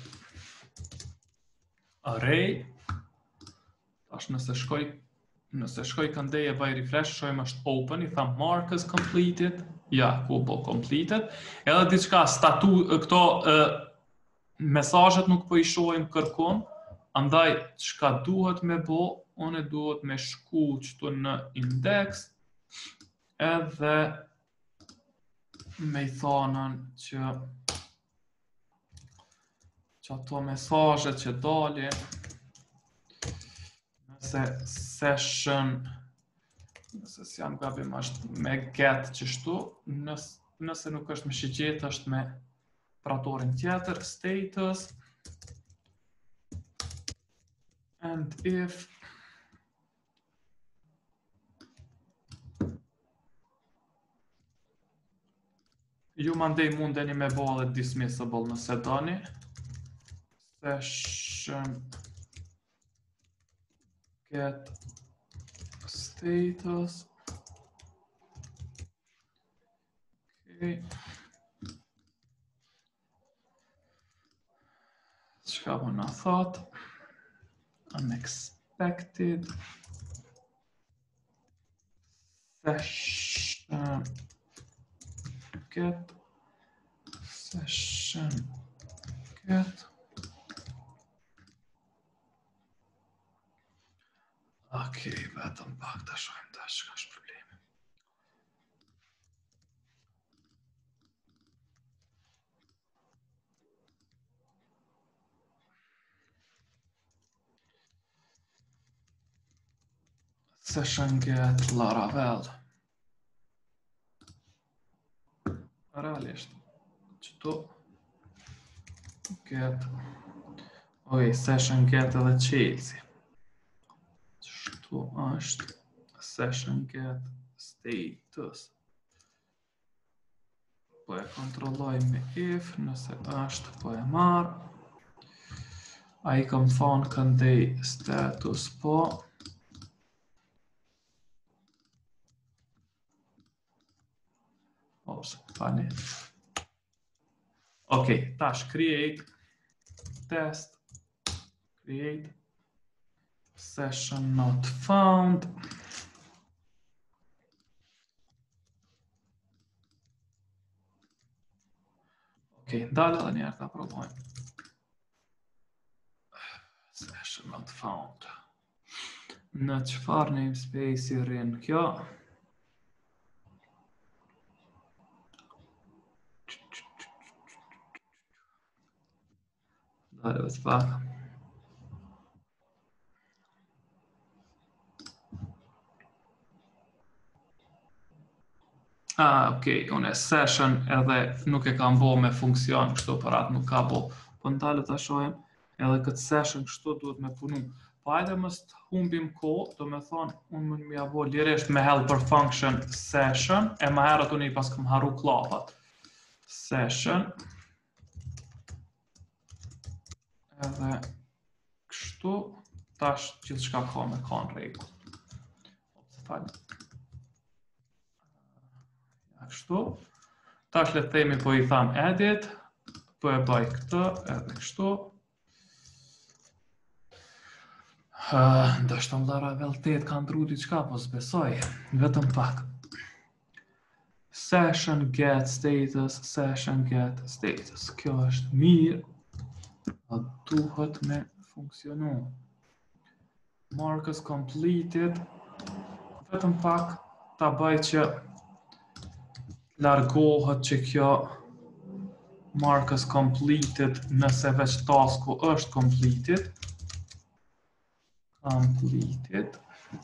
array. Tash nëse shkoj, nëse shkoj këndeje baj refresh, shojmë është open, i tham mark as completed, ja, ku po completed. Edhe diçka statu, këto uh, mesazhet nuk po i shohim kërkon, andaj çka duhet me bo, unë duhet me shku qëtu në index, edhe me i thonën që që ato mesazhet që dalin, nëse session, nëse si jam gabim është me get qështu, nëse, nëse nuk është me shigjet është me operatorin tjetër, status, and if ju mandej mundeni me bo edhe dismissible nëse doni, session get status, okay. Qka po na thot? Unexpected session get session get Okej, vetëm pak të shojmë të shka është problemi. Session get Laravel. Realisht, qëtu get, oj, session get edhe Chelsea. Qëtu është session get status. Po e kontrolloj me if, nëse është, po e marr. A i kam thonë këndej status po. Ops, fani. Ok, tash create test create session not found. Ok, dalë edhe njerë ta provojmë. Session not found. Në qëfar namespace i rinë kjo? Dalë vetë pak. Ah, ok, unë e session edhe nuk e kam bo me funksion, kështu për atë nuk ka bo. Po në dalë të shojmë, edhe këtë session kështu duhet me punu. Po ajde mës të humbim ko, do me thonë, unë më një abo lirisht me helper function session, e ma herët unë i pas këm haru klapat. Session. Edhe kështu, tash gjithë shka ka me ka në regull. Falë. Kështu, tash le të themi po i tham edit, po e baj këtë, edhe kështu. Uh, Ndështë të Laravel tetë ka ndru diçka, po s'besoj, vetëm pak. Session get status, session get status. Kjo është mirë, a duhet me funksionu. Mark is completed. Vetëm pak ta bëj që largohet që kjo mark is completed nëse veç tasku është completed. Completed.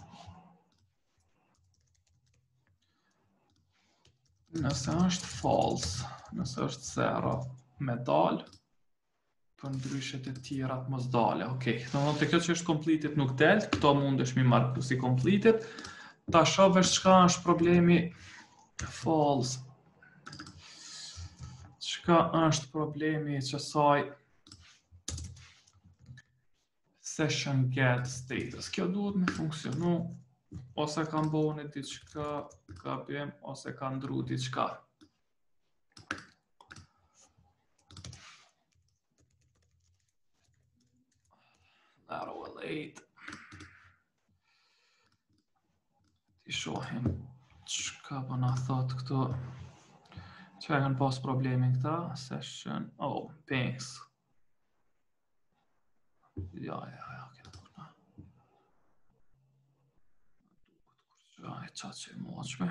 Nëse është false, nëse është zero, me dal, për ndryshet e tjera të mos dale. Okej, do të thotë të kjo që është completed nuk del, këto mundesh mi marku si completed. Ta shohësh çka është problemi false. Çka është problemi që saj session get status. Kjo duhet me funksionu, ose ka mbone diçka gabim, ose ka ndru diçka. Laro eight. Ti shohim çka po na thot këtu. Çfarë kanë pas problemin këta? Session, oh, pinks. Ja, ja, ja, këta. Ja, e qatë që i moqme.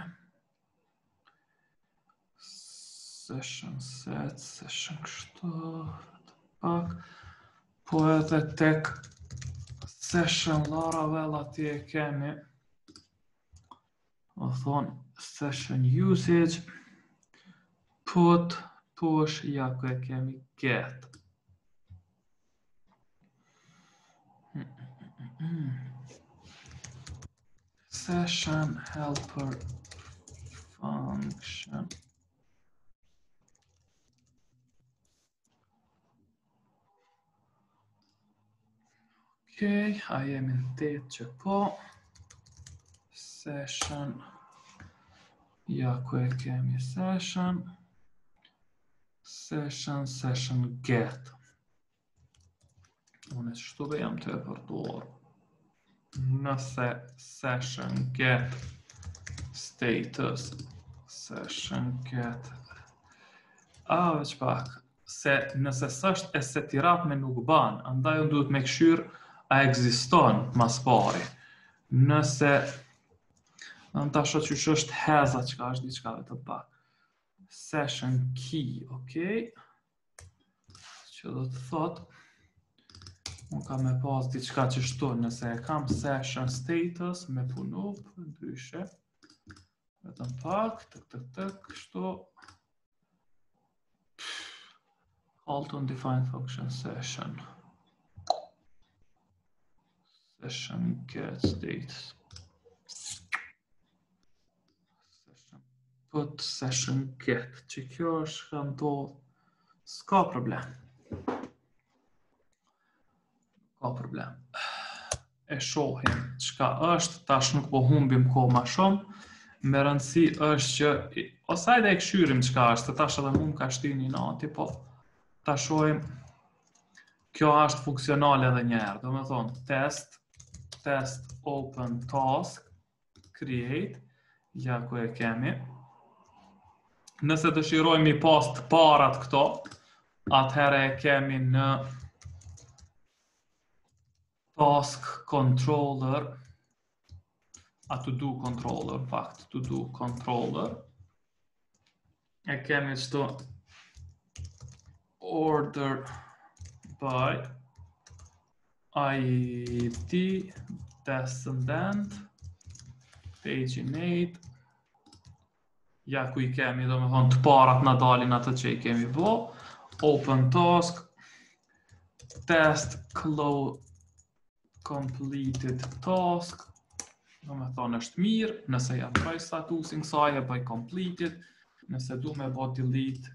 Session set, session kështu, pak. Po edhe tek session Laravel atje e kemi, o thonë, session usage, put, push, ja ku e kemi get. Session helper function. Okej, a jemi në tetë që po. Session, ja ku e kemi session. Session, session get. Unë shtu dhe jam të e përdor. Nëse session get status, session get, a veç pak, se nëse s'është e setirat me nuk ban, andaj unë duhet me këshyr a ekziston mas pari. Nëse, në ta shë që është heza që ka është diçka dhe të pak. Session key, okej. Që do të thot, unë ka me pas diçka që shtu, nëse e kam session status, me punu, për ndryshe, vetëm pak, tëk, tëk, tëk, kështu, call to undefined function session, session get status, session put, session get, që kjo është ka ndodh, s'ka problem. Ka problem. E shohim çka është, tash nuk po humbim kohë ma shumë, me rëndësi është që, ose hajde e këshyrim çka është, tash edhe mund ka shtini nati, po ta shohim, kjo është funksionale edhe njerë, do me thonë, test, test open task, create, ja ku e kemi. Nëse dëshirojmë i pas të parat këto, atëherë e kemi në task controller, a to do controller, në fakt, to do controller. E kemi qëto order by I D, descendant, paginate, ja ku i kemi, do me thonë, të parat në dalin atë që i kemi bo, open task, test close, completed task, do me thonë është mirë, nëse jam bëj statusin kësaj e bëj completed, nëse du me bo delete,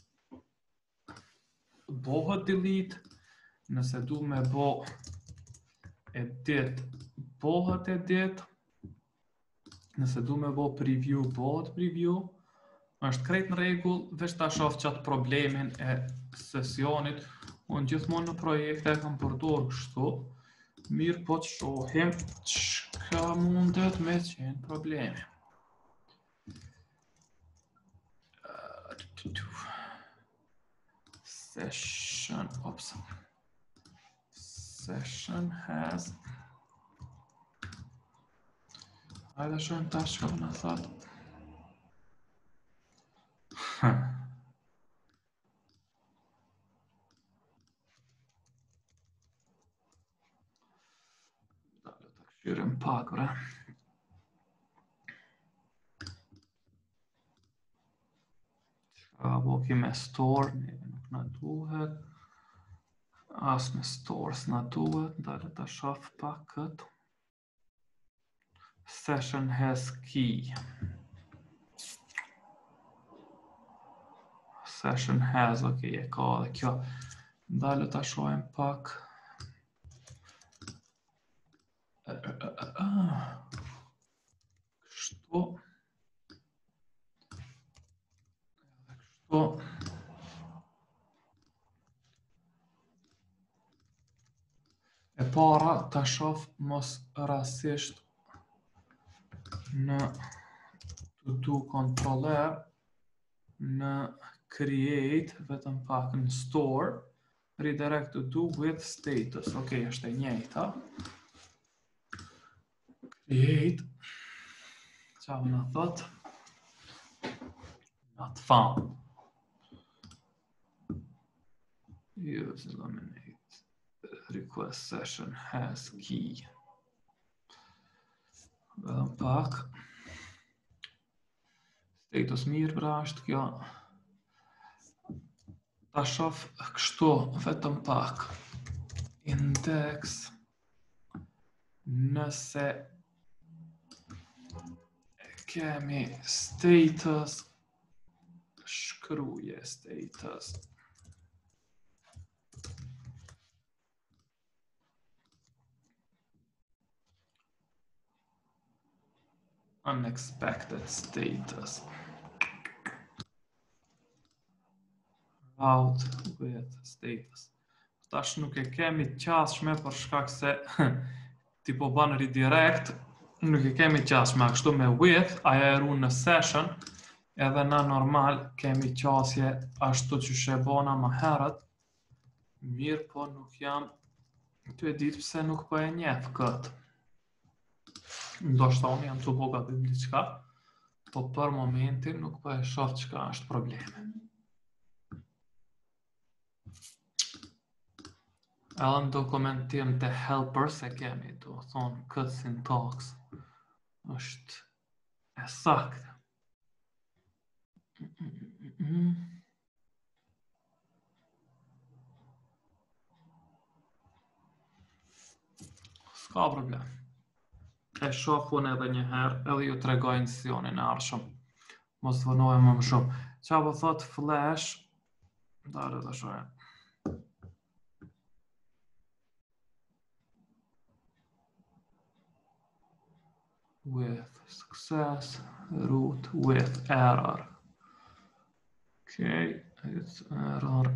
bëhet delete, nëse du me bo edit, bëhet edit, nëse du me bo preview, bëhet preview, është krejt në regull, veç ta shof qatë problemin e sesionit, unë gjithmonë në projekte e kam përdor kështu, mirë po të shohim çka mundet me qenë problemi. Session, oops. Session has Hajde shohim tash çka na thot. Dalë ta këshyrim pak, bre. Çka bo ki me store, neve nuk na duhet. As me store s'na duhet, dalë ta shoh pak këtë. Session has key. Session has, ok, e ka dhe kjo. Dalë ta shohim pak. Kështu. Kështu. E para ta shoh mos rastisht në to do controller, në create, vetëm pak në store, redirect to do with status. Ok, është e njëjta. Create. Qa më në thot? Not found. Use eliminate. Request session has key. Vetëm pak. Status mirë, pra është kjo. Ta shoh kështu, vetëm pak. Index. Nëse kemi status, shkruje status. Unexpected status. Route with status. Tash nuk e kemi qasshme për shkak se ti po ban redirect, nuk e kemi qasshme kështu me with, aja e runë në session, edhe na normal kemi qasje ashtu që shebona më herët. Mirë, po nuk jam të e ditë pse nuk po e njeh këtë. Ndoshta unë jam të boga dhe diçka, po për momentin nuk po e shoh çka është problemi. Edhe në dokumentim të helper se kemi, do thonë këtë syntax është e saktë. S'ka problem. E shoh unë edhe një herë, edhe ju tregoj në sesionin e ardhshëm. Mos vonohem më shumë. Qa po thot flash, dalë të shohem. With success, root with error. Okay, it's error.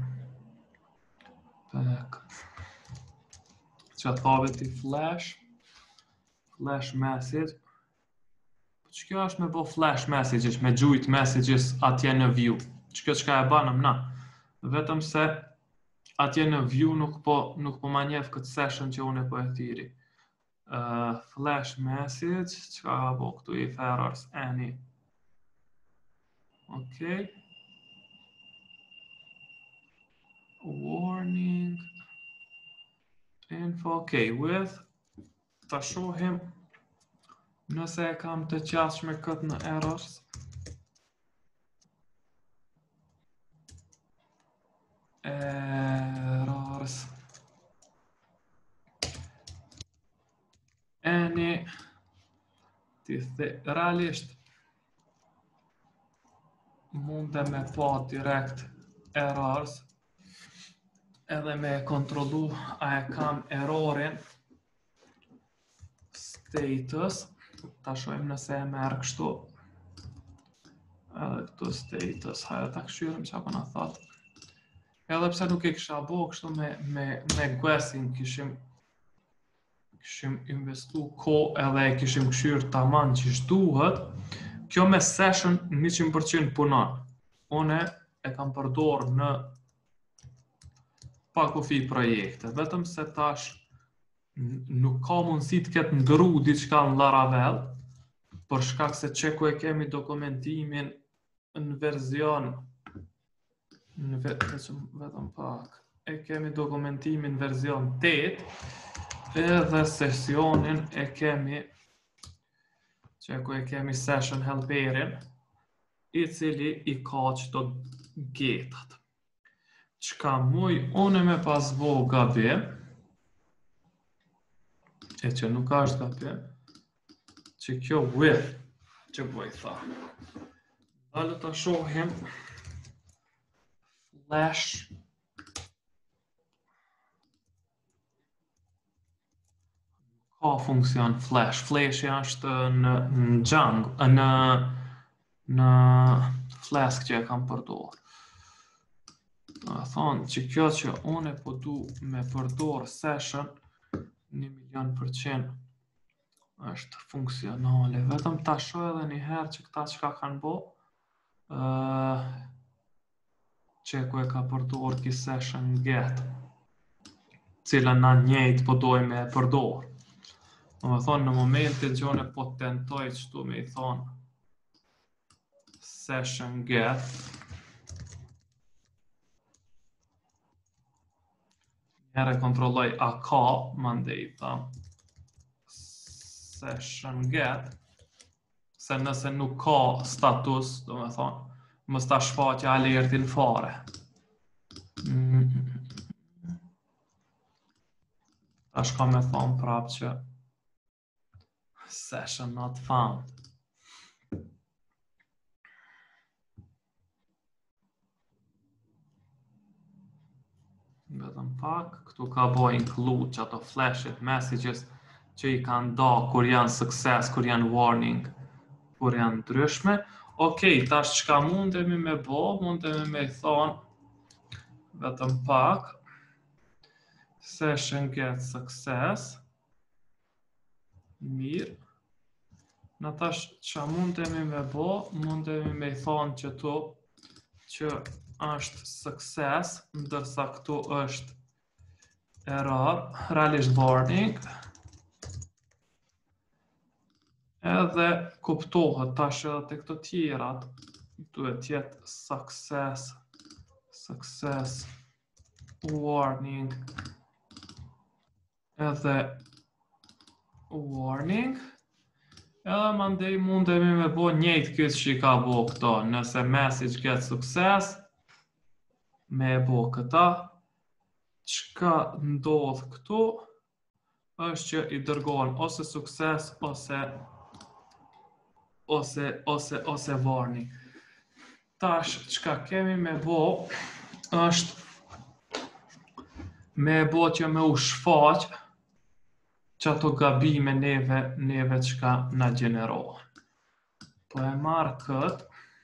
Back. Qa thove ti flash. Flash message. Që kjo është me bo flash messages, me gjujt messages atje në view. Që kjo qka e banëm na. Vetëm se atje në view nuk po, nuk po ma njef këtë session që unë e po e thiri. Uh, flash message, qka ka bo këtu if errors any. Ok. Warning. Info, ok, with. Ta shohim nëse e kam të qashme këtë në errors. Errors. Any. Ti the, realisht munde me pa direkt errors edhe me kontrollu a e kam errorin status. Ta shojmë nëse e merë kështu. Edhe këtu status. Hajde ta këshyrim që apo na thotë. Edhe pse nuk e kisha bo kështu me, me, me guessing, kishim, kishim investu ko edhe e kishim këshyrë taman që shduhet. Kjo me session njëqind përqind punon. Une e kam përdor në pa kufi projekte. Vetëm se tash nuk ka mundësi të ketë ndëru diçka në Laravel, për shkak se që ku e kemi dokumentimin në verzion, në vetëm, vetëm pak, e kemi dokumentimin verzion tetë, edhe sesionin e kemi, që ku e kemi session helperin, i cili i ka qëto getat. Qka muj unë me pas bo gabim, e që nuk është gabim, që kjo with, që bëj tha. Dalë të shohim flash ka funksion flash. Flash është në në Django, në në Flask që e kam përdor. Do të thonë që kjo që unë po du me përdor session një milion përqind është funksionale. Vetëm ta shoh edhe një herë që këta çka kanë bo, uh, që ku e ka përdor ki session get, cilën na njëjtë po dojmë me përdor. Do të thonë në momentin që unë po tentoj çtu me i thonë session get, njëre kontrolloj a ka, mandej ta session get, se nëse nuk ka status, do me thonë, mës ta shfaqe alertin fare. Tash ka me thonë prap që session not found. Vetëm pak, këtu ka bo include që ato flashet messages që i kanë da kur janë success, kur janë warning, kur janë ndryshme. Okej, tash çka mundemi me bo, mundemi me thonë vetëm pak session get success. Mirë. Në tash çka mundemi me bo, mundemi me thonë që tu që është success, ndërsa këtu është error, realisht warning. Edhe kuptohet tash edhe të këto tjerat, duhet jetë success, success, warning, edhe warning, edhe mandej mundemi me bo njëjtë këtë që i ka bo këto, nëse message get success, me e bo këta, çka ndodh këtu, është që i dërgohen ose success, ose ose ose ose warning. Tash çka kemi me bo është me e bo që me u shfaq që ato gabime neve neve çka na gjenerohen. Po e marr kët,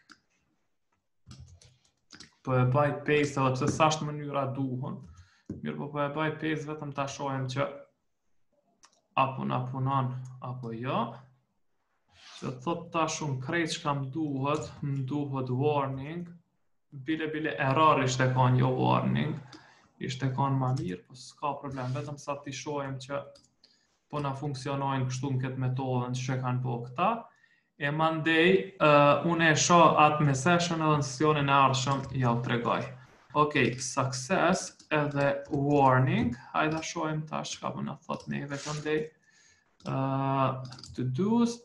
po e baj paste edhe pse sa është mënyra duhen. Mirë, po po e baj paste vetëm ta shohim që apo na punon apo jo. Që thot tash unë krejt që kam duhet, më duhet warning, bile bile error ishte kanë jo warning, ishte kanë ma mirë, po s'ka problem, vetëm sa t'i shohim që po na funksionojnë kështu në këtë metodën që kanë po këta, e mandej, uh, unë e shoh atë me session edhe në sesionin e ardhshëm ja u tregoj. Okej, success edhe warning, hajde shohim tash çka po na thot neve këndej. Uh, to do's.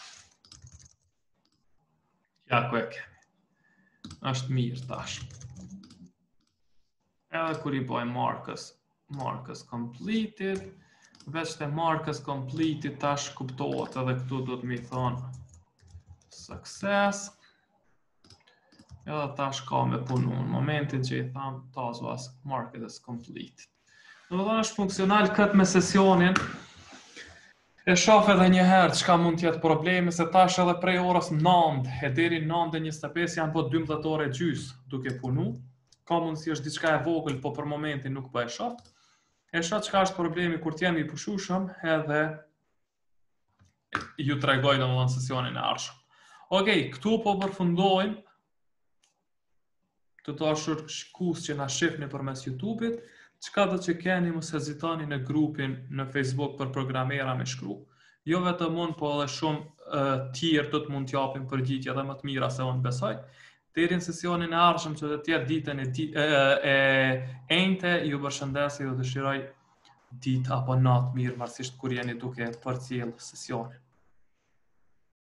Ja, ku e kemi. Është mirë tash. Edhe kur i bëjmë markës, markës completed, veç të markës completed tash kuptohet edhe këtu do të mi thonë success. Edhe tash ka me punu në momentin që i thamë task was market is completed. Në dhe është funksional këtë me sesionin, e shaf edhe një herë çka mund t'jetë problemi, se tash edhe prej orës nëntë e deri nëntë e njëzet e pesë janë po dymbëdhjetë orë gjys duke punu. Ka mundësi është diçka e vogël, po për momentin nuk po e shoh. E shoh çka është problemi kur t'jemi i pushueshëm, edhe ju tregoj domethënë sesionin e ardhshëm. Okej, këtu po përfundojmë të dashur shikues që na shihni përmes YouTube-it. Çka do që keni mos hezitoni në grupin në Facebook për programera me shkru. jo vetëm unë, po edhe shumë uh, tjerë të të mund t'japin përgjigje edhe më të mira se unë besoj. Deri në sesionin e ardhshëm që do të jetë ditën e, di, e, e enjte, ju përshëndes, ju dëshiroj ditë apo natë mirë, marrësisht kur jeni duke përcjell sesionin.